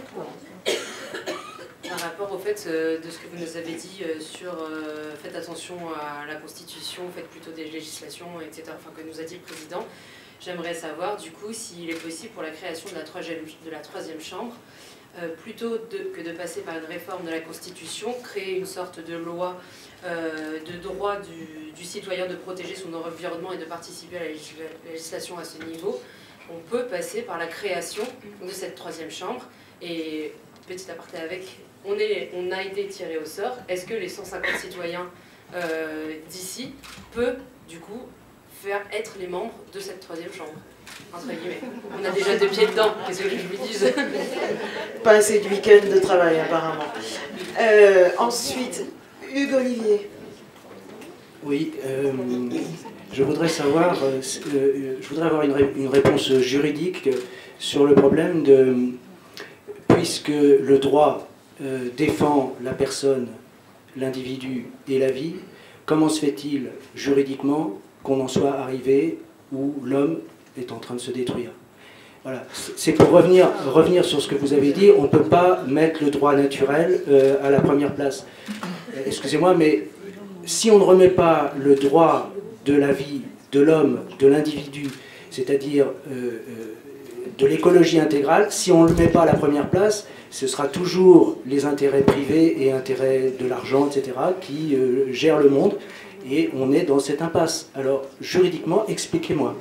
Par rapport au fait de ce que vous nous avez dit sur faites attention à la Constitution, faites plutôt des législations, etc., enfin que nous a dit le Président, j'aimerais savoir du coup s'il est possible pour la création de la troisième chambre, plutôt que de passer par une réforme de la Constitution, créer une sorte de loi de droit du citoyen de protéger son environnement et de participer à la législation à ce niveau, on peut passer par la création de cette troisième chambre. Et petit aparté avec, on a été tiré au sort. Est-ce que les 150 citoyens d'ici peuvent du coup faire être les membres de cette troisième chambre, entre guillemets? On a déjà 2 pieds dedans, qu'est-ce que je vous dise? Pas assez de week-end de travail apparemment. Ensuite, Hugues Olivier. Oui, je voudrais savoir, je voudrais avoir une réponse juridique sur le problème de, puisque le droit défend la personne, l'individu et la vie, comment se fait-il juridiquement qu'on en soit arrivé où l'homme est en train de se détruire? Voilà, c'est pour revenir sur ce que vous avez dit, on ne peut pas mettre le droit naturel à la première place. Excusez-moi, mais si on ne remet pas le droit de la vie, de l'homme, de l'individu, c'est-à-dire de l'écologie intégrale, si on ne le met pas à la première place, ce sera toujours les intérêts privés et intérêts de l'argent, etc., qui gèrent le monde, et on est dans cette impasse. Alors, juridiquement, expliquez-moi.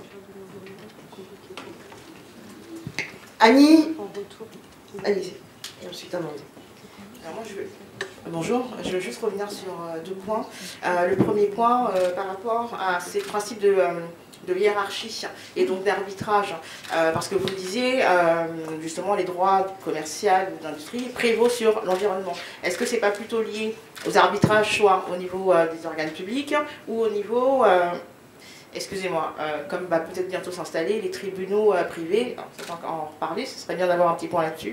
Annie. Allez-y. Et ensuite Amandine. Alors moi, bonjour, je veux juste revenir sur 2 points. Le premier point, par rapport à ces principes de hiérarchie et donc d'arbitrage, parce que vous disiez, justement, les droits commerciaux ou d'industrie prévaut sur l'environnement. Est-ce que c'est pas plutôt lié aux arbitrages, soit au niveau des organes publics ou au niveau... excusez-moi, comme va peut-être bientôt s'installer les tribunaux privés, alors, ça va encore en reparler, ce serait bien d'avoir un petit point là-dessus.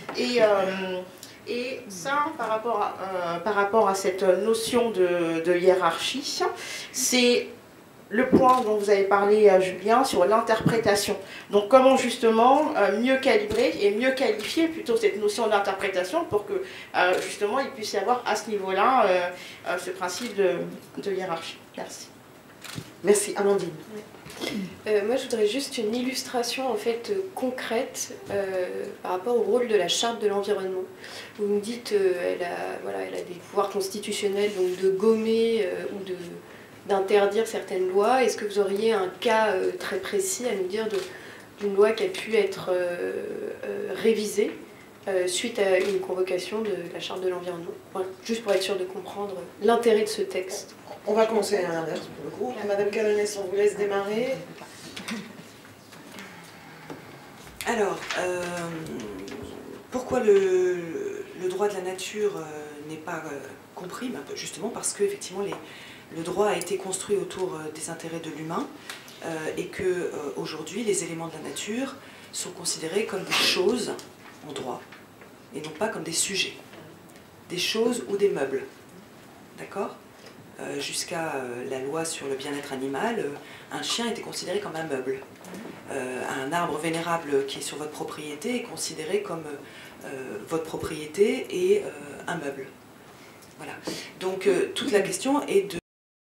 Et ça, par rapport à cette notion de hiérarchie, c'est le point dont vous avez parlé, Julien, sur l'interprétation. Donc comment justement mieux calibrer et mieux qualifier plutôt cette notion d'interprétation pour que justement il puisse y avoir à ce niveau-là ce principe de hiérarchie. Merci. Merci. Amandine. Moi, je voudrais juste une illustration en fait concrète par rapport au rôle de la charte de l'environnement. Vous me dites elle a des pouvoirs constitutionnels, donc de gommer ou d'interdire certaines lois. Est-ce que vous auriez un cas très précis à nous dire d'une loi qui a pu être révisée suite à une convocation de la charte de l'environnement? Voilà, juste pour être sûr de comprendre l'intérêt de ce texte. On va commencer à l'inverse pour le coup. Madame Calonès, on vous laisse démarrer. Alors, pourquoi le droit de la nature n'est pas compris? Justement parce que effectivement, le droit a été construit autour des intérêts de l'humain et que aujourd'hui, les éléments de la nature sont considérés comme des choses en droit et non pas comme des sujets, des choses ou des meubles. D'accord? Jusqu'à la loi sur le bien-être animal, un chien était considéré comme un meuble. Un arbre vénérable qui est sur votre propriété est considéré comme votre propriété et un meuble. Voilà. Donc toute la question est de...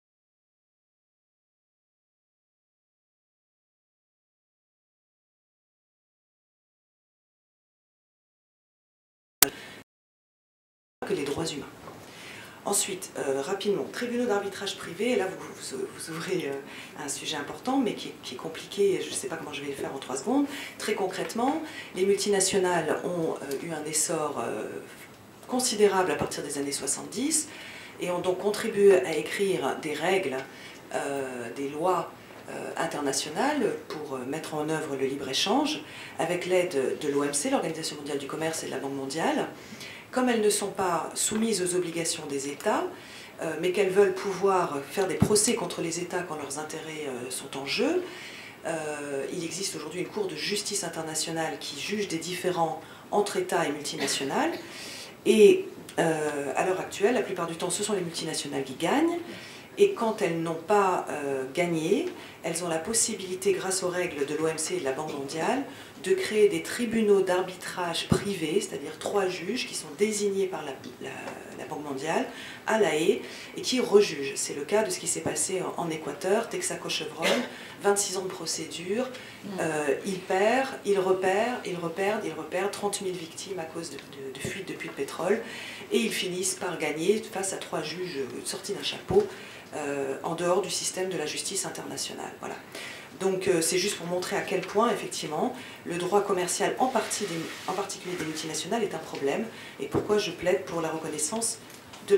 que les droits humains. Ensuite, rapidement, tribunaux d'arbitrage privé, là vous ouvrez un sujet important mais qui est compliqué, je ne sais pas comment je vais le faire en 3 secondes. Très concrètement, les multinationales ont eu un essor considérable à partir des années 70 et ont donc contribué à écrire des règles, des lois internationales pour mettre en œuvre le libre-échange, avec l'aide de l'OMC, l'Organisation mondiale du commerce, et de la Banque mondiale. Comme elles ne sont pas soumises aux obligations des États, mais qu'elles veulent pouvoir faire des procès contre les États quand leurs intérêts sont en jeu, il existe aujourd'hui une Cour de justice internationale qui juge des différends entre États et multinationales. Et à l'heure actuelle, la plupart du temps, ce sont les multinationales qui gagnent. Et quand elles n'ont pas gagné, elles ont la possibilité, grâce aux règles de l'OMC et de la Banque mondiale, de créer des tribunaux d'arbitrage privés, c'est-à-dire 3 juges qui sont désignés par la Banque mondiale à La Haye et qui rejugent. C'est le cas de ce qui s'est passé en Équateur, Texaco Chevron, 26 ans de procédure, ils perdent, ils repèrent, 30 000 victimes à cause de fuites de puits de pétrole, et ils finissent par gagner face à 3 juges sortis d'un chapeau en dehors du système de la justice internationale. Voilà. Donc c'est juste pour montrer à quel point, effectivement, le droit commercial, en particulier des multinationales, est un problème, et pourquoi je plaide pour la reconnaissance de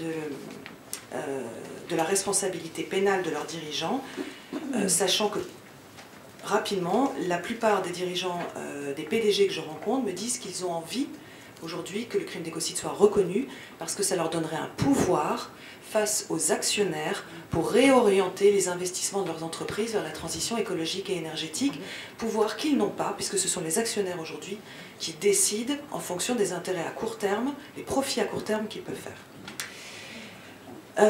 la responsabilité pénale de leurs dirigeants, sachant que, rapidement, la plupart des dirigeants, des PDG que je rencontre, me disent qu'ils ont envie, aujourd'hui, que le crime d'écocide soit reconnu, parce que ça leur donnerait un pouvoir face aux actionnaires pour réorienter les investissements de leurs entreprises vers la transition écologique et énergétique, pouvoir qu'ils n'ont pas, puisque ce sont les actionnaires aujourd'hui qui décident en fonction des intérêts à court terme, les profits à court terme qu'ils peuvent faire.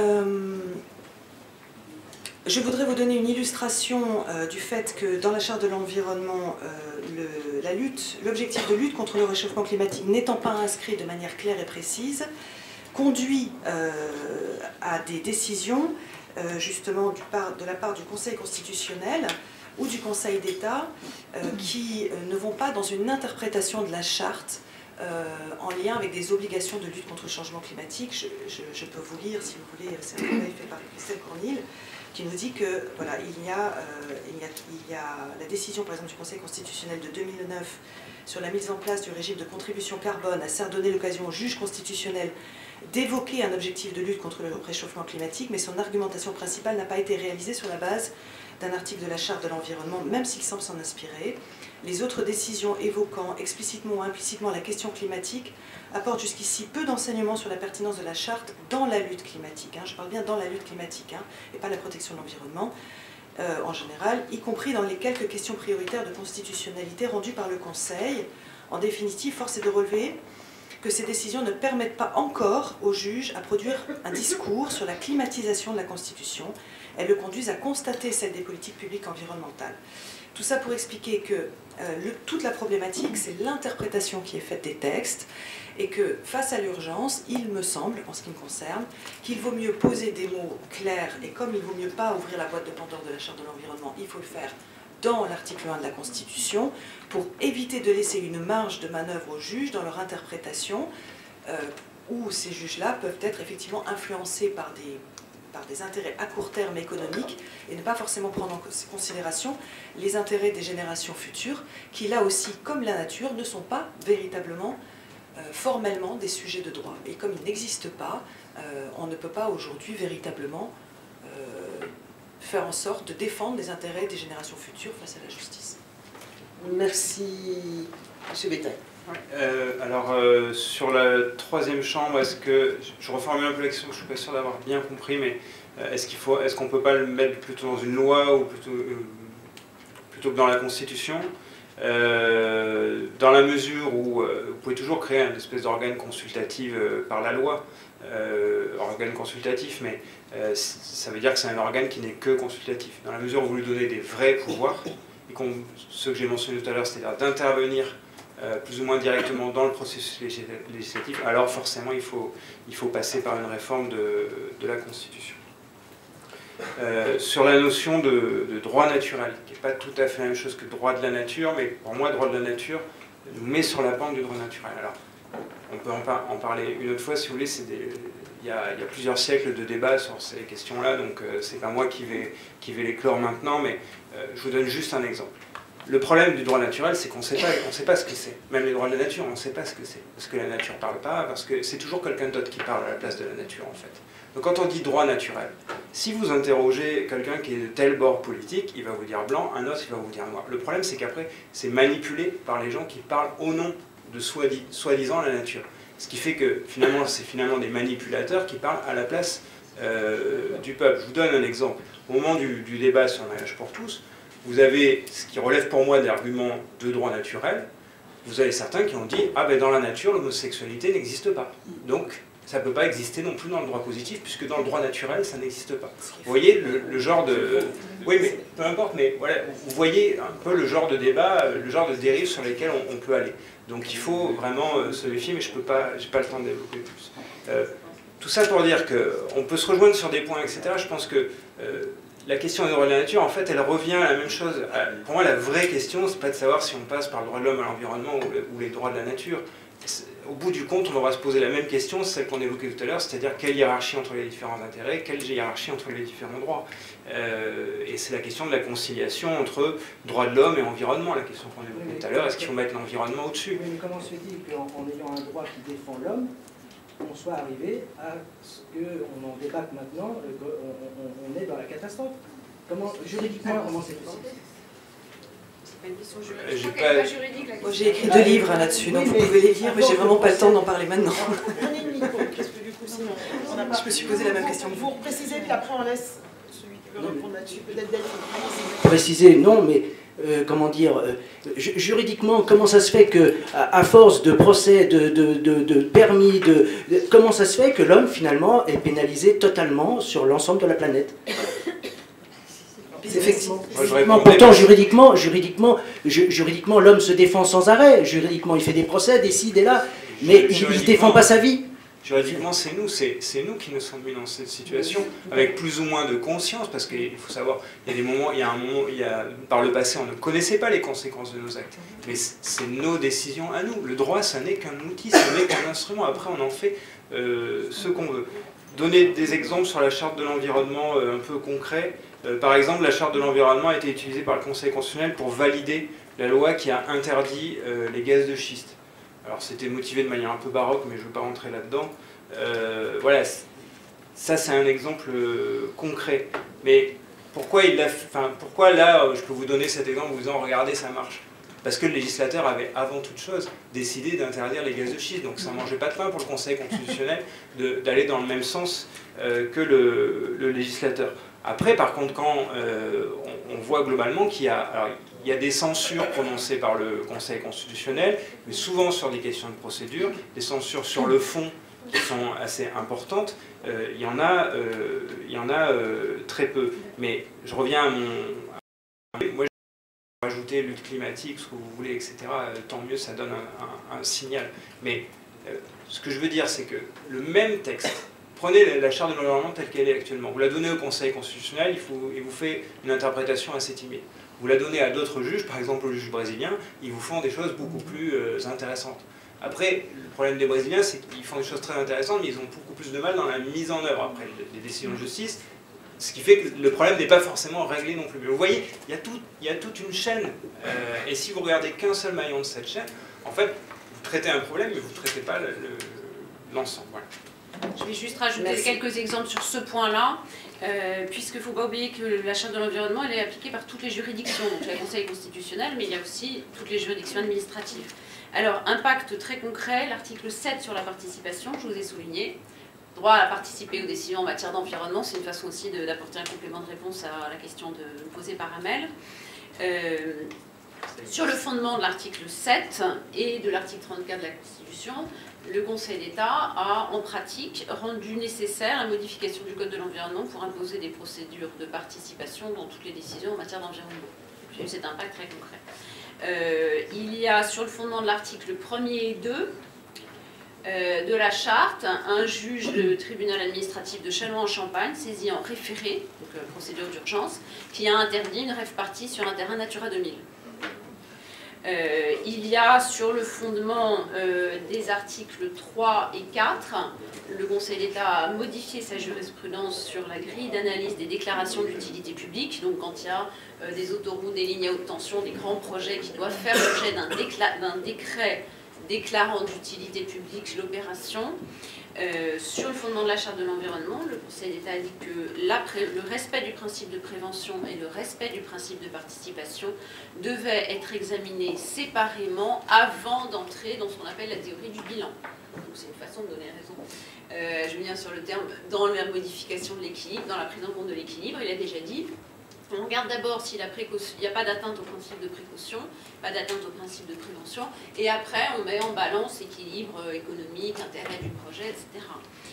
Je voudrais vous donner une illustration du fait que dans la Charte de l'environnement, l'objectif de lutte contre le réchauffement climatique n'étant pas inscrit de manière claire et précise, conduit à des décisions, justement, de la part du Conseil constitutionnel ou du Conseil d'État qui ne vont pas dans une interprétation de la Charte en lien avec des obligations de lutte contre le changement climatique. Je peux vous lire, si vous voulez, c'est un travail fait par Christelle Cornille, qui nous dit que voilà, il y a la décision, par exemple, du Conseil constitutionnel de 2009 sur la mise en place du régime de contribution carbone a certes donné l'occasion au juge constitutionnel d'évoquer un objectif de lutte contre le réchauffement climatique, mais son argumentation principale n'a pas été réalisée sur la base d'un article de la Charte de l'environnement, même s'il semble s'en inspirer. Les autres décisions évoquant explicitement ou implicitement la question climatique apportent jusqu'ici peu d'enseignements sur la pertinence de la Charte dans la lutte climatique. Je parle bien dans la lutte climatique, et pas la protection de l'environnement en général, y compris dans les quelques questions prioritaires de constitutionnalité rendues par le Conseil. En définitive, force est de relever que ces décisions ne permettent pas encore aux juges à produire un discours sur la climatisation de la Constitution. Elles le conduisent à constater celle des politiques publiques environnementales. Tout ça pour expliquer que toute la problématique, c'est l'interprétation qui est faite des textes, et que face à l'urgence, il me semble, en ce qui me concerne, qu'il vaut mieux poser des mots clairs, et comme il vaut mieux pas ouvrir la boîte de Pandore de la Charte de l'environnement, il faut le faire dans l'article 1 de la Constitution, pour éviter de laisser une marge de manœuvre aux juges dans leur interprétation, où ces juges-là peuvent être effectivement influencés par des intérêts à court terme économiques, et ne pas forcément prendre en considération les intérêts des générations futures, qui là aussi, comme la nature, ne sont pas véritablement, formellement, des sujets de droit. Et comme ils n'existent pas, on ne peut pas aujourd'hui véritablement faire en sorte de défendre les intérêts des générations futures face à la justice. Merci. M. Bétail. Alors, sur la troisième chambre, est-ce que, je reformule un peu la question, je ne suis pas sûr d'avoir bien compris, mais est-ce qu'on ne peut pas le mettre plutôt dans une loi ou plutôt que dans la Constitution, dans la mesure où vous pouvez toujours créer une espèce d'organe consultatif par la loi, organe consultatif, mais ça veut dire que c'est un organe qui n'est que consultatif. Dans la mesure où vous lui donnez des vrais pouvoirs, et ceux que j'ai mentionnés tout à l'heure, c'est-à-dire d'intervenir plus ou moins directement dans le processus législatif, alors forcément il faut passer par une réforme de la Constitution. Sur la notion de droit naturel, qui n'est pas tout à fait la même chose que droit de la nature, mais pour moi, droit de la nature nous met sur la pente du droit naturel. Alors, on peut en parler une autre fois si vous voulez, il y a plusieurs siècles de débats sur ces questions-là, donc c'est pas moi qui vais les clore maintenant, mais je vous donne juste un exemple. Le problème du droit naturel, c'est qu'on ne sait pas ce que c'est. Même les droits de la nature, on ne sait pas ce que c'est. Parce que la nature ne parle pas, parce que c'est toujours quelqu'un d'autre qui parle à la place de la nature, en fait. Donc quand on dit droit naturel, si vous interrogez quelqu'un qui est de tel bord politique, il va vous dire blanc, un autre, il va vous dire noir. Le problème, c'est qu'après, c'est manipulé par les gens qui parlent au nom de soi-disant la nature. Ce qui fait que, finalement, c'est finalement des manipulateurs qui parlent à la place du peuple. Je vous donne un exemple. Au moment du débat sur le mariage pour tous, vous avez ce qui relève pour moi d'arguments de droit naturel. Vous avez certains qui ont dit « Ah ben dans la nature, l'homosexualité n'existe pas. Donc, ça ne peut pas exister non plus dans le droit positif, puisque dans le droit naturel, ça n'existe pas. » Vous voyez le genre de... Oui, mais peu importe, mais voilà, vous voyez un peu le genre de débat, le genre de dérive sur lesquelles on peut aller. Donc il faut vraiment se méfier, mais je n'ai pas le temps de développer plus. Tout ça pour dire qu'on peut se rejoindre sur des points, etc. Je pense que la question des droits de la nature, en fait, elle revient à la même chose. Pour moi, la vraie question, c'est pas de savoir si on passe par le droit de l'homme à l'environnement ou les droits de la nature. Au bout du compte, on devra se poser la même question, celle qu'on évoquait tout à l'heure, c'est-à-dire quelle hiérarchie entre les différents intérêts, quelle hiérarchie entre les différents droits. Et c'est la question de la conciliation entre droits de l'homme et environnement, la question qu'on évoquait tout à l'heure. Est-ce qu'il faut mettre l'environnement au-dessus? Mais comment se dit qu'en ayant un droit qui défend l'homme, on soit arrivé à ce qu'on en débatte maintenant, qu'on est dans la catastrophe? Juridiquement, comment c'est possible? C'est pas une question juridique. Je crois qu'elle n'est pas juridique, la question. J'ai écrit 2 livres là-dessus, donc vous pouvez les lire, mais j'ai vraiment pas le temps d'en parler maintenant. Prenez le micro, parce que du coup, sinon, on n'a pas... Je me suis posé la même question. Vous précisez, puis après on laisse celui qui veut répondre là-dessus, peut-être Delphine. Préciser, non, mais comment dire, juridiquement, comment ça se fait que, à force de procès, de permis, comment ça se fait que l'homme, finalement, est pénalisé totalement sur l'ensemble de la planète? Effectivement. Pourtant, juridiquement, l'homme se défend sans arrêt. Juridiquement, il fait des procès, décide et là, mais il ne défend pas sa vie. Juridiquement, c'est nous qui nous sommes mis dans cette situation, avec plus ou moins de conscience, parce qu'il faut savoir, il y a des moments, par le passé, on ne connaissait pas les conséquences de nos actes, mais c'est nos décisions à nous. Le droit, ça n'est qu'un outil, ce n'est qu'un instrument. Après, on en fait ce qu'on veut. Donner des exemples sur la charte de l'environnement un peu concrets. Par exemple, la charte de l'environnement a été utilisée par le Conseil constitutionnel pour valider la loi qui a interdit les gaz de schiste. Alors c'était motivé de manière un peu baroque, mais je ne veux pas rentrer là-dedans. Voilà, ça c'est un exemple concret. Mais pourquoi là, je peux vous donner cet exemple en vous disant, regardez, ça marche. Parce que le législateur avait, avant toute chose, décidé d'interdire les gaz de schiste. Donc ça ne mangeait pas de pain pour le Conseil constitutionnel d'aller dans le même sens que le législateur. Après, par contre, quand on voit globalement qu'il y a des censures prononcées par le Conseil constitutionnel, mais souvent sur des questions de procédure, des censures sur le fond qui sont assez importantes, il y en a très peu. Mais je reviens à mon... Moi, je vais rajouter lutte climatique, ce que vous voulez, etc. Tant mieux, ça donne un signal. Mais ce que je veux dire, c'est que le même texte... Prenez la charte de l'environnement telle qu'elle est actuellement. Vous la donnez au Conseil constitutionnel, il vous fait une interprétation assez timide. Vous la donnez à d'autres juges, par exemple aux juges brésiliens, ils vous font des choses beaucoup plus intéressantes. Après, le problème des Brésiliens, c'est qu'ils font des choses très intéressantes, mais ils ont beaucoup plus de mal dans la mise en œuvre après des décisions de justice, ce qui fait que le problème n'est pas forcément réglé non plus. Mais vous voyez, il y a toute une chaîne, et si vous regardez qu'un seul maillon de cette chaîne, en fait, vous traitez un problème, mais vous ne traitez pas l'ensemble. Voilà. Je vais juste rajouter quelques exemples sur ce point-là, puisqu'il ne faut pas oublier que la Charte de l'environnement, elle est appliquée par toutes les juridictions, donc il y a le Conseil constitutionnel, mais il y a aussi toutes les juridictions administratives. Alors, impact très concret, l'article 7 sur la participation, je vous ai souligné, droit à participer aux décisions en matière d'environnement, c'est une façon aussi d'apporter un complément de réponse à la question posée par Amel. Sur le fondement de l'article 7 et de l'article 34 de la Constitution, le Conseil d'État a, en pratique, rendu nécessaire la modification du Code de l'environnement pour imposer des procédures de participation dans toutes les décisions en matière d'environnement. J'ai eu cet impact très concret. Il y a, sur le fondement de l'article 1er et 2 de la Charte, un juge du tribunal administratif de Châlons-en-Champagne, saisi en référé, donc procédure d'urgence, qui a interdit une rave-party sur un terrain Natura 2000. Il y a sur le fondement des articles 3 et 4, le Conseil d'État a modifié sa jurisprudence sur la grille d'analyse des déclarations d'utilité publique. Donc quand il y a des autoroutes, des lignes à haute tension, des grands projets qui doivent faire l'objet d'un décret déclarant d'utilité publique l'opération, sur le fondement de la Charte de l'environnement, le Conseil d'État a dit que le respect du principe de prévention et le respect du principe de participation devaient être examinés séparément avant d'entrer dans ce qu'on appelle la théorie du bilan. Donc c'est une façon de donner raison. Je viens sur le terme, dans la modification de l'équilibre, dans la prise en compte de l'équilibre, il a déjà dit, on regarde d'abord s'il n'y a pas d'atteinte au principe de précaution, pas d'atteinte au principe de prévention, et après on met en balance équilibre économique, intérêt du projet, etc.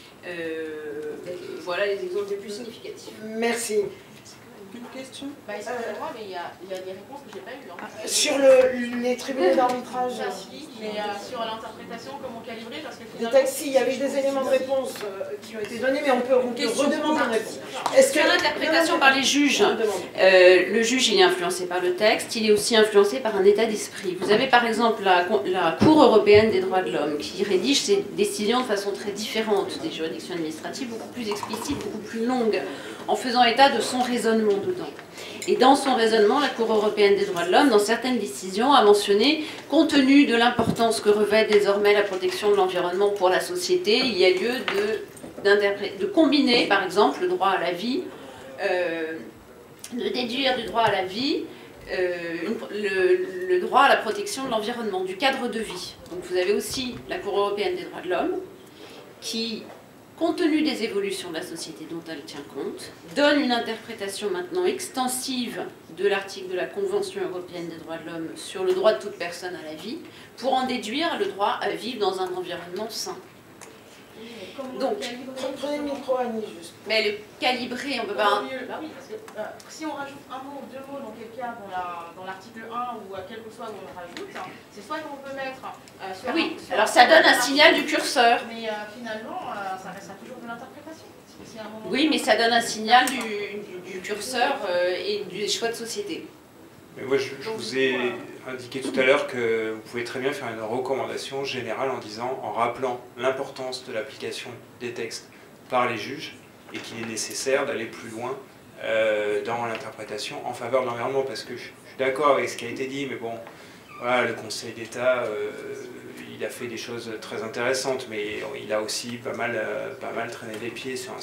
Voilà les exemples les plus significatifs. Merci. Une question Mais il y a des réponses que je n'ai pas eues. Hein. Sur les tribunaux d'arbitrage. Mais sur l'interprétation, comment calibrer parce que Le texte, il y avait des éléments de réponse qui ont été donnés, mais on peut redemander une réponse. Sur l'interprétation par les juges, le juge il est influencé par le texte, il est aussi influencé par un état d'esprit. Vous avez par exemple la Cour européenne des droits de l'homme qui rédige ses décisions de façon très différente des juridictions administratives, beaucoup plus explicites, beaucoup plus longues, en faisant état de son raisonnement dedans. Et dans son raisonnement, la Cour européenne des droits de l'homme, dans certaines décisions, a mentionné, compte tenu de l'importance que revêt désormais la protection de l'environnement pour la société, il y a lieu de combiner, par exemple, le droit à la vie, de déduire du droit à la vie le droit à la protection de l'environnement, du cadre de vie. Donc vous avez aussi la Cour européenne des droits de l'homme qui, compte tenu des évolutions de la société dont elle tient compte, donne une interprétation maintenant extensive de l'article de la Convention européenne des droits de l'homme sur le droit de toute personne à la vie, pour en déduire le droit à vivre dans un environnement sain. Donc, prenez le micro, Annie, juste. Mais le calibrer, on peut pas... Bah oui, parce que si on rajoute un mot ou deux mots dans quel cas dans l'article 1 ou à quel que soit où on rajoute, c'est soit qu'on peut mettre... oui, alors ça donne un signal du curseur. Mais finalement, ça restera toujours de l'interprétation. Oui, mais ça donne un signal du curseur et du choix de société. Mais moi, je vous ai indiqué tout à l'heure que vous pouvez très bien faire une recommandation générale en rappelant l'importance de l'application des textes par les juges et qu'il est nécessaire d'aller plus loin dans l'interprétation en faveur de l'environnement, parce que je suis d'accord avec ce qui a été dit, mais bon, voilà, le Conseil d'État, il a fait des choses très intéressantes, mais il a aussi pas mal traîné les pieds sur un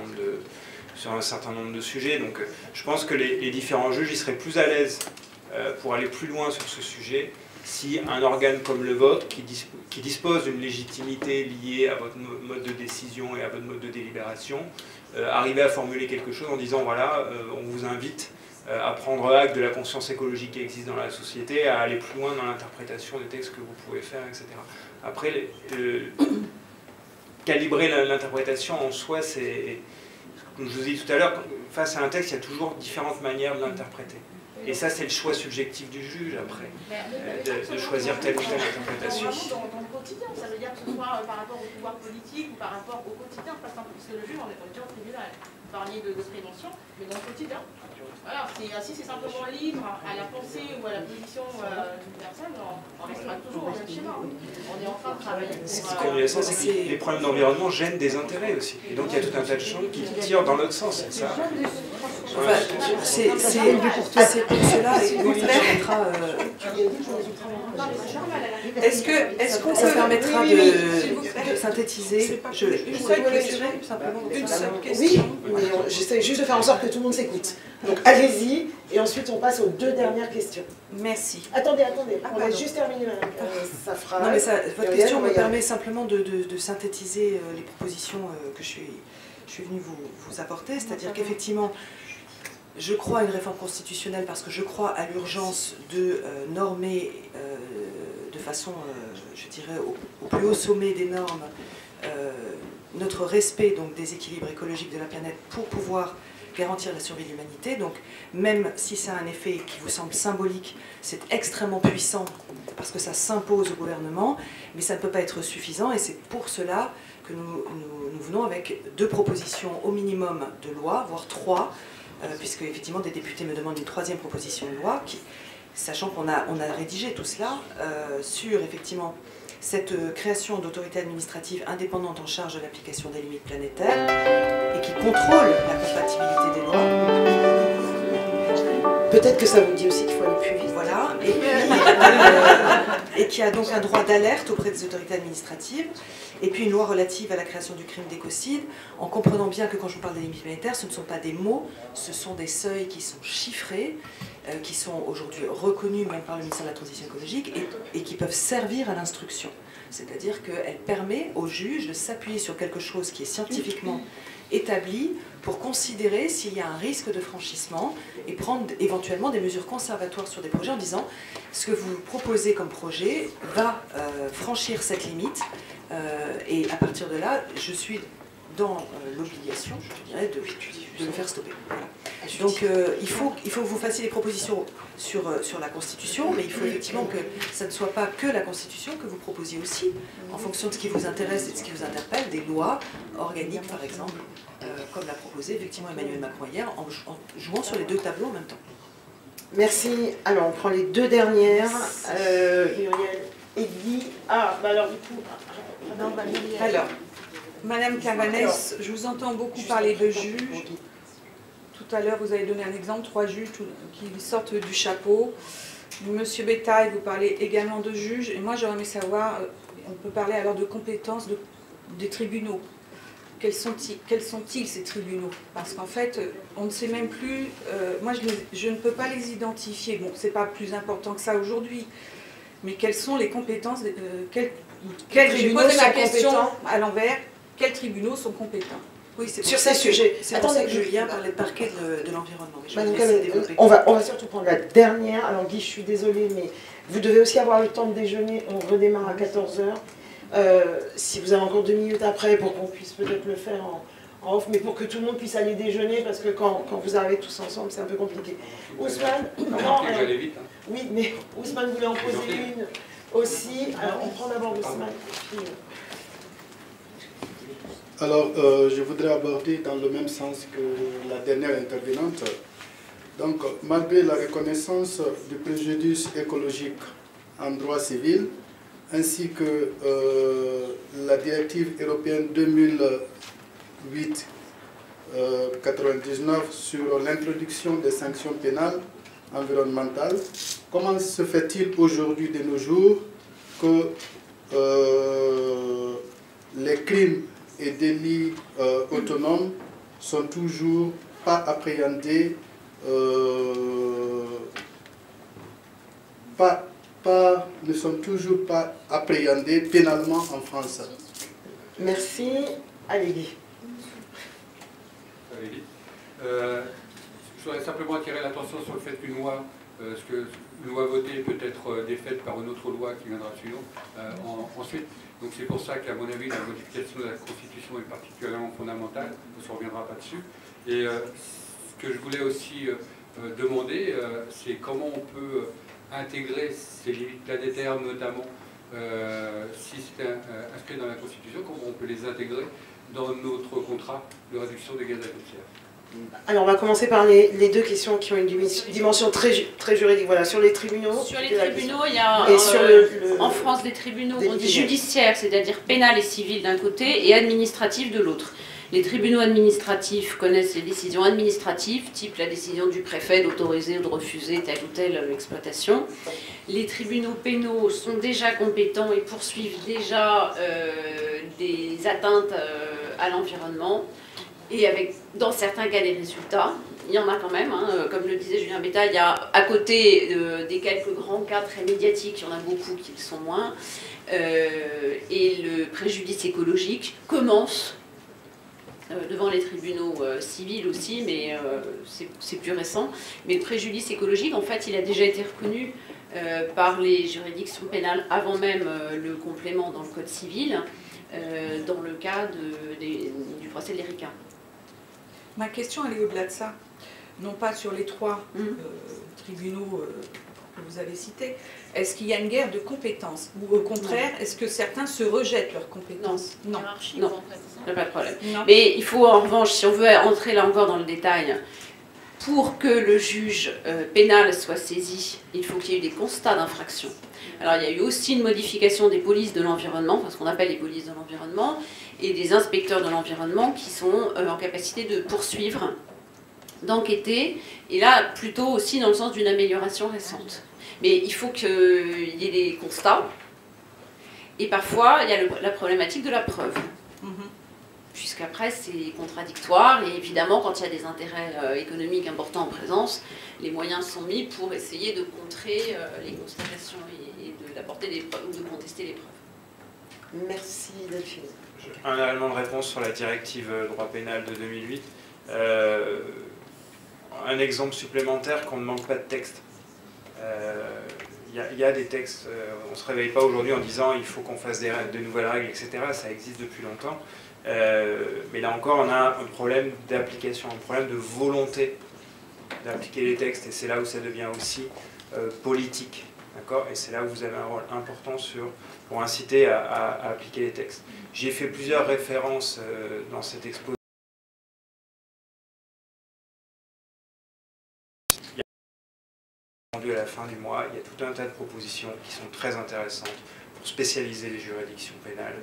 certain nombre de sujets. Donc je pense que les différents juges ils seraient plus à l'aise pour aller plus loin sur ce sujet si un organe comme le vôtre, qui dispose d'une légitimité liée à votre mode de décision et à votre mode de délibération, arrivait à formuler quelque chose en disant voilà, on vous invite à prendre acte de la conscience écologique qui existe dans la société, à aller plus loin dans l'interprétation des textes que vous pouvez faire, etc. Après, calibrer l'interprétation en soi, c'est... Comme je vous ai dit tout à l'heure, face à un texte, il y a toujours différentes manières de l'interpréter. Et ça, c'est le choix subjectif du juge, après, de choisir telle ou telle interprétation. Dans le quotidien, ça veut dire que ce soit par rapport au pouvoir politique ou par rapport au quotidien, parce que le juge, on est déjà au tribunal. Vous parliez de prévention, mais dans le quotidien. Voilà, si c'est simplement libre à la pensée ou à la position d'une personne, on restera toujours dans le schéma. On est en train de travailler pour... Ce qui convient, c'est que les problèmes d'environnement gênent des intérêts aussi. Et donc il y a tout un tas de choses qui tirent dans l'autre sens. Ça, c'est pour cela et on permettra. Est-ce qu'on se permettra de synthétiser une seule question simplement. Oui, j'essaie juste de faire en sorte que tout le monde s'écoute. Donc allez-y, et ensuite on passe aux deux dernières questions. Merci. Attendez, on va juste terminer, madame. Ça fera... Non, mais votre question me permet simplement de synthétiser les propositions que je suis venue vous apporter, c'est-à-dire qu'effectivement, je crois à une réforme constitutionnelle parce que je crois à l'urgence de normer de façon, je dirais, au plus haut sommet des normes, notre respect donc, des équilibres écologiques de la planète pour pouvoir garantir la survie de l'humanité. Donc même si ça a un effet qui vous semble symbolique, c'est extrêmement puissant parce que ça s'impose au gouvernement, mais ça ne peut pas être suffisant et c'est pour cela que nous venons avec 2 propositions au minimum de loi, voire 3, puisque effectivement des députés me demandent une 3e proposition de loi sachant qu'on a rédigé tout cela sur effectivement cette création d'autorité administrative indépendante en charge de l'application des limites planétaires et qui contrôle la compatibilité des lois. Peut-être que ça vous dit aussi qu'il faut aller plus vite. Voilà, et qui a donc un droit d'alerte auprès des autorités administratives, et puis une loi relative à la création du crime d'écocide, en comprenant bien que quand je vous parle des limites planétaires, ce ne sont pas des mots, ce sont des seuils qui sont chiffrés, qui sont aujourd'hui reconnus même par le ministère de la Transition écologique, et qui peuvent servir à l'instruction. C'est-à-dire qu'elle permet au juge de s'appuyer sur quelque chose qui est scientifiquement établi pour considérer s'il y a un risque de franchissement et prendre éventuellement des mesures conservatoires sur des projets en disant ce que vous proposez comme projet va franchir cette limite et à partir de là, je suis dans l'obligation, je dirais, de le faire stopper. Voilà. Donc il faut que vous fassiez des propositions sur la Constitution, mais il faut effectivement que ça ne soit pas que la Constitution, que vous proposiez aussi, en fonction de ce qui vous intéresse et de ce qui vous interpelle, des lois organiques par exemple, comme l'a proposé effectivement Emmanuel Macron hier, en jouant sur les deux tableaux en même temps. Merci. Alors on prend les deux dernières. Muriel et Guy. Ah, bah alors du coup... Alors, Madame Cavanès, je vous entends beaucoup parler de juges. Tout à l'heure, vous avez donné un exemple, 3 juges qui sortent du chapeau. Monsieur Bétail, vous parlez également de juges. Et moi, j'aurais aimé savoir, on peut parler alors de compétences des tribunaux. Quels sont-ils ces tribunaux? Parce qu'en fait, on ne sait même plus, moi je ne peux pas les identifier. Bon, c'est pas plus important que ça aujourd'hui. Mais quelles sont les compétences, j'ai posé ma question à l'envers, quels tribunaux sont compétents? Oui, c'est sur ces sujets. C'est pour ça que Julien parlait de parquet de l'environnement. On va surtout prendre la dernière. Alors Guy, je suis désolée, mais vous devez aussi avoir le temps de déjeuner. On redémarre à 14 h. Si vous avez encore 2 minutes après pour qu'on puisse peut-être le faire en off, mais pour que tout le monde puisse aller déjeuner, parce que quand vous arrivez tous ensemble, c'est un peu compliqué. Ousmane, oui, mais Ousmane voulait en poser une aussi. Alors on prend d'abord Ousmane. Alors, je voudrais aborder dans le même sens que la dernière intervenante. Donc, malgré la reconnaissance du préjudice écologique en droit civil, ainsi que la directive européenne 2008-99 sur l'introduction des sanctions pénales environnementales, comment se fait-il aujourd'hui de nos jours que les crimes et délits autonomes sont toujours pas appréhendés, ne sont toujours pas appréhendés pénalement en France? Merci. Allez, Guy. Je voudrais simplement attirer l'attention sur le fait qu'une loi, une loi votée peut être défaite par une autre loi qui viendra suivre ensuite. Donc c'est pour ça qu'à mon avis, la modification de la Constitution est particulièrement fondamentale. On ne se reviendra pas dessus. Et ce que je voulais aussi demander, c'est comment on peut intégrer ces limites planétaires, notamment si c'est inscrit dans la Constitution, comment on peut les intégrer dans notre contrat de réduction des gaz à effet de serre. Alors on va commencer par les deux questions qui ont une dimension très juridique. Voilà, sur les tribunaux. Sur les tribunaux, il y a en France des tribunaux, on dit judiciaires, c'est-à-dire pénal et civil d'un côté, et administratif de l'autre. Les tribunaux administratifs connaissent les décisions administratives, type la décision du préfet d'autoriser ou de refuser telle ou telle exploitation. Les tribunaux pénaux sont déjà compétents et poursuivent déjà des atteintes à l'environnement. Et avec, dans certains cas, des résultats. Il y en a quand même, hein. Comme le disait Julien Bétail, il y a à côté des quelques grands cas très médiatiques, il y en a beaucoup qui le sont moins. Et le préjudice écologique commence devant les tribunaux civils aussi, mais c'est plus récent. Mais le préjudice écologique, en fait, il a déjà été reconnu par les juridictions pénales avant même le complément dans le Code civil, dans le cas du procès de l'Erika. Ma question, elle est au-delà de ça. Non pas sur les 3 tribunaux que vous avez cités. Est-ce qu'il y a une guerre de compétences? Ou au contraire, est-ce que certains se rejettent leurs compétences? Non, non, pas de problème. Non. Mais il faut en revanche, si on veut entrer là encore dans le détail, pour que le juge pénal soit saisi, il faut qu'il y ait eu des constats d'infraction. Alors il y a eu aussi une modification des polices de l'environnement, enfin ce qu'on appelle les polices de l'environnement, et des inspecteurs de l'environnement qui sont en capacité de poursuivre, d'enquêter, et là plutôt aussi dans le sens d'une amélioration récente. Mais il faut qu'il y ait des constats, et parfois il y a la problématique de la preuve. Puisqu'après c'est contradictoire, et évidemment quand il y a des intérêts économiques importants en présence, les moyens sont mis pour essayer de contrer les constatations et d'apporter des preuves, ou de contester les preuves. Merci Delphine. Un élément de réponse sur la directive droit pénal de 2008. Un exemple supplémentaire, qu'on ne manque pas de texte. Il y a des textes, on ne se réveille pas aujourd'hui en disant il faut qu'on fasse de nouvelles règles, etc. Ça existe depuis longtemps. Mais là encore, on a un problème d'application, un problème de volonté d'appliquer les textes, et c'est là où ça devient aussi politique, d'accord ? Et c'est là où vous avez un rôle important pour inciter à appliquer les textes. J'ai fait plusieurs références dans cet exposé. À la fin du mois, il y a tout un tas de propositions qui sont très intéressantes pour spécialiser les juridictions pénales.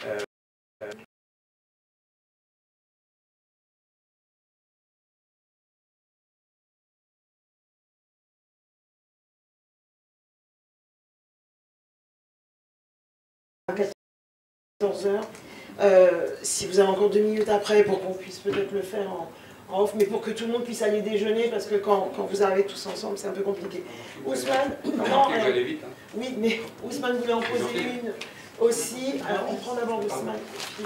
À 14h. Si vous avez encore 2 minutes après pour qu'on puisse peut-être le faire en off, mais pour que tout le monde puisse aller déjeuner, parce que quand vous arrivez tous ensemble, c'est un peu compliqué. Ousmane, oui, mais Ousmane voulait en poser une aussi. Alors on prend d'abord Ousmane.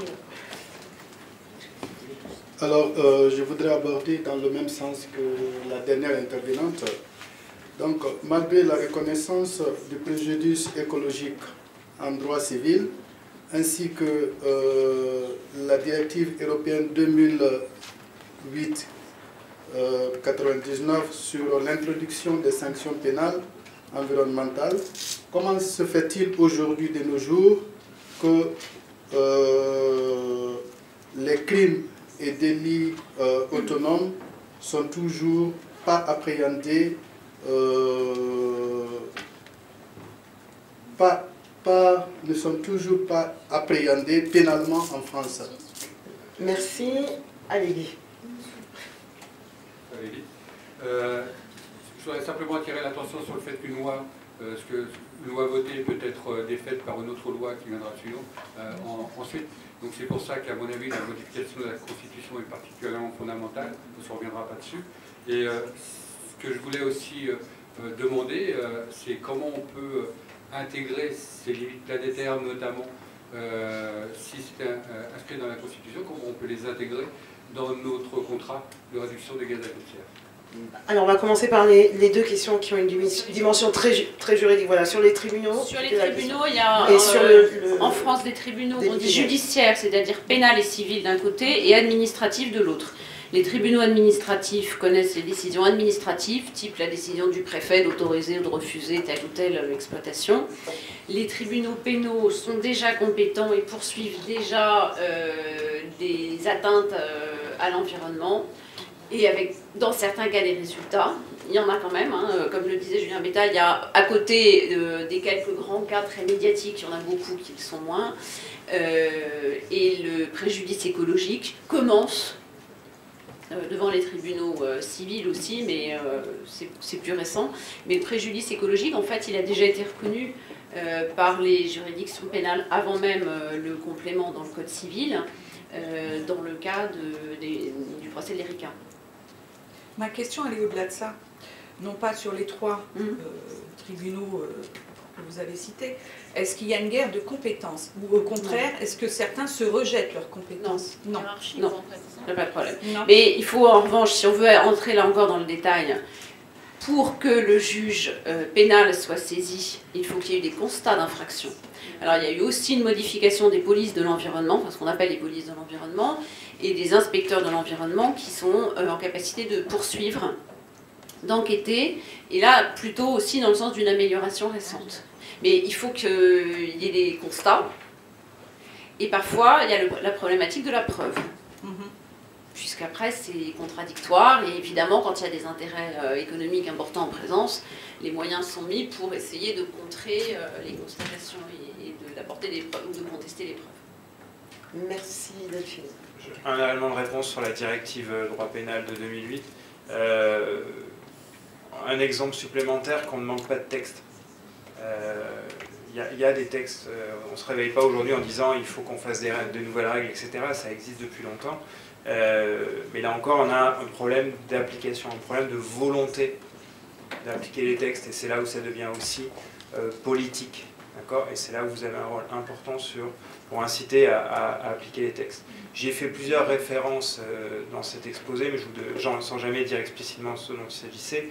Alors, je voudrais aborder dans le même sens que la dernière intervenante. Donc, malgré la reconnaissance du préjudice écologique en droit civil, ainsi que la directive européenne 2008-99 sur l'introduction des sanctions pénales environnementales, comment se fait-il aujourd'hui de nos jours que les crimes et délits autonomes sont toujours pas appréhendés, ne sont toujours pas appréhendés pénalement en France? Merci. Allez. Je voudrais simplement attirer l'attention sur le fait qu'une loi, une loi votée peut être défaite par une autre loi qui viendra suivre ensuite. Donc c'est pour ça qu'à mon avis, la modification de la Constitution est particulièrement fondamentale. On ne reviendra pas dessus. Et ce que je voulais aussi demander, c'est comment on peut intégrer ces limites planétaires, notamment si c'est inscrit dans la Constitution, comment on peut les intégrer dans notre contrat de réduction des gaz à effet de serre. Alors on va commencer par les deux questions qui ont une dimension très juridique. Voilà, sur les tribunaux. Sur les tribunaux, il y a en France des tribunaux judiciaires, c'est-à-dire pénal et civil d'un côté, et administratifs de l'autre. Les tribunaux administratifs connaissent les décisions administratives, type la décision du préfet d'autoriser ou de refuser telle ou telle exploitation. Les tribunaux pénaux sont déjà compétents et poursuivent déjà des atteintes à l'environnement, et avec, dans certains cas, des résultats. Il y en a quand même, hein. Comme le disait Julien Betta, il y a à côté des quelques grands cas très médiatiques, il y en a beaucoup qui le sont moins, et le préjudice écologique commence devant les tribunaux civils aussi, mais c'est plus récent. Mais le préjudice écologique, en fait, il a déjà été reconnu par les juridictions pénales avant même le complément dans le Code civil, dans le cas du procès de l'Erika. Ma question, elle est au-delà de ça. Non pas sur les 3 tribunaux que vous avez cités. Est-ce qu'il y a une guerre de compétences? Ou au contraire, est-ce que certains se rejettent leurs compétences? Non. Non, il n'y a pas de problème. Non. Mais il faut en revanche, si on veut entrer là encore dans le détail, pour que le juge pénal soit saisi, il faut qu'il y ait eu des constats d'infraction. Alors il y a eu aussi une modification des polices de l'environnement, enfin ce qu'on appelle les polices de l'environnement, et des inspecteurs de l'environnement qui sont en capacité de poursuivre, d'enquêter, et là plutôt aussi dans le sens d'une amélioration récente. Mais il faut qu'il y ait des constats, et parfois il y a la problématique de la preuve. puisqu'après c'est contradictoire, et évidemment quand il y a des intérêts économiques importants en présence, les moyens sont mis pour essayer de contrer les constatations et d'apporter des preuves, ou de contester les preuves. Merci Delphine. Un élément de réponse sur la directive droit pénal de 2008. Un exemple supplémentaire, qu'on ne manque pas de texte. Il y a des textes, on ne se réveille pas aujourd'hui en disant il faut qu'on fasse de nouvelles règles, etc. Ça existe depuis longtemps. Mais là encore, on a un problème d'application, un problème de volonté d'appliquer les textes. Et c'est là où ça devient aussi politique. Et c'est là où vous avez un rôle important pour inciter à appliquer les textes. J'y ai fait plusieurs références dans cet exposé, mais sans jamais dire explicitement ce dont il s'agissait.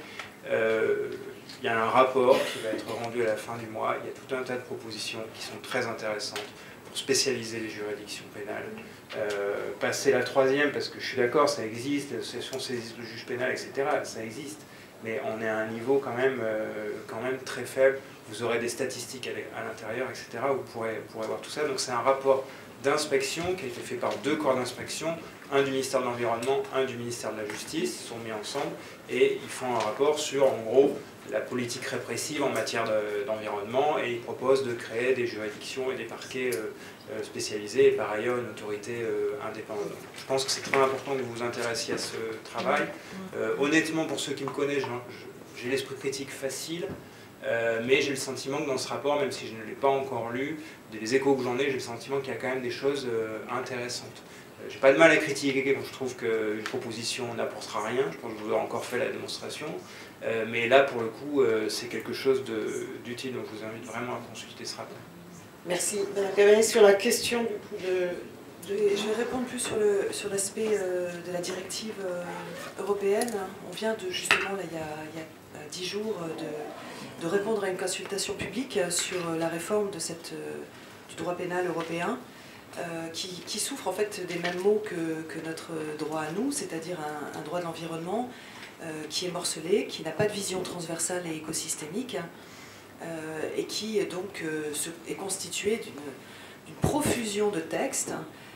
Il y a un rapport qui va être rendu à la fin du mois. Il y a tout un tas de propositions qui sont très intéressantes pour spécialiser les juridictions pénales. Passer la troisième, parce que je suis d'accord, ça existe, l'association saisisse le juge pénal, etc. Ça existe, mais on est à un niveau quand même très faible. Vous aurez des statistiques à l'intérieur, etc. Vous pourrez voir tout ça. Donc c'est un rapport d'inspection qui a été fait par 2 corps d'inspection, un du ministère de l'Environnement, un du ministère de la Justice, ils sont mis ensemble et ils font un rapport sur, en gros, la politique répressive en matière d'environnement, et ils proposent de créer des juridictions et des parquets spécialisés et par ailleurs une autorité indépendante. Je pense que c'est très important que vous vous intéressiez à ce travail. Honnêtement, pour ceux qui me connaissent, j'ai l'esprit critique facile. Mais j'ai le sentiment que dans ce rapport, même si je ne l'ai pas encore lu, des échos que j'en ai, j'ai le sentiment qu'il y a quand même des choses intéressantes. J'ai pas de mal à critiquer, donc je trouve qu'une proposition n'apportera rien, je pense que je vous ai encore fait la démonstration, mais là pour le coup c'est quelque chose d'utile, donc je vous invite vraiment à consulter ce rapport. Merci. Madame Cabanès, sur la question du coup Je vais répondre plus sur l'aspect de la directive européenne. On vient justement, là, il y a 10 jours, de répondre à une consultation publique sur la réforme du droit pénal européen, qui souffre en fait des mêmes maux que notre droit à nous, c'est-à-dire un droit de l'environnement qui est morcelé, qui n'a pas de vision transversale et écosystémique, et qui donc est constitué d'une profusion de textes,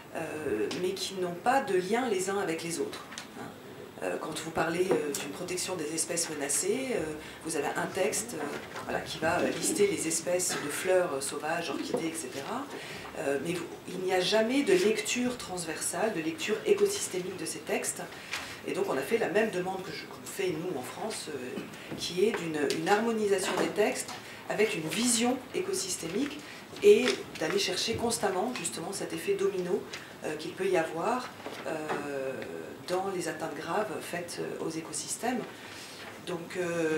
mais qui n'ont pas de lien les uns avec les autres. Quand vous parlez d'une protection des espèces menacées, vous avez un texte qui va lister les espèces de fleurs sauvages, orchidées, etc. Mais il n'y a jamais de lecture transversale, de lecture écosystémique de ces textes. Et donc on a fait la même demande que nous fait nous en France, qui est d'une harmonisation des textes avec une vision écosystémique et d'aller chercher constamment justement cet effet domino qu'il peut y avoir dans les atteintes graves faites aux écosystèmes. Donc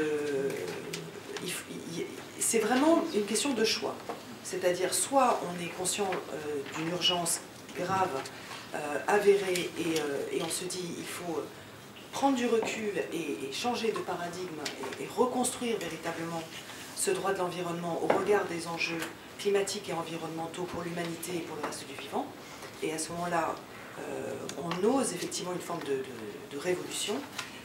c'est vraiment une question de choix. C'est-à-dire soit on est conscient d'une urgence grave, avérée, et on se dit il faut prendre du recul et changer de paradigme et reconstruire véritablement ce droit de l'environnement au regard des enjeux climatiques et environnementaux pour l'humanité et pour le reste du vivant. Et à ce moment-là, on ose effectivement une forme de révolution,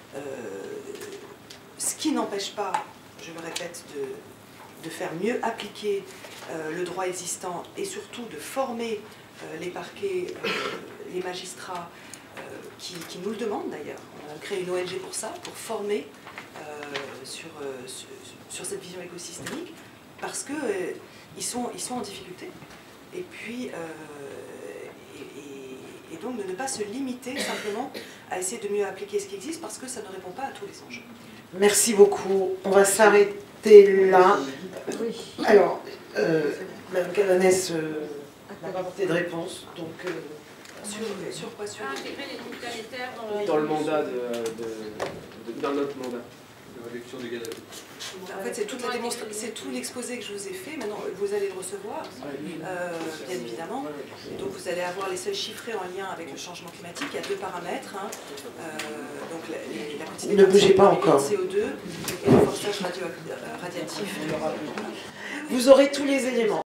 ce qui n'empêche pas, je le répète, de faire mieux appliquer le droit existant et surtout de former les parquets, les magistrats qui nous le demandent d'ailleurs. On a créé une ONG pour ça, pour former sur cette vision écosystémique, parce qu'ils sont en difficulté. Et puis, et donc de ne pas se limiter simplement à essayer de mieux appliquer ce qui existe, parce que ça ne répond pas à tous les enjeux. Merci beaucoup. On va s'arrêter là. Alors, Mme Cabanès n'a pas apporté de réponse, donc... Sur quoi? Sur intégrer les groupes planétaires dans le mandat dans notre mandat. De réduction des gaz à effet de serre. En fait, c'est tout l'exposé que je vous ai fait. Maintenant, vous allez le recevoir, bien évidemment. Et donc, vous allez avoir les seuils chiffrés en lien avec le changement climatique. Il y a 2 paramètres. Donc, la quantité ne bougez pas encore. de CO2 et le forçage radiatif. Vous aurez tous les éléments.